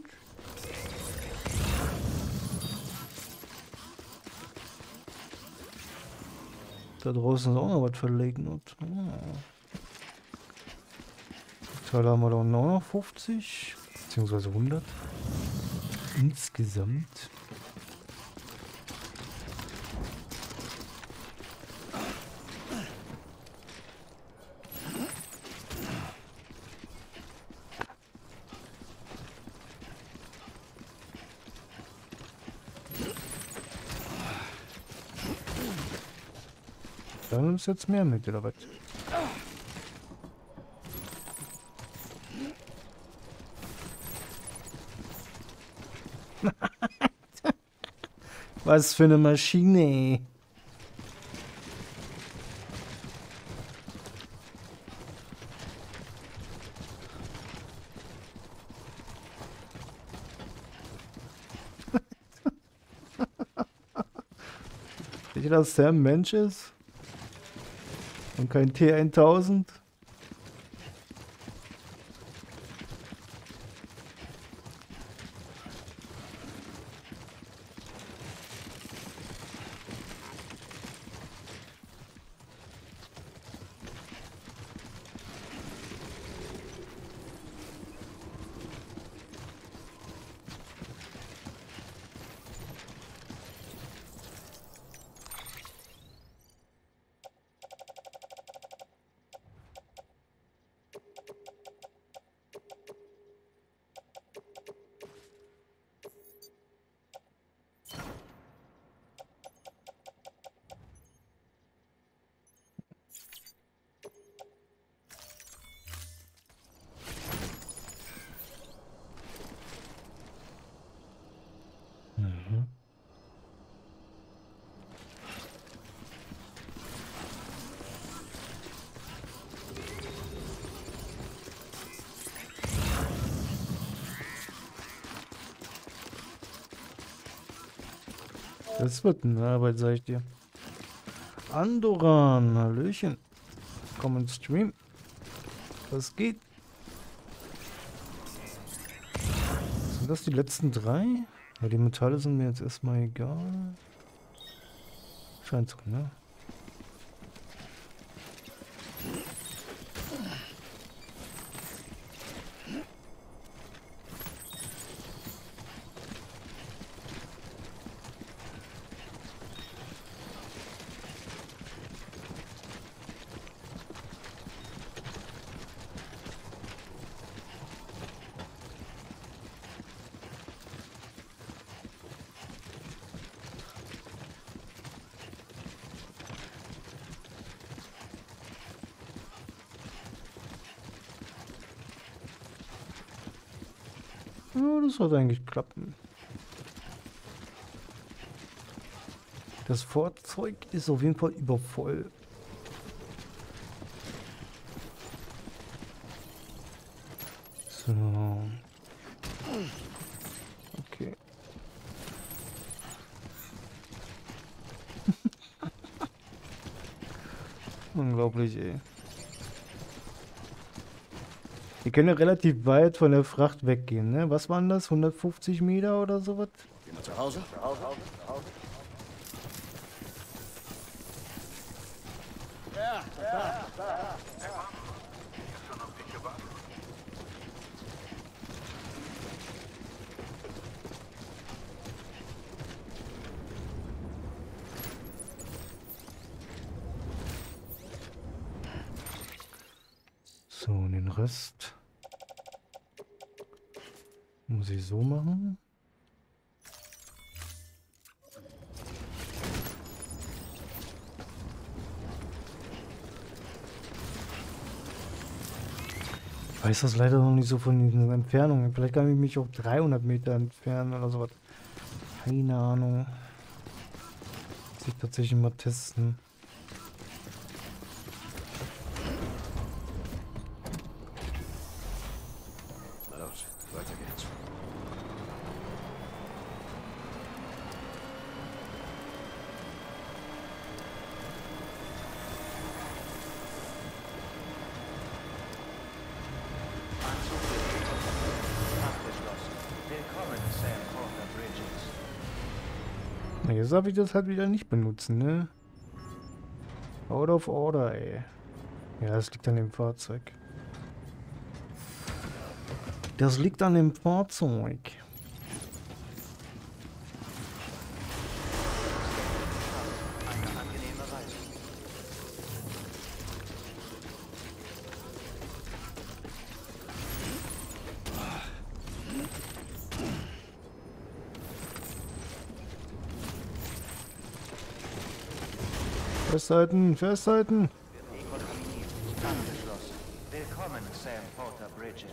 Da draußen ist auch noch was verlegen. Und, oh. Teile haben wir da auch noch fünfzig, beziehungsweise hundert. Insgesamt. Da nimmst du jetzt mehr mit, oder was? Was für eine Maschine. Sicher, dass der ein Mensch ist? Und kein T tausend? Mhm. Das wird eine Arbeit, sag ich dir. Andoran, Hallöchen. Komm ins Stream. Was geht? Sind das die letzten drei? Ja, die Metalle sind mir jetzt erstmal egal. Scheint so, ne? Ja, das sollte eigentlich klappen. Das Fahrzeug ist auf jeden Fall übervoll. So. Okay. Unglaublich, ey. Wir können ja relativ weit von der Fracht weggehen, ne? Was waren das? hundertfünfzig Meter oder sowas? Gehen wir zu Hause? Zu Hause, zu Hause. Ja, ja, ja. So, und den Rest muss ich so machen. Ich weiß das leider noch nicht so von diesen Entfernungen. Vielleicht kann ich mich auch dreihundert Meter entfernen oder sowas. Keine Ahnung. Muss ich tatsächlich mal testen. Los, weiter geht's. Willkommen, Sam Porter Bridges. Na, jetzt darf ich das halt wieder nicht benutzen, ne? Out of order, ey. Ja, das liegt an dem Fahrzeug. Das liegt an dem Fahrzeug. Eine angenehme Reise. Festhalten, festhalten. Abgeschlossen. Willkommen, Sam Porter Bridges.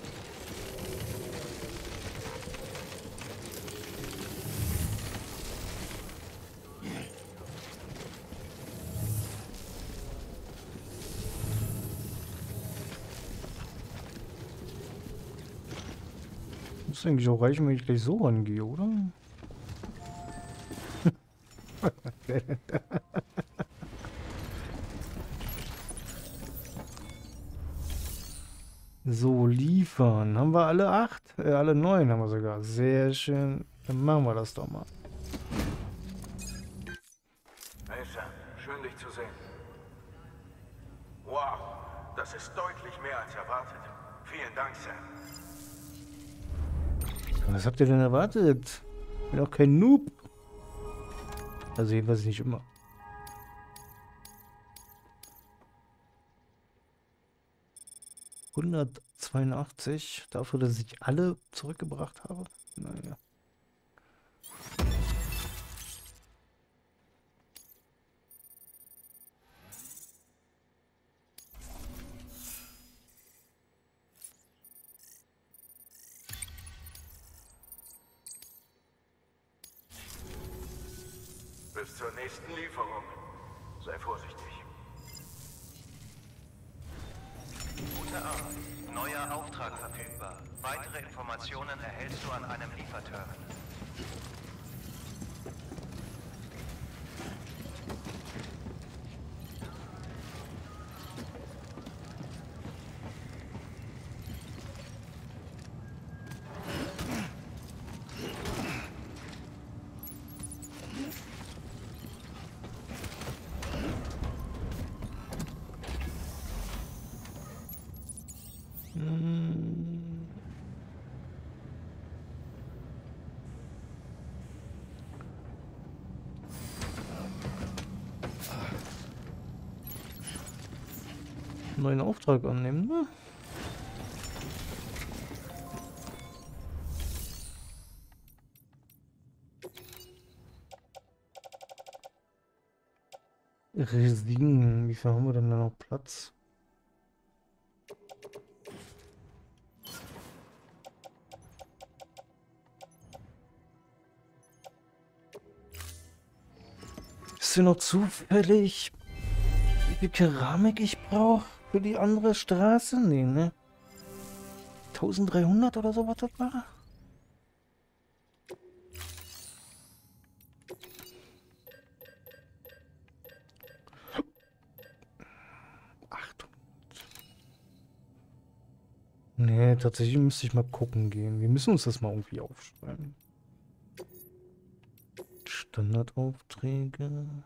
Muss eigentlich auch reichen, wenn ich gleich so rangehe, oder? So, liefern. Haben wir alle acht? Äh, alle neun haben wir sogar. Sehr schön. Dann machen wir das doch mal. Hey Sam, schön dich zu sehen. Wow, das ist deutlich mehr als erwartet. Vielen Dank, Sam. Was habt ihr denn erwartet? Ich bin auch kein Noob. Also jedenfalls nicht immer. hundertzweiundachtzig dafür, dass ich alle zurückgebracht habe. Naja. Bis zur nächsten Lieferung. Sei vorsichtig. Gute Arbeit. Neuer Auftrag verfügbar. Weitere Informationen erhältst du an einem Lieferterminal. Neuen Auftrag annehmen, ne? Resin, wie viel haben wir denn da noch Platz? Ist dir noch zufällig, wie viel Keramik ich brauche für die andere Straße? Nee, ne? dreizehnhundert oder so, was das war? Nee, tatsächlich müsste ich mal gucken gehen. Wir müssen uns das mal irgendwie aufschreiben. Standardaufträge.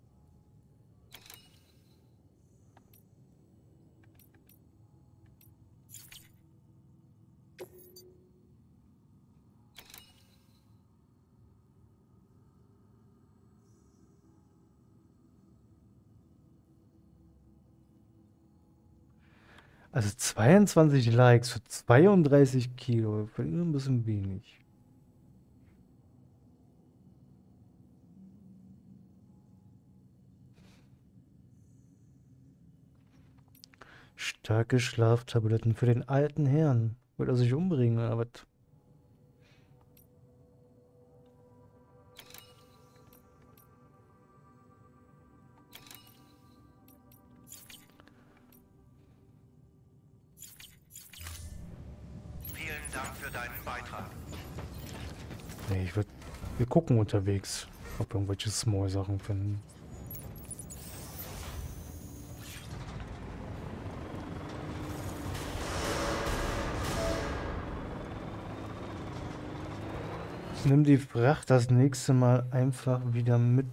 Also zweiundzwanzig Likes für zweiunddreißig Kilo. Finde ich ein bisschen wenig. Starke Schlaftabletten für den alten Herrn. Wollte er sich umbringen oder was? Nee, ich würde... Wir gucken unterwegs, ob wir irgendwelche Small-Sachen finden. Nimm die Fracht das nächste Mal einfach wieder mit.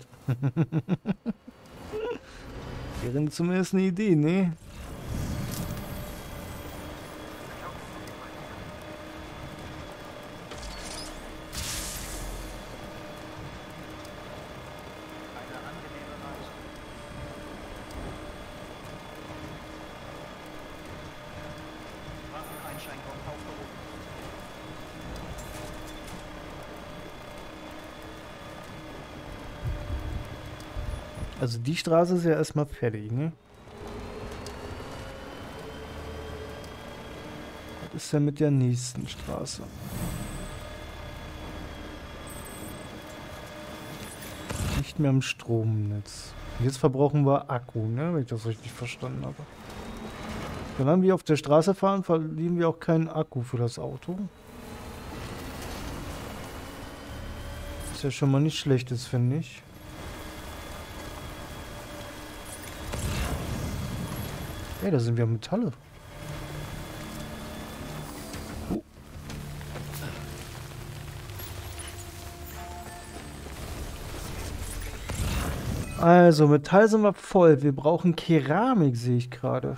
Wäre zumindest eine Idee, ne? Also die Straße ist ja erstmal fertig, ne? Was ist denn mit der nächsten Straße? Nicht mehr im Stromnetz. Jetzt verbrauchen wir Akku, ne? Wenn ich das richtig verstanden habe. Solange wir auf der Straße fahren, verlieren wir auch keinen Akku für das Auto. Was ja schon mal nicht schlecht ist, finde ich. Hey, da sind wir Metalle. Oh. Also, Metall sind wir voll. Wir brauchen Keramik, sehe ich gerade.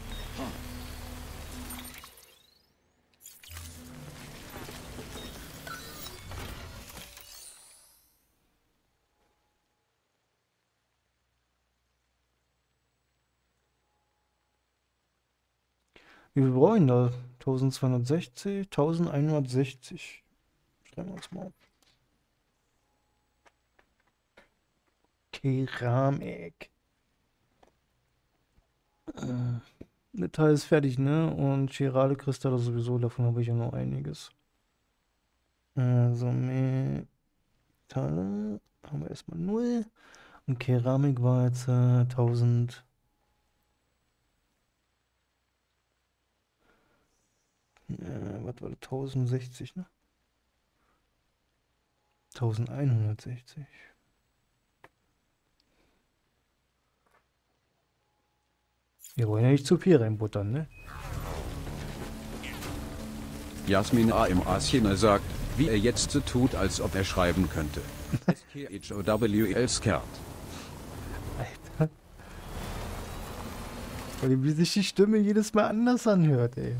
Wie viel brauchen wir da? eintausendzweihundertsechzig, eintausendeinhundertsechzig. Schreiben wir uns mal auf. Keramik. Äh, Metall ist fertig, ne? Und chirale Kristalle sowieso, davon habe ich ja noch einiges. Also Metalle haben wir erstmal null. Und Keramik war jetzt äh, tausend. Äh, was war das? tausendsechzig, ne? eintausendeinhundertsechzig. Wir wollen ja nicht zu viel reinbuttern, ne? Jasmin A. im Aschen sagt, wie er jetzt so tut, als ob er schreiben könnte. S K H O W L Skert. Alter. Weil wie sich die Stimme jedes Mal anders anhört, ey.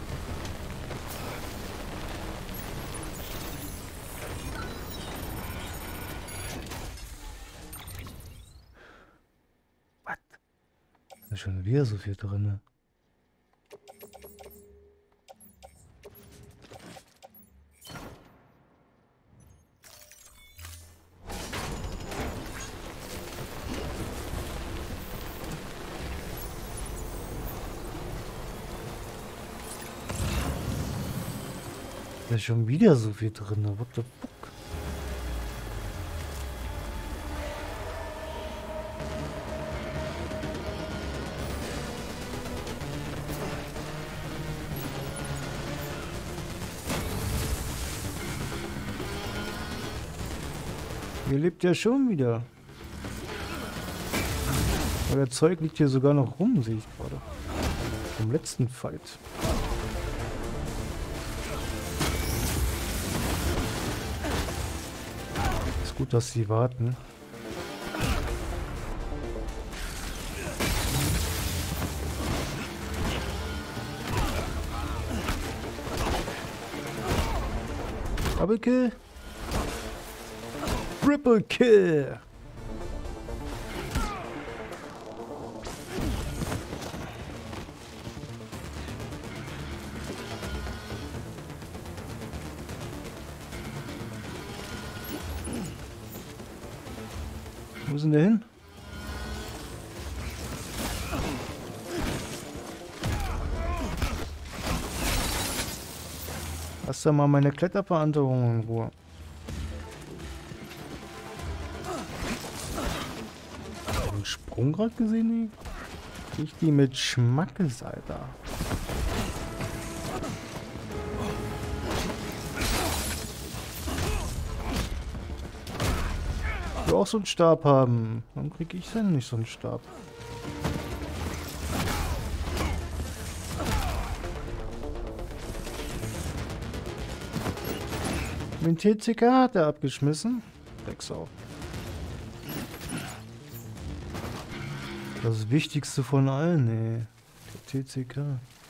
Was? Da ist schon wieder so viel drin. Da ist schon wieder so viel drin. What the fuck? Hier lebt ja schon wieder. Aber der Zeug liegt hier sogar noch rum, sehe ich gerade. Vom letzten Fight. Ist gut, dass sie warten. Double Kill. Triple Kill. Wo sind der hin? Lass doch mal meine Kletterverankerung in Ruhe. Den Sprung gerade gesehen? Ich die mit Schmackes, Alter. Ich will auch so einen Stab haben. Warum kriege ich denn nicht so einen Stab? Den T C K hat er abgeschmissen. Drecksau. Das Wichtigste von allen, ey. Der T C K.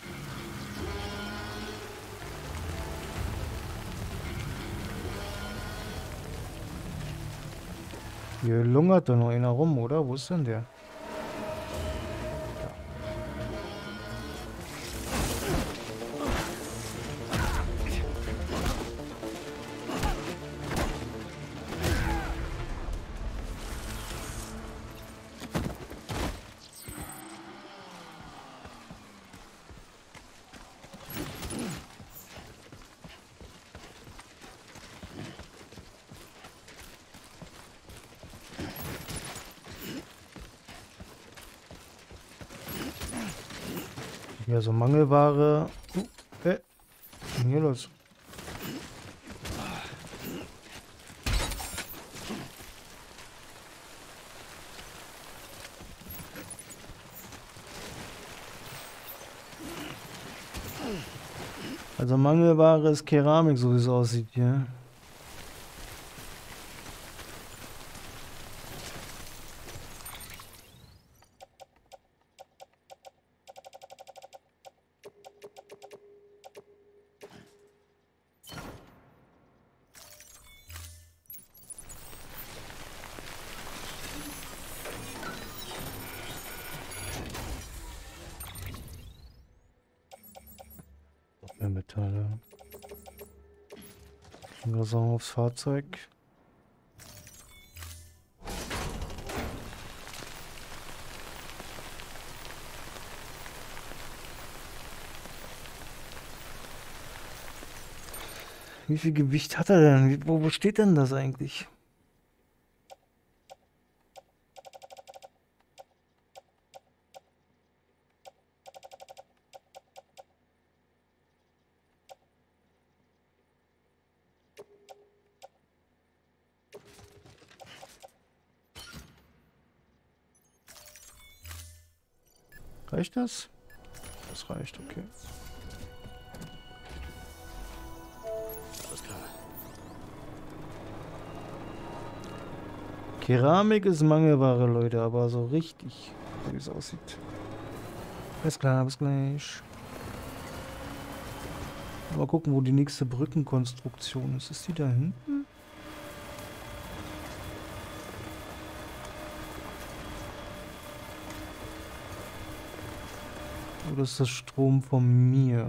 Hier lungert da noch einer rum, oder? Wo ist denn der? Ja, so Mangelware. Uh, äh, was ist denn hier los? Also Mangelware ist Keramik, so wie es aussieht hier. Mehr Metalle. Wir sagen aufs Fahrzeug. Wie viel Gewicht hat er denn? Wie, wo, wo steht denn das eigentlich? Reicht das? Das reicht, okay. Alles klar. Keramik ist Mangelware, Leute, aber so richtig, wie es aussieht. Alles klar, bis gleich. Mal gucken, wo die nächste Brückenkonstruktion ist. Ist die da hinten? Oder ist das Strom von mir?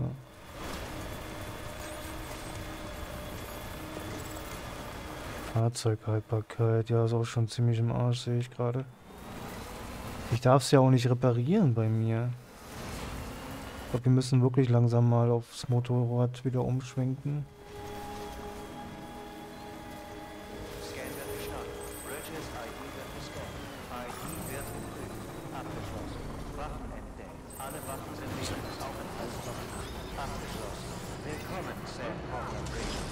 Fahrzeughaltbarkeit, ja, ist auch schon ziemlich im Arsch, sehe ich gerade. Ich darf es ja auch nicht reparieren bei mir. Ich glaube, wir müssen wirklich langsam mal aufs Motorrad wieder umschwenken. Scan wird gestartet. Bridges I D wird gescannt. I D wird geprüft. Abgeschlossen. Waffen entdeckt. Alle Waffen sind während des Aufenthalts blockiert. Abgeschlossen. Willkommen, Sam Porter Bridges.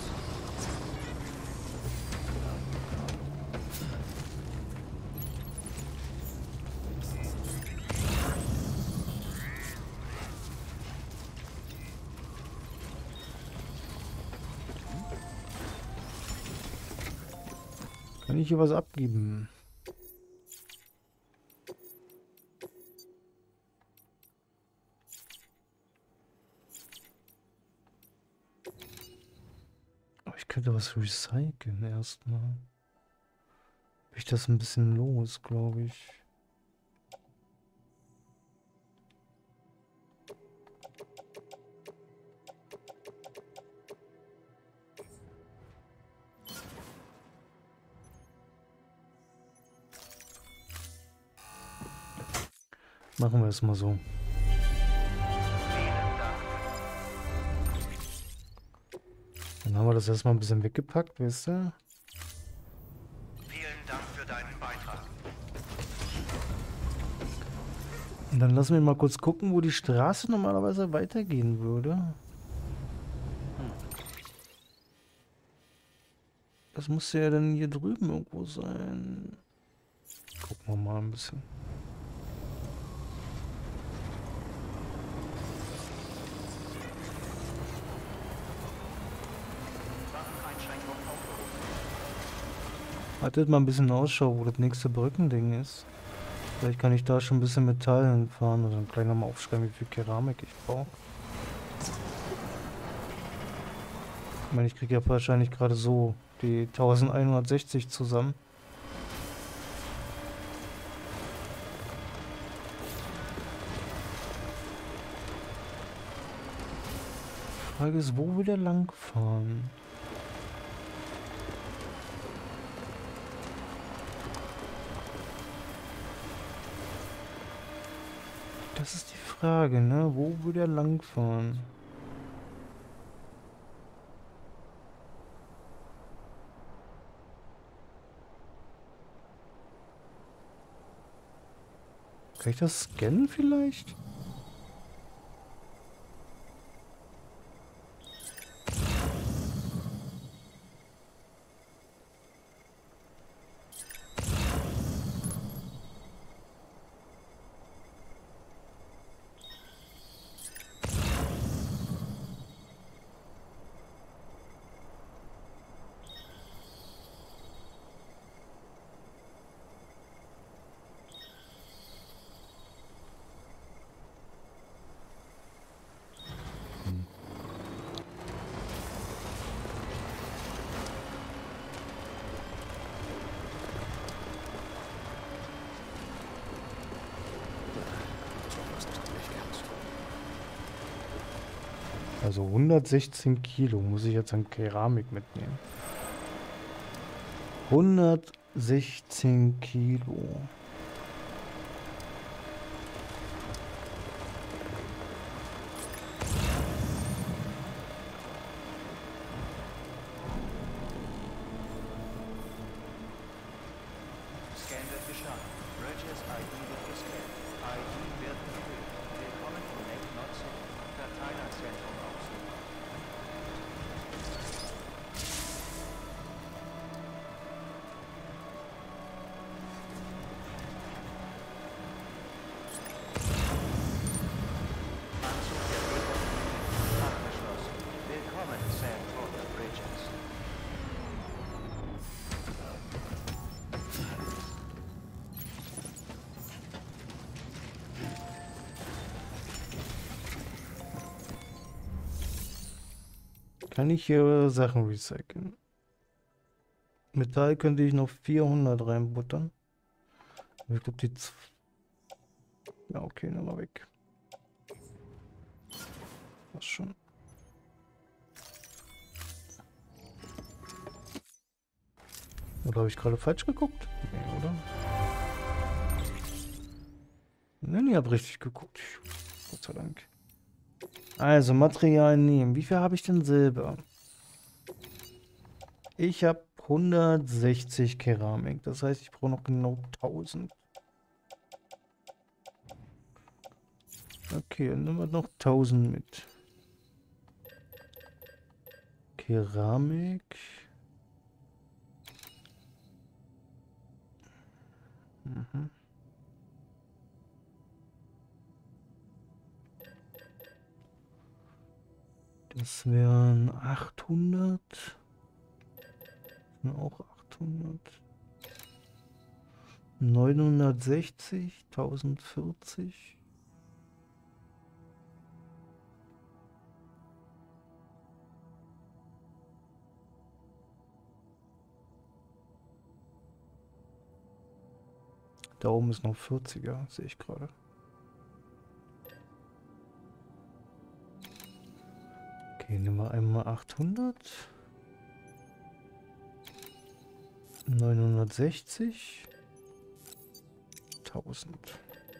Kann ich hier was abgeben? Aber ich könnte was recyceln erstmal. Bin ich das ein bisschen los, glaube ich. Machen wir es mal so. Dann haben wir das erstmal ein bisschen weggepackt, wisst ihr? Vielen Dank für deinen Beitrag. Und dann lassen wir mal kurz gucken, wo die Straße normalerweise weitergehen würde. Das muss ja dann hier drüben irgendwo sein. Gucken wir mal ein bisschen. Haltet mal ein bisschen Ausschau, wo das nächste Brückending ist. Vielleicht kann ich da schon ein bisschen Metall hinfahren oder dann gleich nochmal aufschreiben, wie viel Keramik ich brauche. Ich meine, ich kriege ja wahrscheinlich gerade so die elfhundertsechzig zusammen. Die Frage ist, wo will der lang fahren? Das ist die Frage, ne? Wo würde er langfahren? Kann ich das scannen vielleicht? Also hundertsechzehn Kilo muss ich jetzt an Keramik mitnehmen. hundertsechzehn Kilo. Scan wird gestartet. Bridges I D wird gescannt. I D wird geprüft. Willkommen in Lake Knot City. Verteilerzentrum aufsuchen. Anzug der Bürger abgeschlossen. Willkommen, Sam Porter Bridges. Kann ich hier Sachen recyceln? Metall könnte ich noch vierhundert reinbuttern. Ich glaube die... Z ja, okay, nimm mal weg. Das schon. Oder habe ich gerade falsch geguckt? Nee, oder? Nein, ich habe richtig geguckt. Gott sei Dank. Also, Material nehmen. Wie viel habe ich denn Silber? Ich habe hundertsechzig Keramik. Das heißt, ich brauche noch genau tausend. Okay, dann nehmen wir noch tausend mit. Keramik. Mhm. Das wären achthundert. Das wären auch achthundert. neunhundertsechzig, tausendvierzig. Da oben ist noch vierziger, sehe ich gerade. Okay, nehmen wir einmal achthundert. neunhundertsechzig. tausend.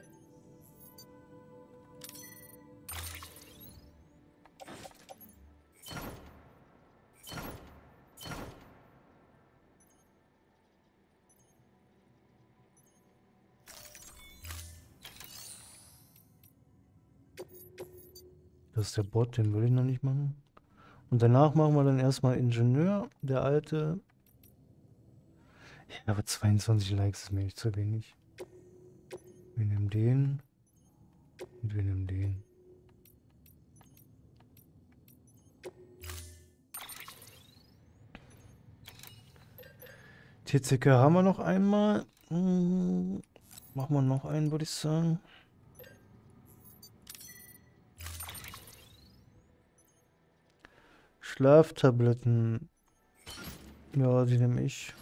Das ist der Bot, den will ich noch nicht machen. Und danach machen wir dann erstmal Ingenieur, der alte. Ja, aber zweiundzwanzig Likes ist mir nicht zu wenig. Wir nehmen den. Und wir nehmen den. T C K haben wir noch einmal. Hm, machen wir noch einen, würde ich sagen. Schlaftabletten. Ja, die nehme ich.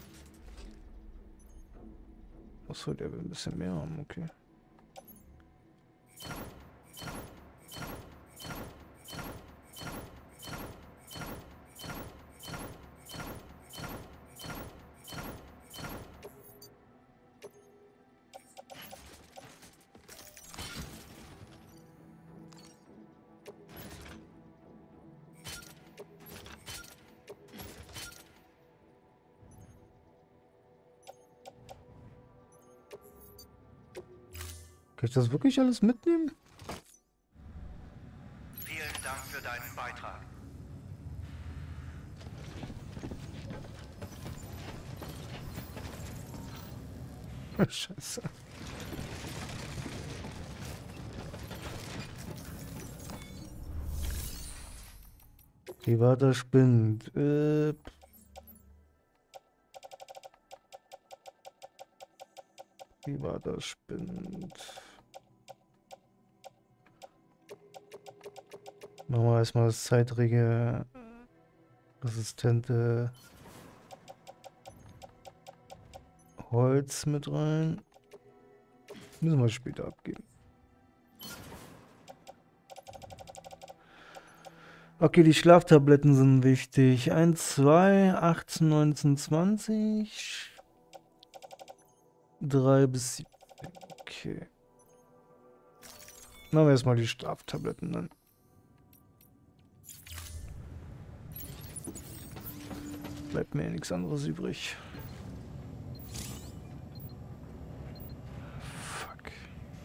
Achso, der will ein bisschen mehr haben, okay. Kann ich das wirklich alles mitnehmen? Vielen Dank für deinen Beitrag. Scheiße. Privater Spind. Äh, privater Spind. Machen wir erstmal das zeitrige resistente Holz mit rein. Müssen wir später abgeben. Okay, die Schlaftabletten sind wichtig. eins, zwei, achtzehn, neunzehn, zwanzig. drei bis sieben. Okay. Machen wir erstmal die Schlaftabletten dann. Bleibt mir ja nichts anderes übrig. Fuck.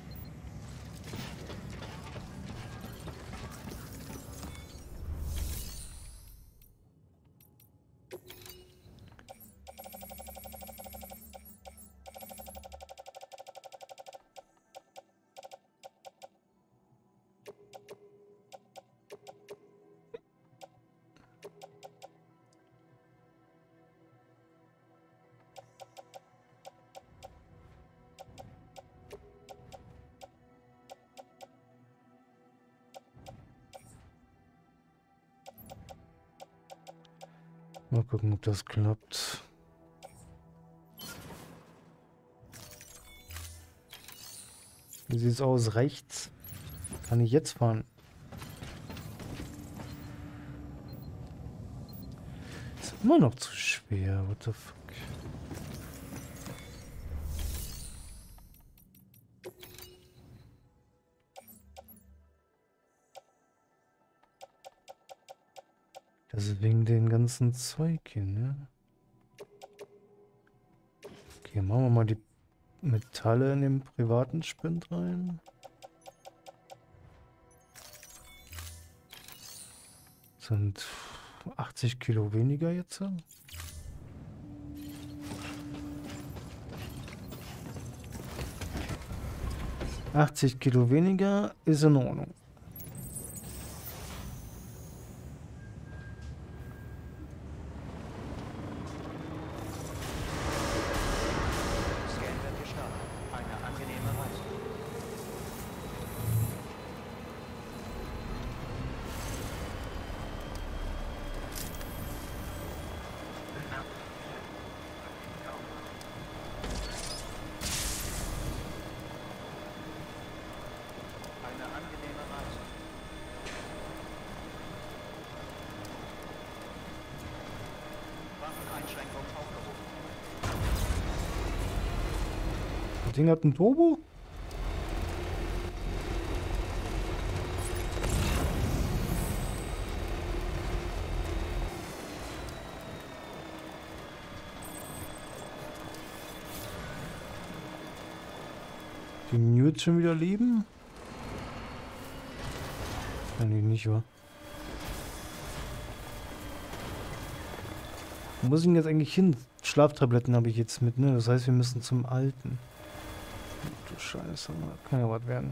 Mal gucken, ob das klappt. Wie sieht's aus? Rechts? Kann ich jetzt fahren? Ist immer noch zu schwer. What the fuck? Das ist wegen den ganzen Zeug hier, ne? Okay, machen wir mal die Metalle in den privaten Spind rein. Sind achtzig Kilo weniger jetzt. achtzig Kilo weniger ist in Ordnung. Das Ding hat einen Turbo? Die Newt schon wieder leben? Kann ich nicht, wa? Wo muss ich denn jetzt eigentlich hin? Schlaftabletten habe ich jetzt mit, ne? Das heißt, wir müssen zum Alten. Du Scheiße, kann ja was werden.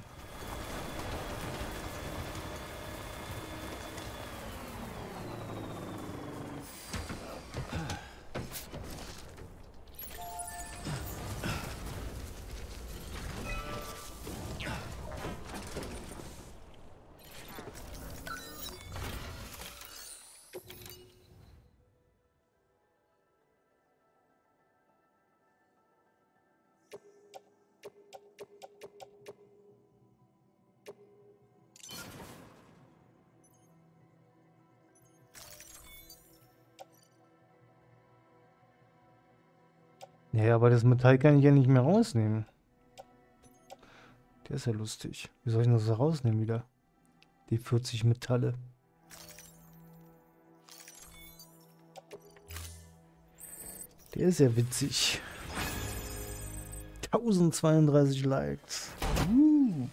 Ja, aber das Metall kann ich ja nicht mehr rausnehmen. Der ist ja lustig. Wie soll ich das rausnehmen wieder? Die vierzig Metalle. Der ist ja witzig. tausendzweiunddreißig Likes. Uh.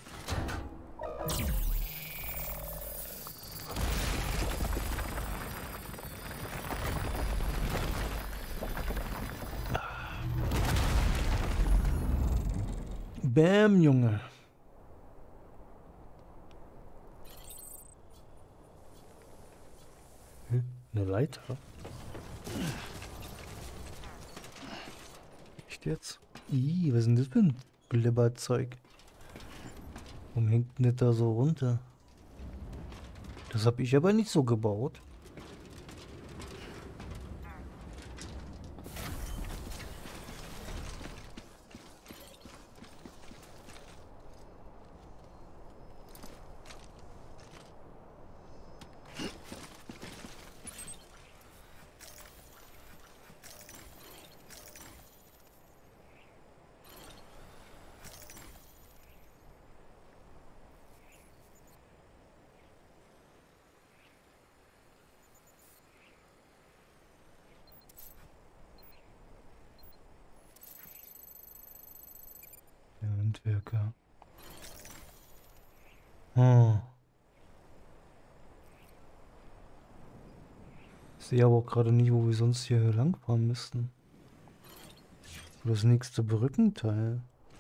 Bäm, Junge. Hm, eine Leiter? Echt jetzt? Ih, was ist denn das für ein Glibberzeug? Warum hängt denn das da so runter? Das habe ich aber nicht so gebaut. Netzwerke. Hm. Ich sehe aber auch gerade nicht, wo wir sonst hier langfahren müssten. Das nächste Brückenteil.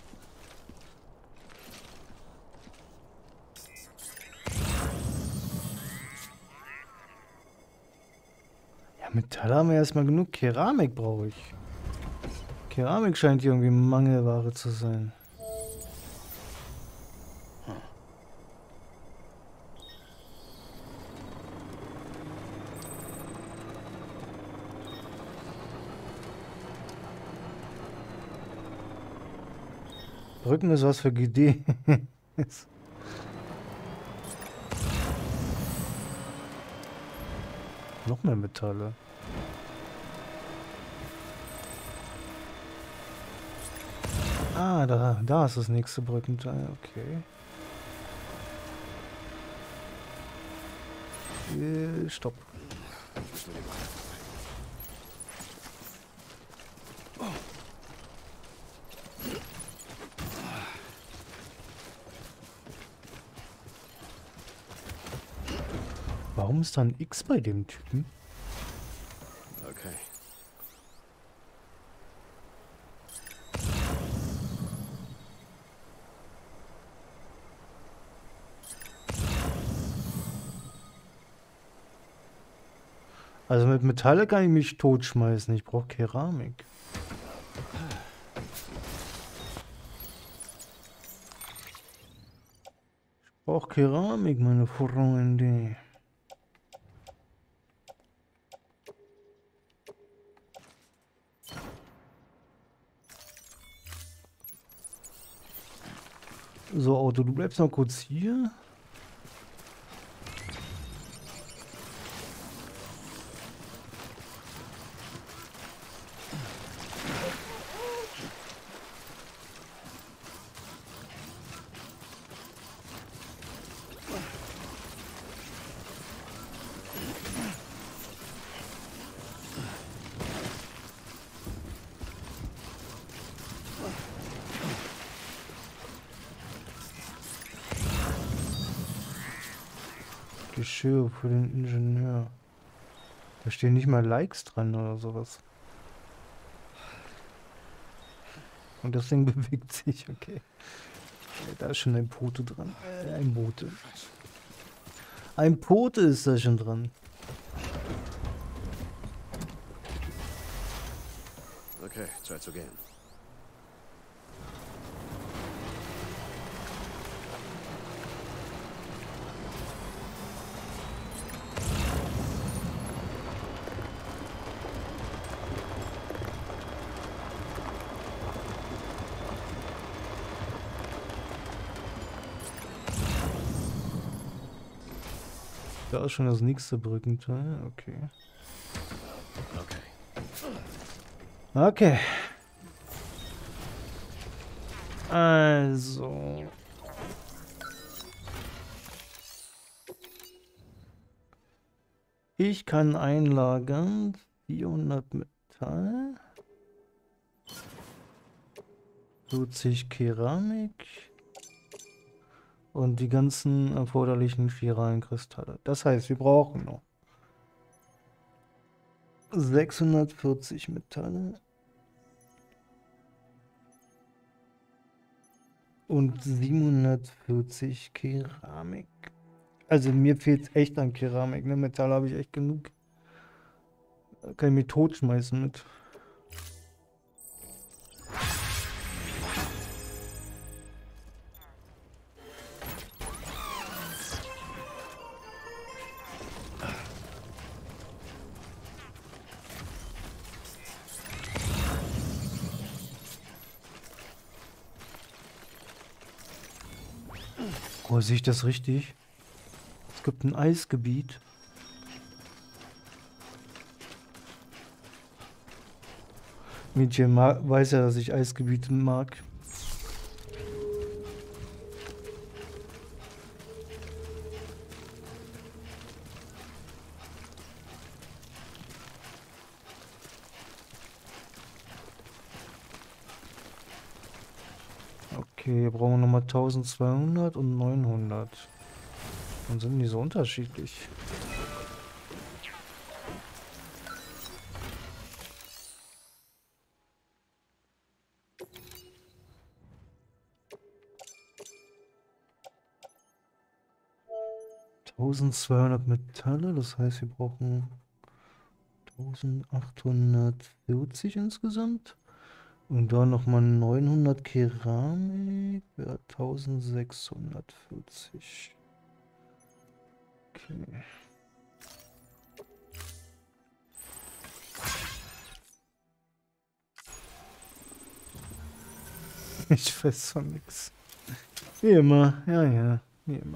Ja, Metall haben wir erstmal genug. Keramik brauche ich. Keramik scheint hier irgendwie Mangelware zu sein. Brücken ist was für G D. Noch mehr Metalle. Ah, da, da ist das nächste Brückenteil. Okay. Äh, stopp. Warum ist da ein X bei dem Typen? Okay. Also mit Metalle kann ich mich totschmeißen. Ich brauche Keramik. Ich brauche Keramik, meine Freunde. So, Auto, du bleibst noch kurz hier. Geschirr für den Ingenieur. Da stehen nicht mal Likes dran oder sowas. Und das Ding bewegt sich, okay. Da ist schon ein Pote dran. Äh, ein Bote. Ein Pote ist da schon dran. Okay, Zeit zu gehen. Da ist schon das nächste Brückenteil, okay. Okay. Okay. Also. Ich kann einlagern vierhundert Metall. vierzig Keramik. Und die ganzen erforderlichen chiralen Kristalle. Das heißt, wir brauchen noch sechshundertvierzig Metalle und siebenhundertvierzig Keramik. Also mir fehlt echt an Keramik. Ne? Metall habe ich echt genug. Da kann ich mich totschmeißen mit. Oh, sehe ich das richtig? Es gibt ein Eisgebiet. Mädchen weiß ja, dass ich Eisgebiete mag. Okay, brauchen wir nochmal eintausendzweihundert und neunhundert. Dann sind die so unterschiedlich. eintausendzweihundert Metalle, das heißt, wir brauchen eintausendachthundertvierzig insgesamt. Und dann nochmal neunhundert Keramik, ja, eintausendsechshundertvierzig. Okay. Ich weiß von nix. Wie immer, ja, ja, wie immer.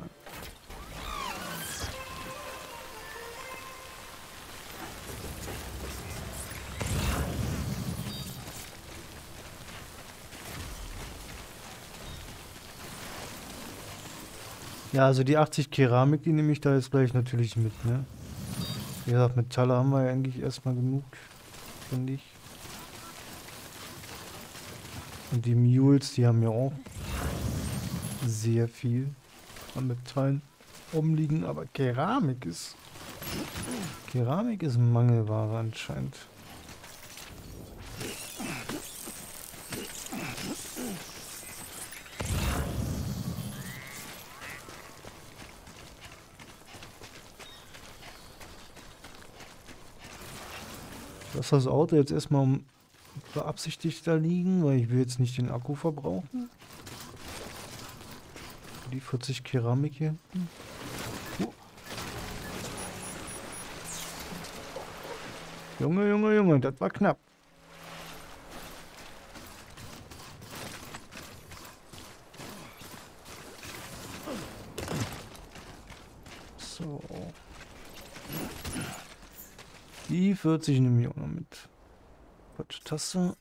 Ja, also die achtzig Keramik, die nehme ich da jetzt gleich natürlich mit, ne? Wie gesagt, Metalle haben wir ja eigentlich erstmal genug, finde ich. Und die Mules, die haben ja auch sehr viel an Metallen rumliegen, aber Keramik ist... Keramik ist Mangelware anscheinend. Lass das Auto jetzt erstmal beabsichtigt da liegen, weil ich will jetzt nicht den Akku verbrauchen. Die vierzig Keramik hier hinten. Uh. Junge, Junge, Junge, das war knapp. So. Die vierzig nehme ich auch noch mit. Falsche Taste.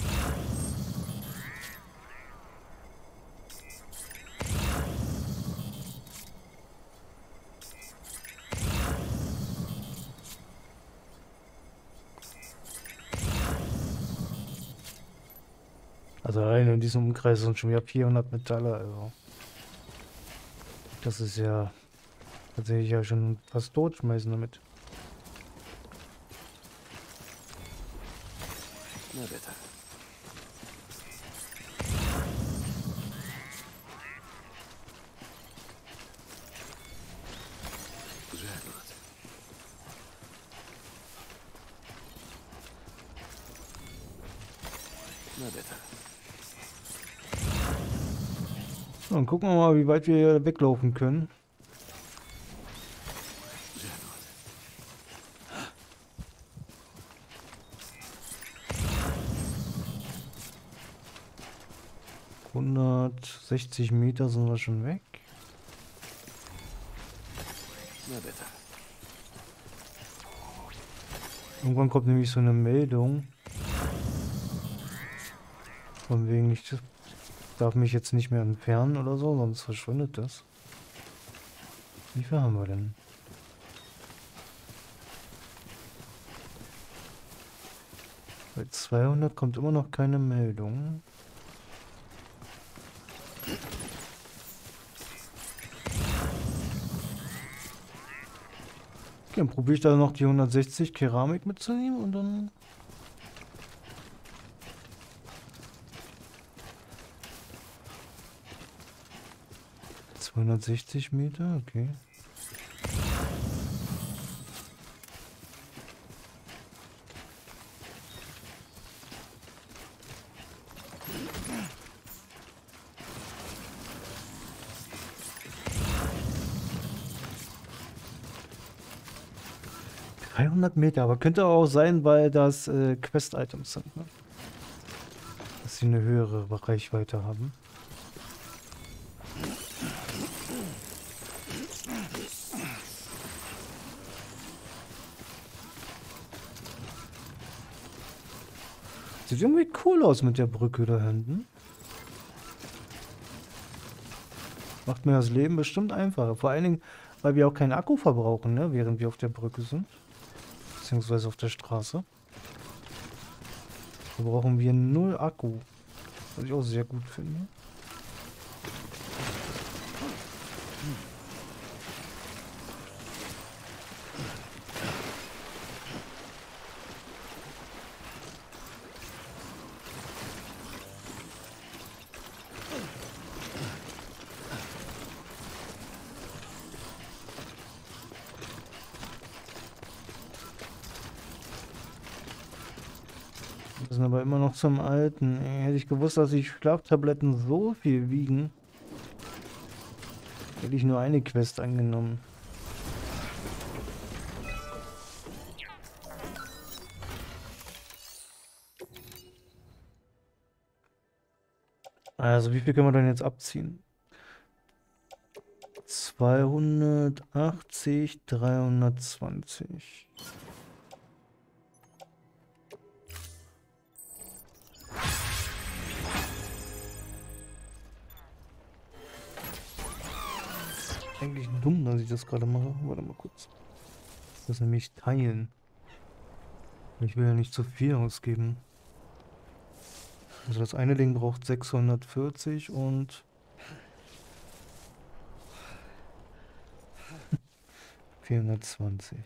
Also rein in diesem Umkreis sind schon wieder vierhundert Metalle. Also das ist ja tatsächlich ja schon fast totschmeißen damit. Na bitte. Sehr gut. Na bitte. So, dann gucken wir mal, wie weit wir hier weglaufen können. hundertsechzig Meter sind wir schon weg. Na bitte. Irgendwann kommt nämlich so eine Meldung. Von wegen, ich darf mich jetzt nicht mehr entfernen oder so, sonst verschwindet das. Wie viel haben wir denn? Bei zweihundert kommt immer noch keine Meldung. Okay, dann probiere ich da noch die hundertsechzig Keramik mitzunehmen und dann... zweihundertsechzig Meter, okay. dreihundert Meter, aber könnte auch sein, weil das äh, Quest-Items sind, ne? Dass sie eine höhere Reichweite haben. Sieht irgendwie cool aus mit der Brücke da hinten. Macht mir das Leben bestimmt einfacher. Vor allen Dingen, weil wir auch keinen Akku verbrauchen, ne? Während wir auf der Brücke sind. Beziehungsweise auf der Straße. Da brauchen wir null Akku. Was ich auch sehr gut finde. Wir sind aber immer noch zum Alten. Ey, hätte ich gewusst, dass die Schlaftabletten so viel wiegen, hätte ich nur eine Quest angenommen. Also, wie viel können wir denn jetzt abziehen? zweihundertachtzig, dreihundertzwanzig. Eigentlich dumm, dass ich das gerade mache. Warte mal kurz. Das ist nämlich teilen. Ich will ja nicht zu viel ausgeben. Also das eine Ding braucht sechshundertvierzig und vierhundertzwanzig.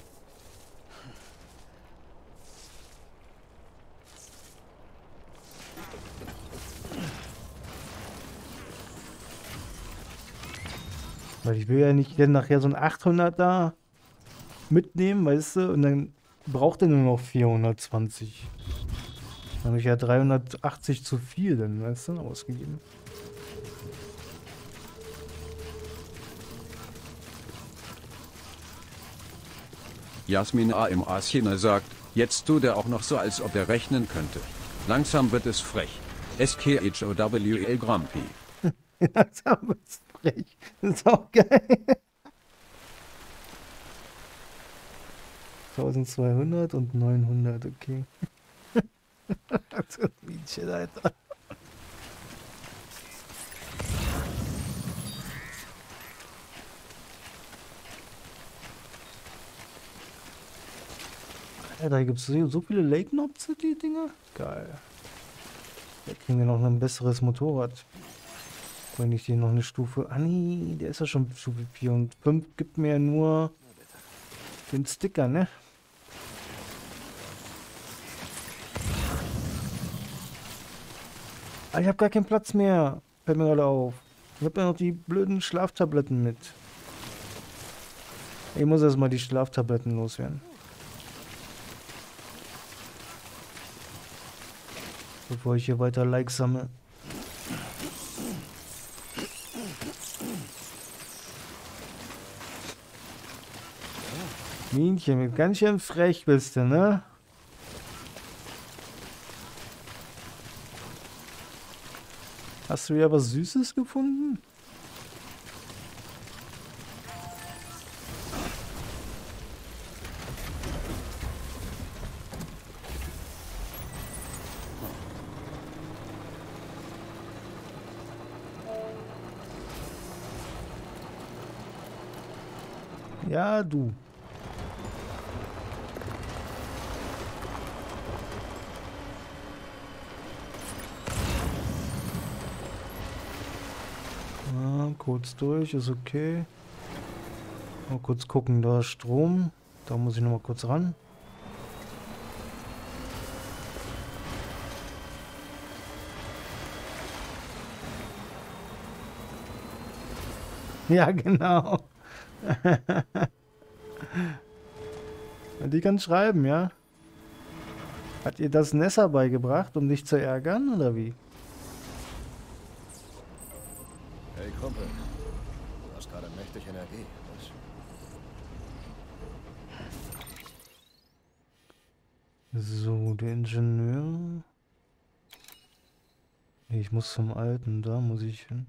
Weil ich will ja nicht dann nachher so ein achthunderter mitnehmen, weißt du, und dann braucht er nur noch vierhundertzwanzig. Dann habe ich ja dreihundertachtzig zu viel dann, weißt du, ausgegeben. Jasmin A. im Aschen sagt, jetzt tut er auch noch so, als ob er rechnen könnte. Langsam wird es frech. S K H O W L Grumpy. Langsam wird es frech. Das ist auch geil. eintausendzweihundert und neunhundert, okay. Das ist wie ein Shit, Alter. Alter, da gibt es so, so viele Lake Knobs, die Dinger. Geil. Da kriegen wir noch ein besseres Motorrad. Wenn ich den noch eine Stufe... Ah nee, der ist ja schon Stufe vier und fünf gibt mir ja nur den Sticker, ne? Ah, ich habe gar keinen Platz mehr. Fällt mir gerade auf. Ich habe ja noch die blöden Schlaftabletten mit. Ich muss erstmal die Schlaftabletten loswerden. Bevor ich hier weiter Likes sammle. Minchen, ganz schön frech bist du, ne? Hast du wieder was Süßes gefunden? Ja, du. Ja, kurz durch, ist okay. Mal kurz gucken, da ist Strom. Da muss ich noch mal kurz ran. Ja, genau. Die kann schreiben, ja? Hat ihr das Nessa beigebracht, um dich zu ärgern, oder wie? Hey Kumpel, du hast gerade mächtig Energie. Was? So, der Ingenieur. Nee, ich muss zum Alten, da muss ich hin.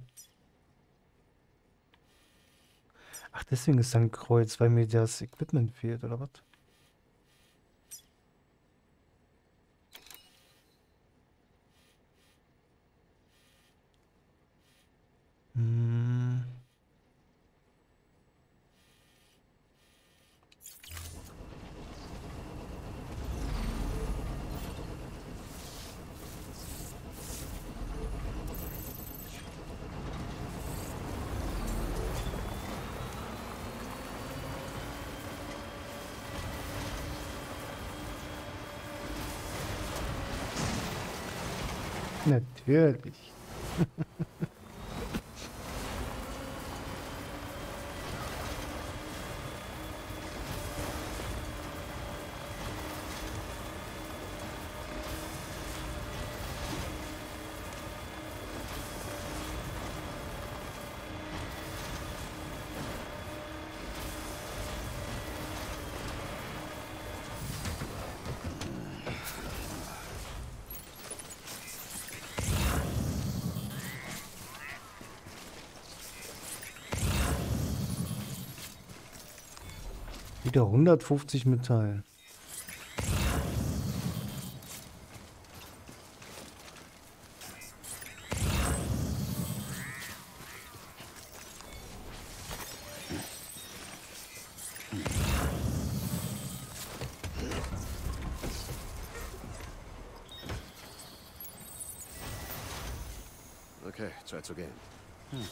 Ach, deswegen ist dann Kreuz, weil mir das Equipment fehlt, oder was? Hm. Natürlich. Wieder hundertfünfzig Metall. Okay, Zeit zu gehen. Hm.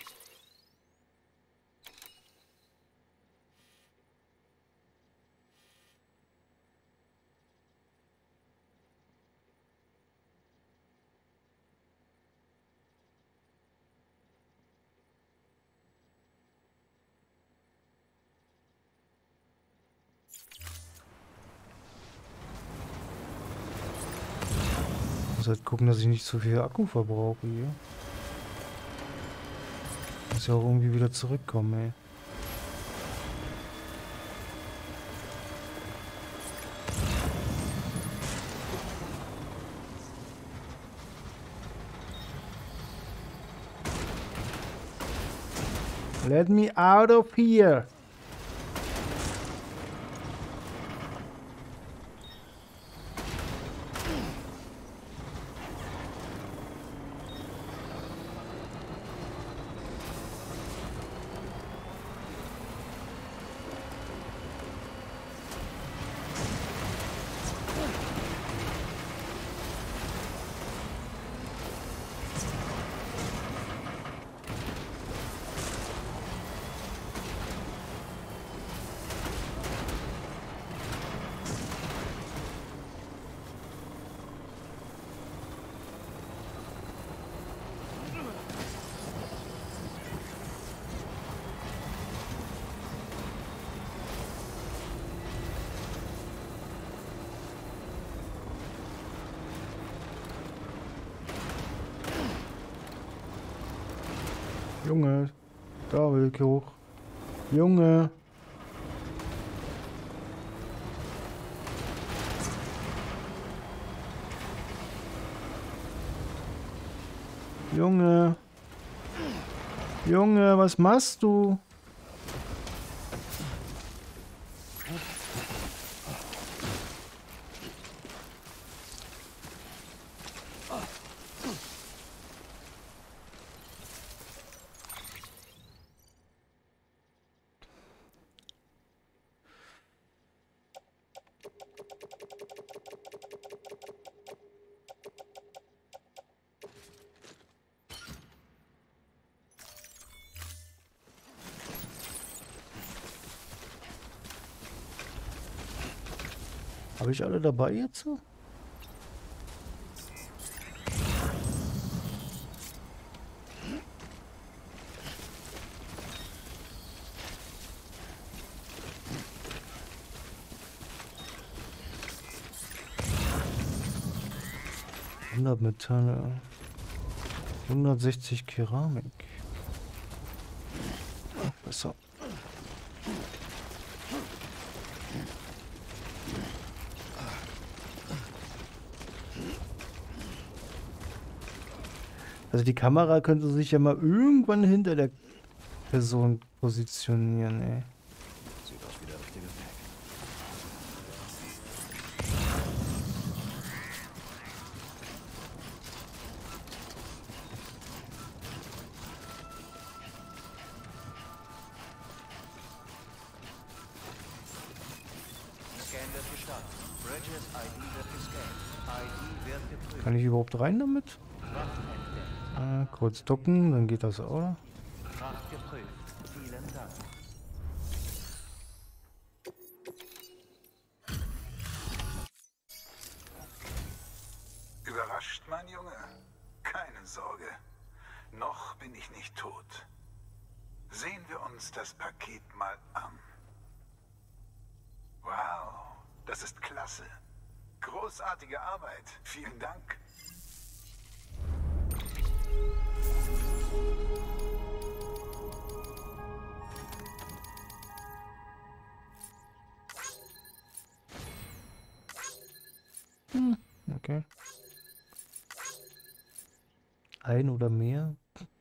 Ich muss halt gucken, dass ich nicht zu viel Akku verbrauche hier. Muss ja auch irgendwie wieder zurückkommen, ey. Let me out of here. Junge, da will ich hoch. Junge. Junge. Junge, was machst du? Habe ich alle dabei jetzt? hundert Metalle. hundertsechzig Keramik. Besser. Also die Kamera könnte sich ja mal irgendwann hinter der Person positionieren, ey. Sieht aus wie der richtige Weg. Scan wird gestartet. Bridges I D wird gescannt. I D wird geprüft. Kann ich überhaupt rein damit? Äh, kurz ducken, dann geht das, oder? Fracht geprüft. Vielen Dank. Überrascht Mein Junge, keine Sorge. Noch bin ich nicht tot. Sehen wir uns das Paket mal an. Wow, das ist klasse. Großartige Arbeit. Vielen Dank. Hm, okay. Ein oder mehr?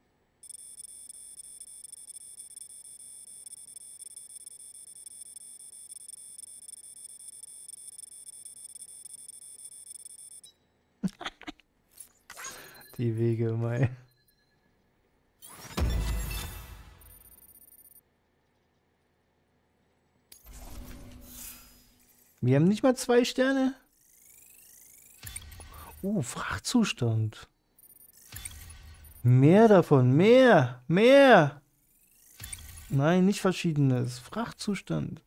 Die Wege, mei. Wir haben nicht mal zwei Sterne. Uh, Frachtzustand. Mehr davon, mehr, mehr. Nein, nicht verschiedenes. Frachtzustand.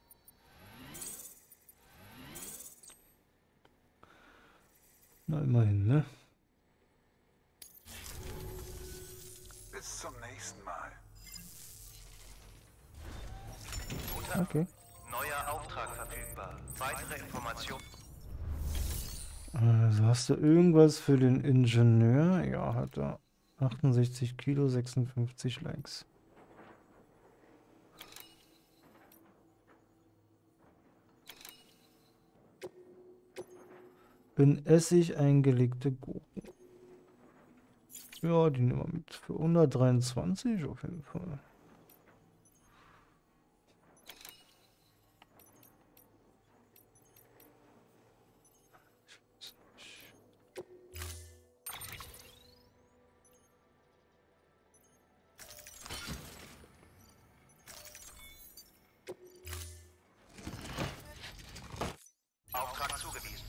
Na, immerhin, ne? Bis zum nächsten Mal. Okay. Neuer Auftrag verfügbar. Weitere Informationen. Also hast du irgendwas für den Ingenieur? Ja, hat er. achtundsechzig Kilo, sechsundfünfzig Likes. In Essig eingelegte Gurken. Ja, die nehmen wir mit. Für hundertdreiundzwanzig auf jeden Fall. Auftrag zugewiesen.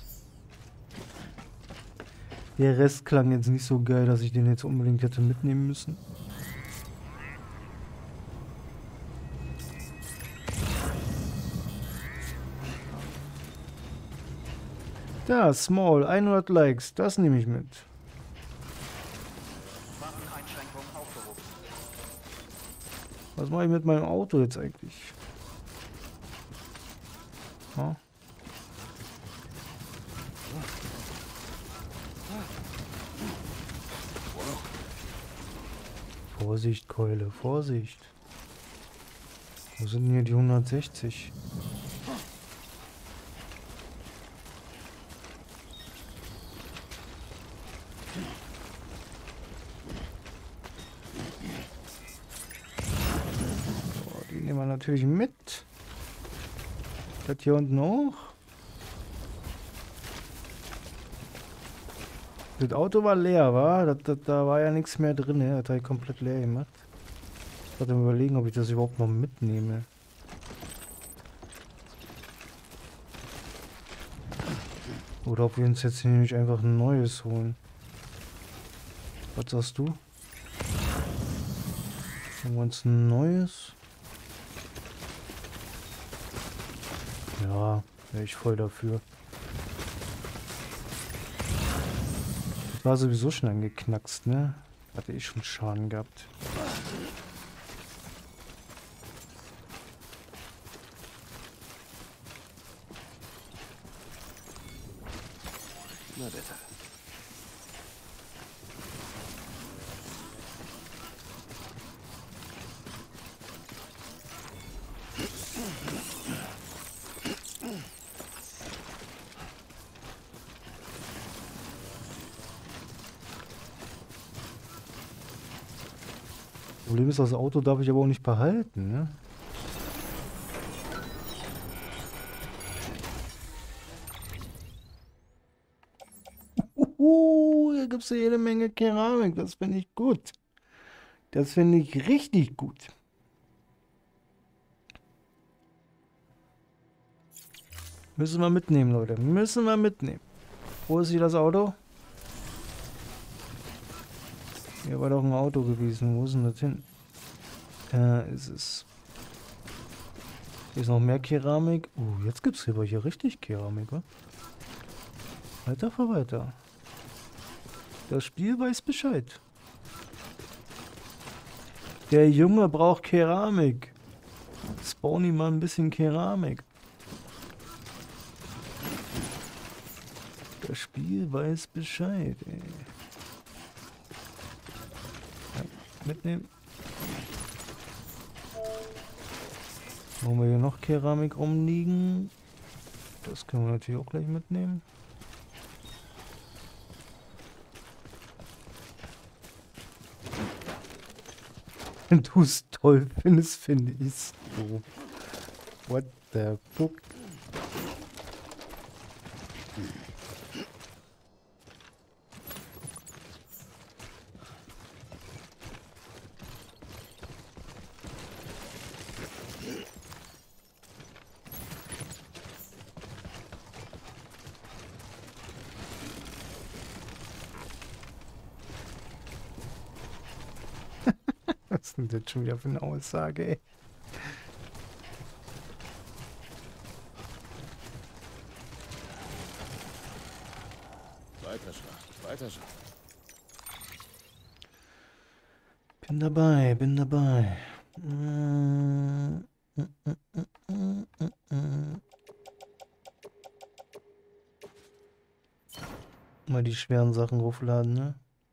Der Rest klang jetzt nicht so geil, dass ich den jetzt unbedingt hätte mitnehmen müssen. Da, Small, hundert Likes, das nehme ich mit. Waffeneinschränkung aufgehoben. Was mache ich mit meinem Auto jetzt eigentlich? Ha? Vorsicht, Keule, Vorsicht. Wo sind denn hier die hundertsechzig? So, die nehmen wir natürlich mit. Das hier unten auch. Das Auto war leer, war? Das, das, da war ja nichts mehr drin. Das hat er komplett leer gemacht. Ich wollte mir überlegen, ob ich das überhaupt noch mitnehme. Oder ob wir uns jetzt nämlich einfach ein neues holen. Was sagst du? Holen wir uns ein neues? Ja, wäre ich voll dafür. War sowieso schon angeknackst, ne? Hatte ich schon Schaden gehabt. Na bitte. Problem ist, das Auto darf ich aber auch nicht behalten, ne? Uhu, hier gibt es jede Menge Keramik, das finde ich gut. Das finde ich richtig gut. Müssen wir mitnehmen, Leute. Müssen wir mitnehmen. Wo ist hier das Auto? Hier war doch ein Auto gewesen. Wo ist denn das hin? Da ist es. Hier ist noch mehr Keramik. Uh, jetzt gibt es hier richtig Keramik, wa? Weiter, fahr weiter. Das Spiel weiß Bescheid. Der Junge braucht Keramik. Spawn ihm mal ein bisschen Keramik. Das Spiel weiß Bescheid, ey. Ja, mitnehmen. Haben wir hier noch Keramik rumliegen? Das können wir natürlich auch gleich mitnehmen. Wenn du es toll findest, finde ich es so. What the fuck? Was ist denn das schon wieder für eine Aussage, ey? Weiter, Schlacht. Weiter, Schlacht. Bin dabei, bin dabei. Mm, mm, mm, mm, mm, mm. Mal die schweren Sachen aufladen, ne?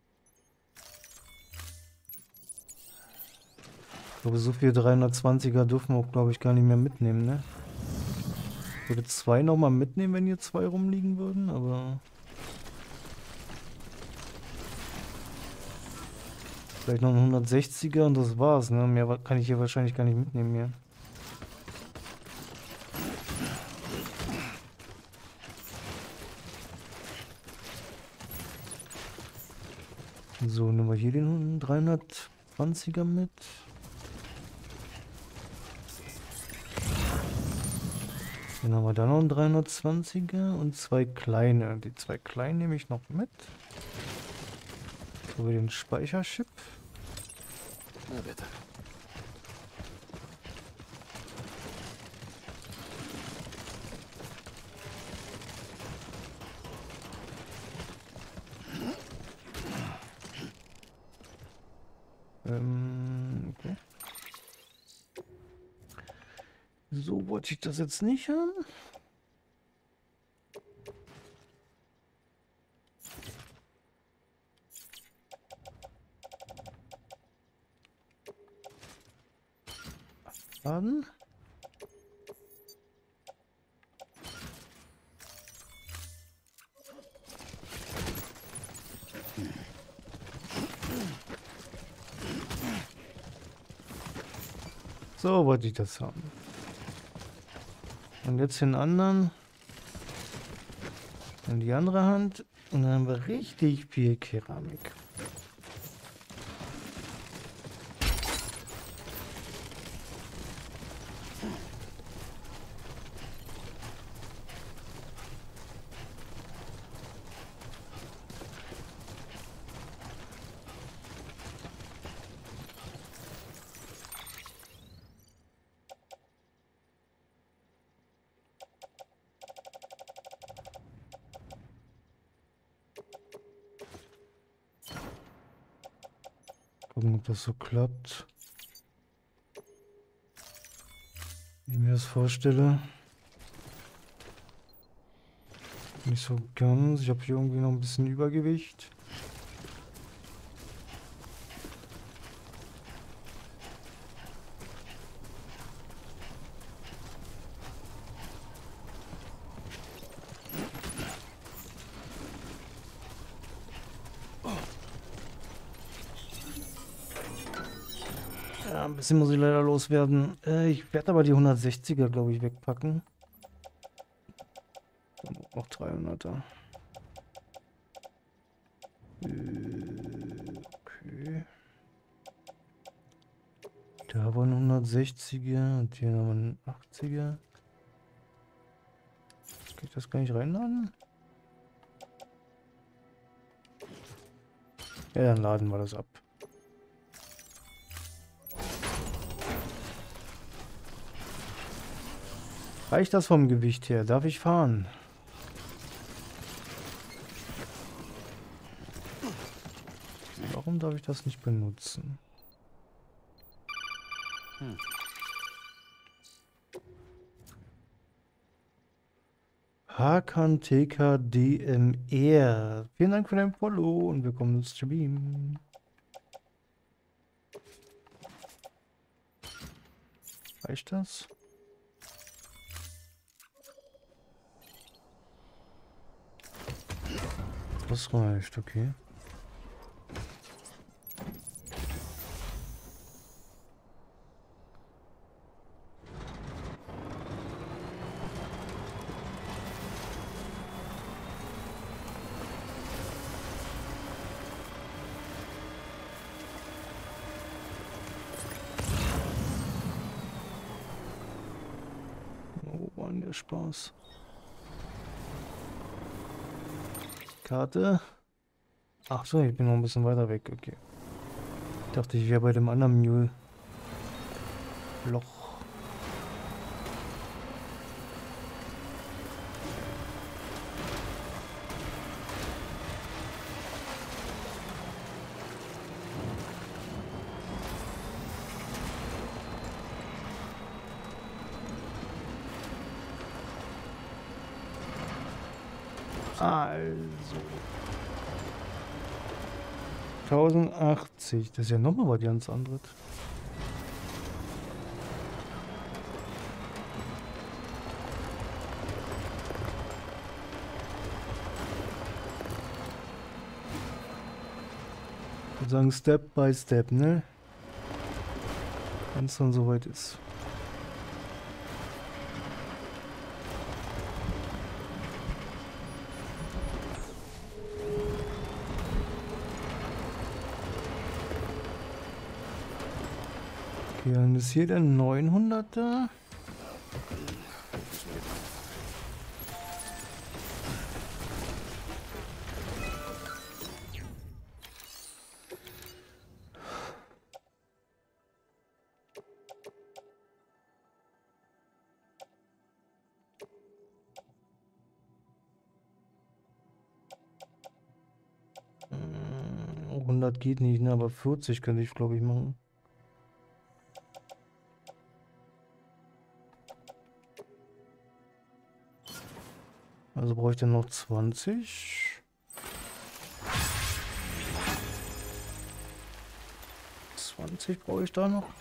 Ich glaube, so viel dreihundertzwanziger dürfen wir auch, glaube ich, gar nicht mehr mitnehmen, ne? Ich würde zwei nochmal mitnehmen, wenn hier zwei rumliegen würden, aber... Vielleicht noch ein hundertsechziger und das war's, ne? Mehr kann ich hier wahrscheinlich gar nicht mitnehmen mehr. So, nehmen wir hier den dreihundertzwanziger mit. Dann haben wir da noch einen dreihundertzwanziger und zwei kleine. Die zwei kleinen nehme ich noch mit. So, den Speicherchip. Na bitte. Ähm, okay. So wollte ich das jetzt nicht haben. Laden. So wollte ich das haben. Und jetzt den anderen. In die andere Hand. Und dann haben wir richtig viel Keramik. Gucken, ob das so klappt. Wie ich mir das vorstelle. Nicht so ganz. Ich habe hier irgendwie noch ein bisschen Übergewicht. Ja, ein bisschen muss ich leider loswerden. Äh, ich werde aber die hundertsechziger, glaube ich, wegpacken. Noch dreihunderter. Äh, okay. Da war ein hundertsechziger und hier haben wir einen achtziger. Kann ich das gar nicht reinladen? Ja, dann laden wir das ab. Reicht das vom Gewicht her? Darf ich fahren? Warum darf ich das nicht benutzen? Hm. Hakan T K D M R. Vielen Dank für dein Follow und willkommen ins Stream. Reicht das? Das reicht, okay. Oh, war denn der Spaß. Karte. Ach so, ich bin noch ein bisschen weiter weg, okay. Ich dachte, ich wäre bei dem anderen Mule. Loch. Also. tausendachtzig. Das ist ja nochmal was ganz anderes. Ich würde sagen, Step by Step, ne? Wenn es dann soweit ist. Okay, dann ist hier der neunhunderter. hundert geht nicht, ne? Aber vierzig könnte ich, glaube ich, machen. Also brauche ich dann noch zwanzig. zwanzig brauche ich da noch.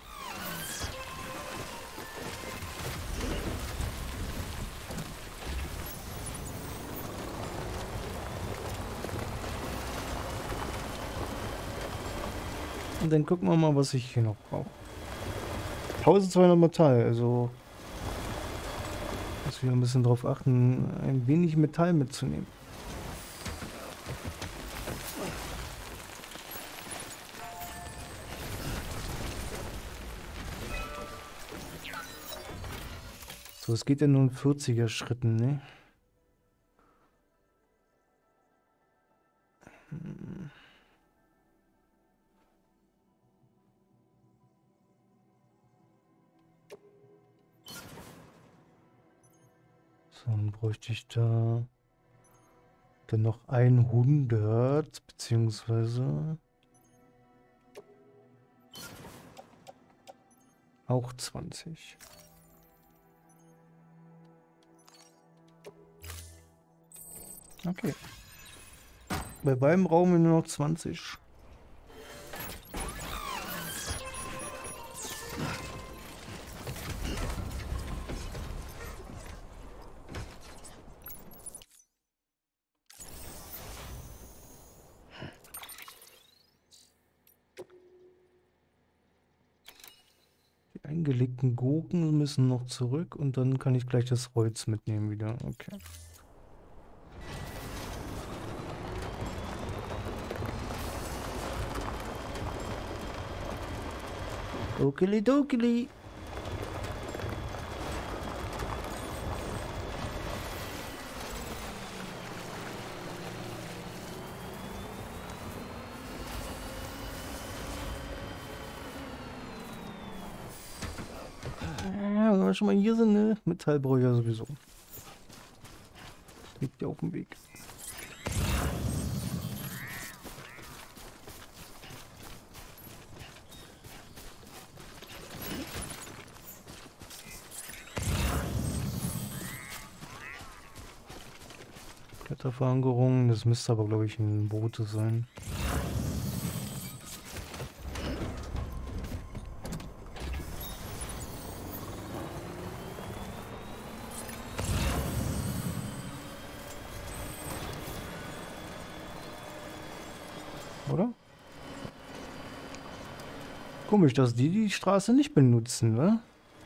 Und dann gucken wir mal, was ich hier noch brauche. eintausendzweihundert Metall, also muss wir ein bisschen darauf achten, ein wenig Metall mitzunehmen. So, es geht ja nur in vierziger Schritten, ne? Hm. So, dann bräuchte ich da dann noch hundert, beziehungsweise auch zwanzig. Okay. Bei beiden brauchen wir nur noch zwanzig. Die eingelegten Gurken müssen noch zurück und dann kann ich gleich das Holz mitnehmen wieder. Okay. Dokili dokili. Ja, wenn wir schon mal hier sind, ne? Metall brauche ich ja sowieso. Liegt ja auf dem Weg. Verankerung. Das müsste aber, glaube ich, ein Boot sein. Oder? Komisch, dass die die Straße nicht benutzen, ne?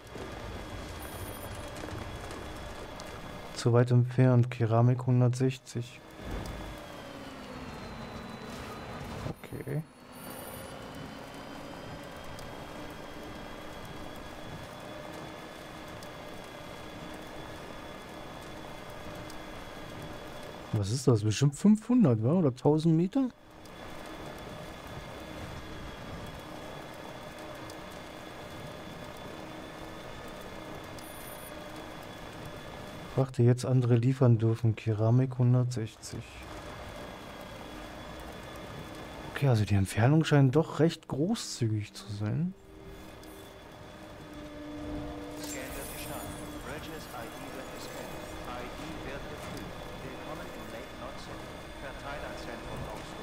Zu weit entfernt. Keramik hundertsechzig. Okay. Was ist das? Bestimmt fünfhundert, wa? Oder tausend Meter? Frachte jetzt andere liefern dürfen. Keramik hundertsechzig. Okay, also die Entfernung scheint doch recht großzügig zu sein. Scan wird gestartet. Bridges I D wird gescannt. I D wird geprüft. Willkommen im Lake Knot City. Verteilerzentrum aufsuchen.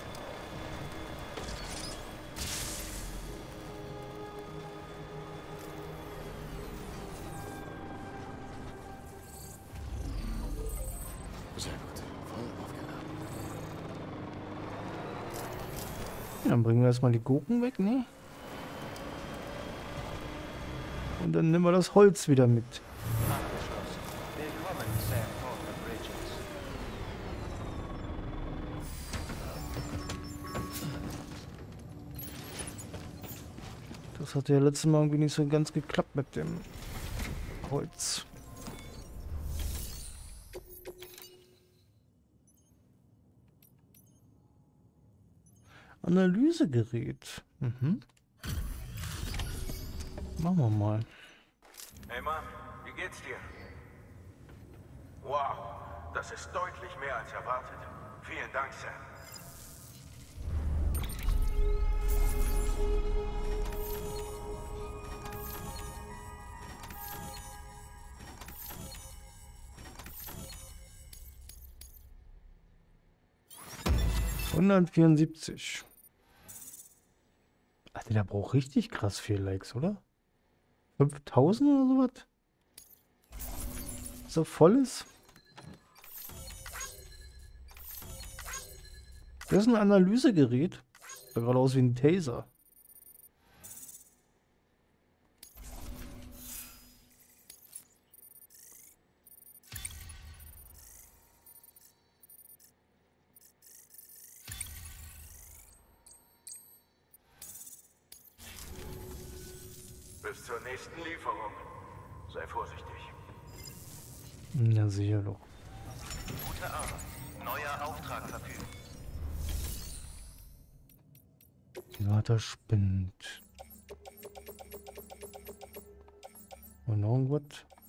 Sehr gut. Voll aufgeladen. Ja, dann bringen wir erstmal die Gurken weg, ne? Und dann nehmen wir das Holz wieder mit. Abgeschlossen. Willkommen, Sam Porter Bridges. Das hat ja letztes Mal irgendwie nicht so ganz geklappt mit dem Holz. Analysegerät. Mhm. Machen wir mal. Hey Mann, wie geht's dir? Wow, das ist deutlich mehr als erwartet. Vielen Dank, Sam. hundertvierundsiebzig. Alter, der braucht richtig krass viel Likes, oder? fünftausend oder sowas? So voll ist. Das ist ein Analysegerät. Sieht gerade aus wie ein Taser. Bis zur nächsten Lieferung. Sei vorsichtig. Na sicher doch. Gute Arbeit. Neuer Auftrag verfügt. Die Water spinnt. Und noch irgendwas?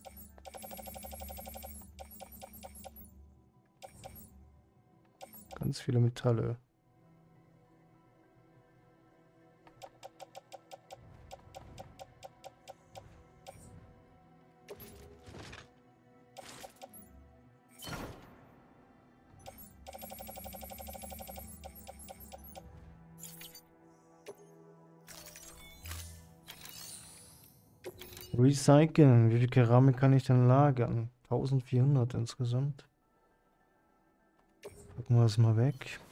Ganz viele Metalle. Recyceln. Wie viel Keramik kann ich denn lagern? eintausendvierhundert insgesamt. Packen wir das mal weg.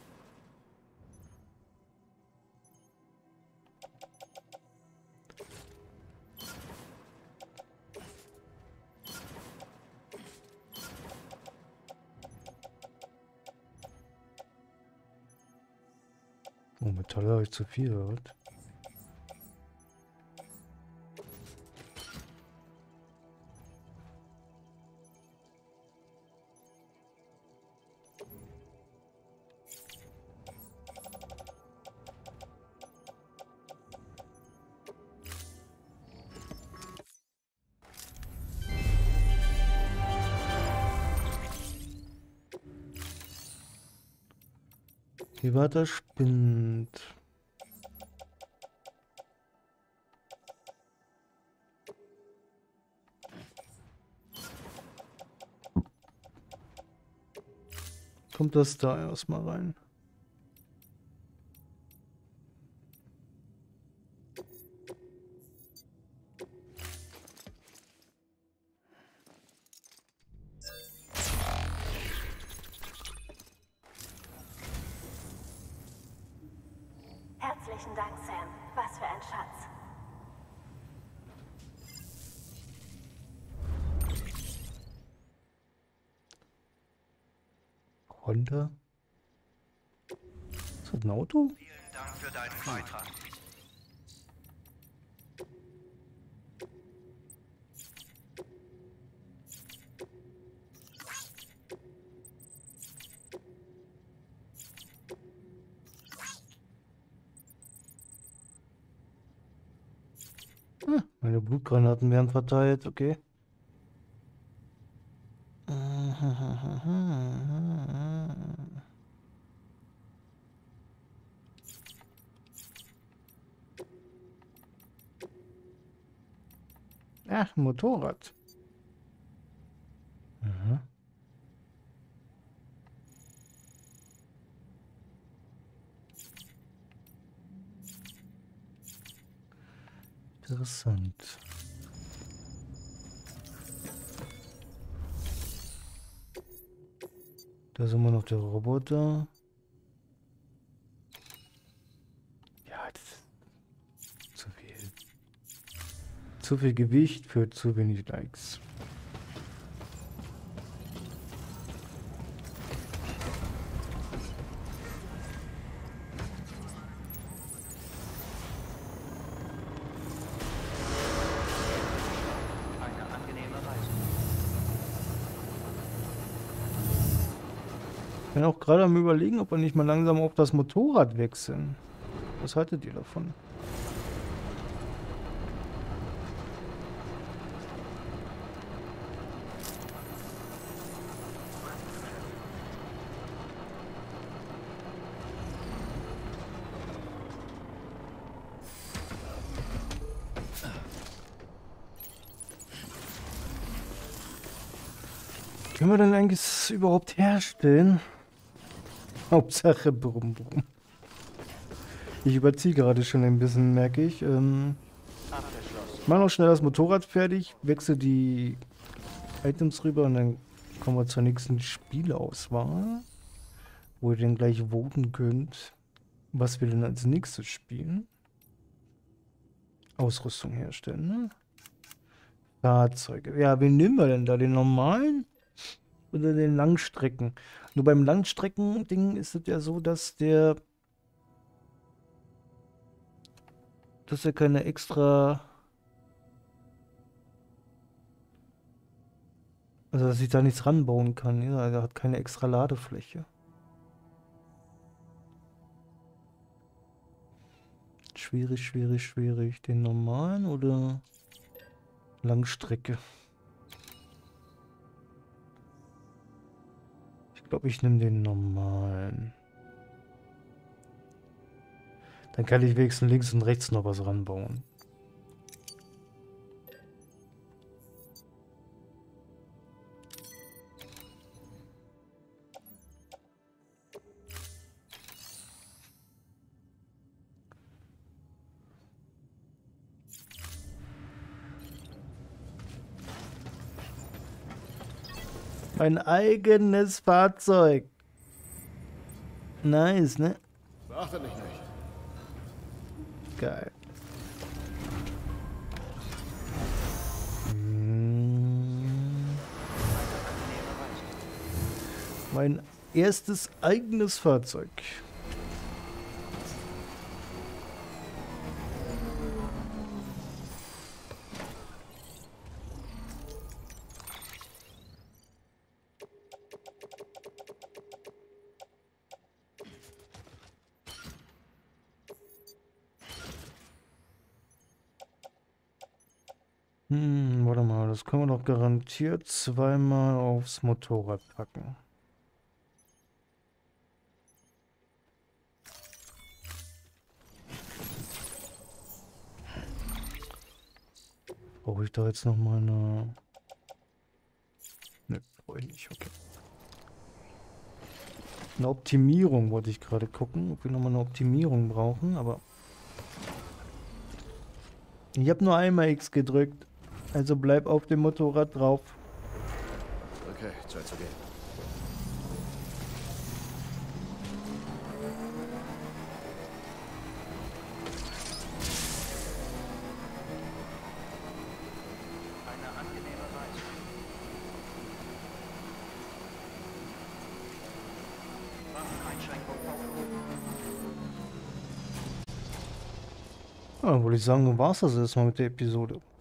Oh, Metalle habe ich zu viel, oder was? Die Water spinnt. Kommt das da erstmal rein? Herzlichen Dank, Sam. Was für ein Schatz. Honda? Ist das ein Auto? Vielen Dank für deinen Beitrag. Hm, meine Blutgranaten werden verteilt, okay. Ach, Motorrad. Mhm. Interessant. Da ist immer noch der Roboter. Ja, das ist zu viel. Zu viel Gewicht für zu wenig Likes. Eine angenehme Reise. Ich bin auch gerade am Überlegen, ob wir nicht mal langsam auf das Motorrad wechseln. Was haltet ihr davon? Können wir denn eigentlich überhaupt herstellen? Hauptsache Brumm Brumm. Ich überziehe gerade schon ein bisschen, merke ich. Ähm, ich mache noch schnell das Motorrad fertig, wechsle die Items rüber und dann kommen wir zur nächsten Spielauswahl, wo ihr dann gleich voten könnt, was wir denn als nächstes spielen. Ausrüstung herstellen, ne? Fahrzeuge. Ja, wen nehmen wir denn da? Den normalen? Oder den Langstrecken. Nur beim Langstrecken-Ding ist es ja so, dass der dass er keine extra, also dass ich da nichts ranbauen kann. Ja, er hat keine extra Ladefläche. Schwierig, schwierig, schwierig. Den normalen oder Langstrecke? Ich glaube, ich nehme den normalen. Dann kann ich wenigstens links und rechts noch was ranbauen. Mein eigenes Fahrzeug. Nice, ne? Beachte mich nicht. Geil. Hm. Mein erstes eigenes Fahrzeug. Hm, warte mal, das können wir doch garantiert zweimal aufs Motorrad packen. Brauche ich da jetzt noch mal eine... Ne, brauche ich nicht, okay. Eine Optimierung wollte ich gerade gucken, ob wir nochmal eine Optimierung brauchen, aber ich habe nur einmal X gedrückt, also bleib auf dem Motorrad drauf. Okay, Zeit zu gehen. Ja, dann würde ich sagen, war es das erstmal mit der Episode.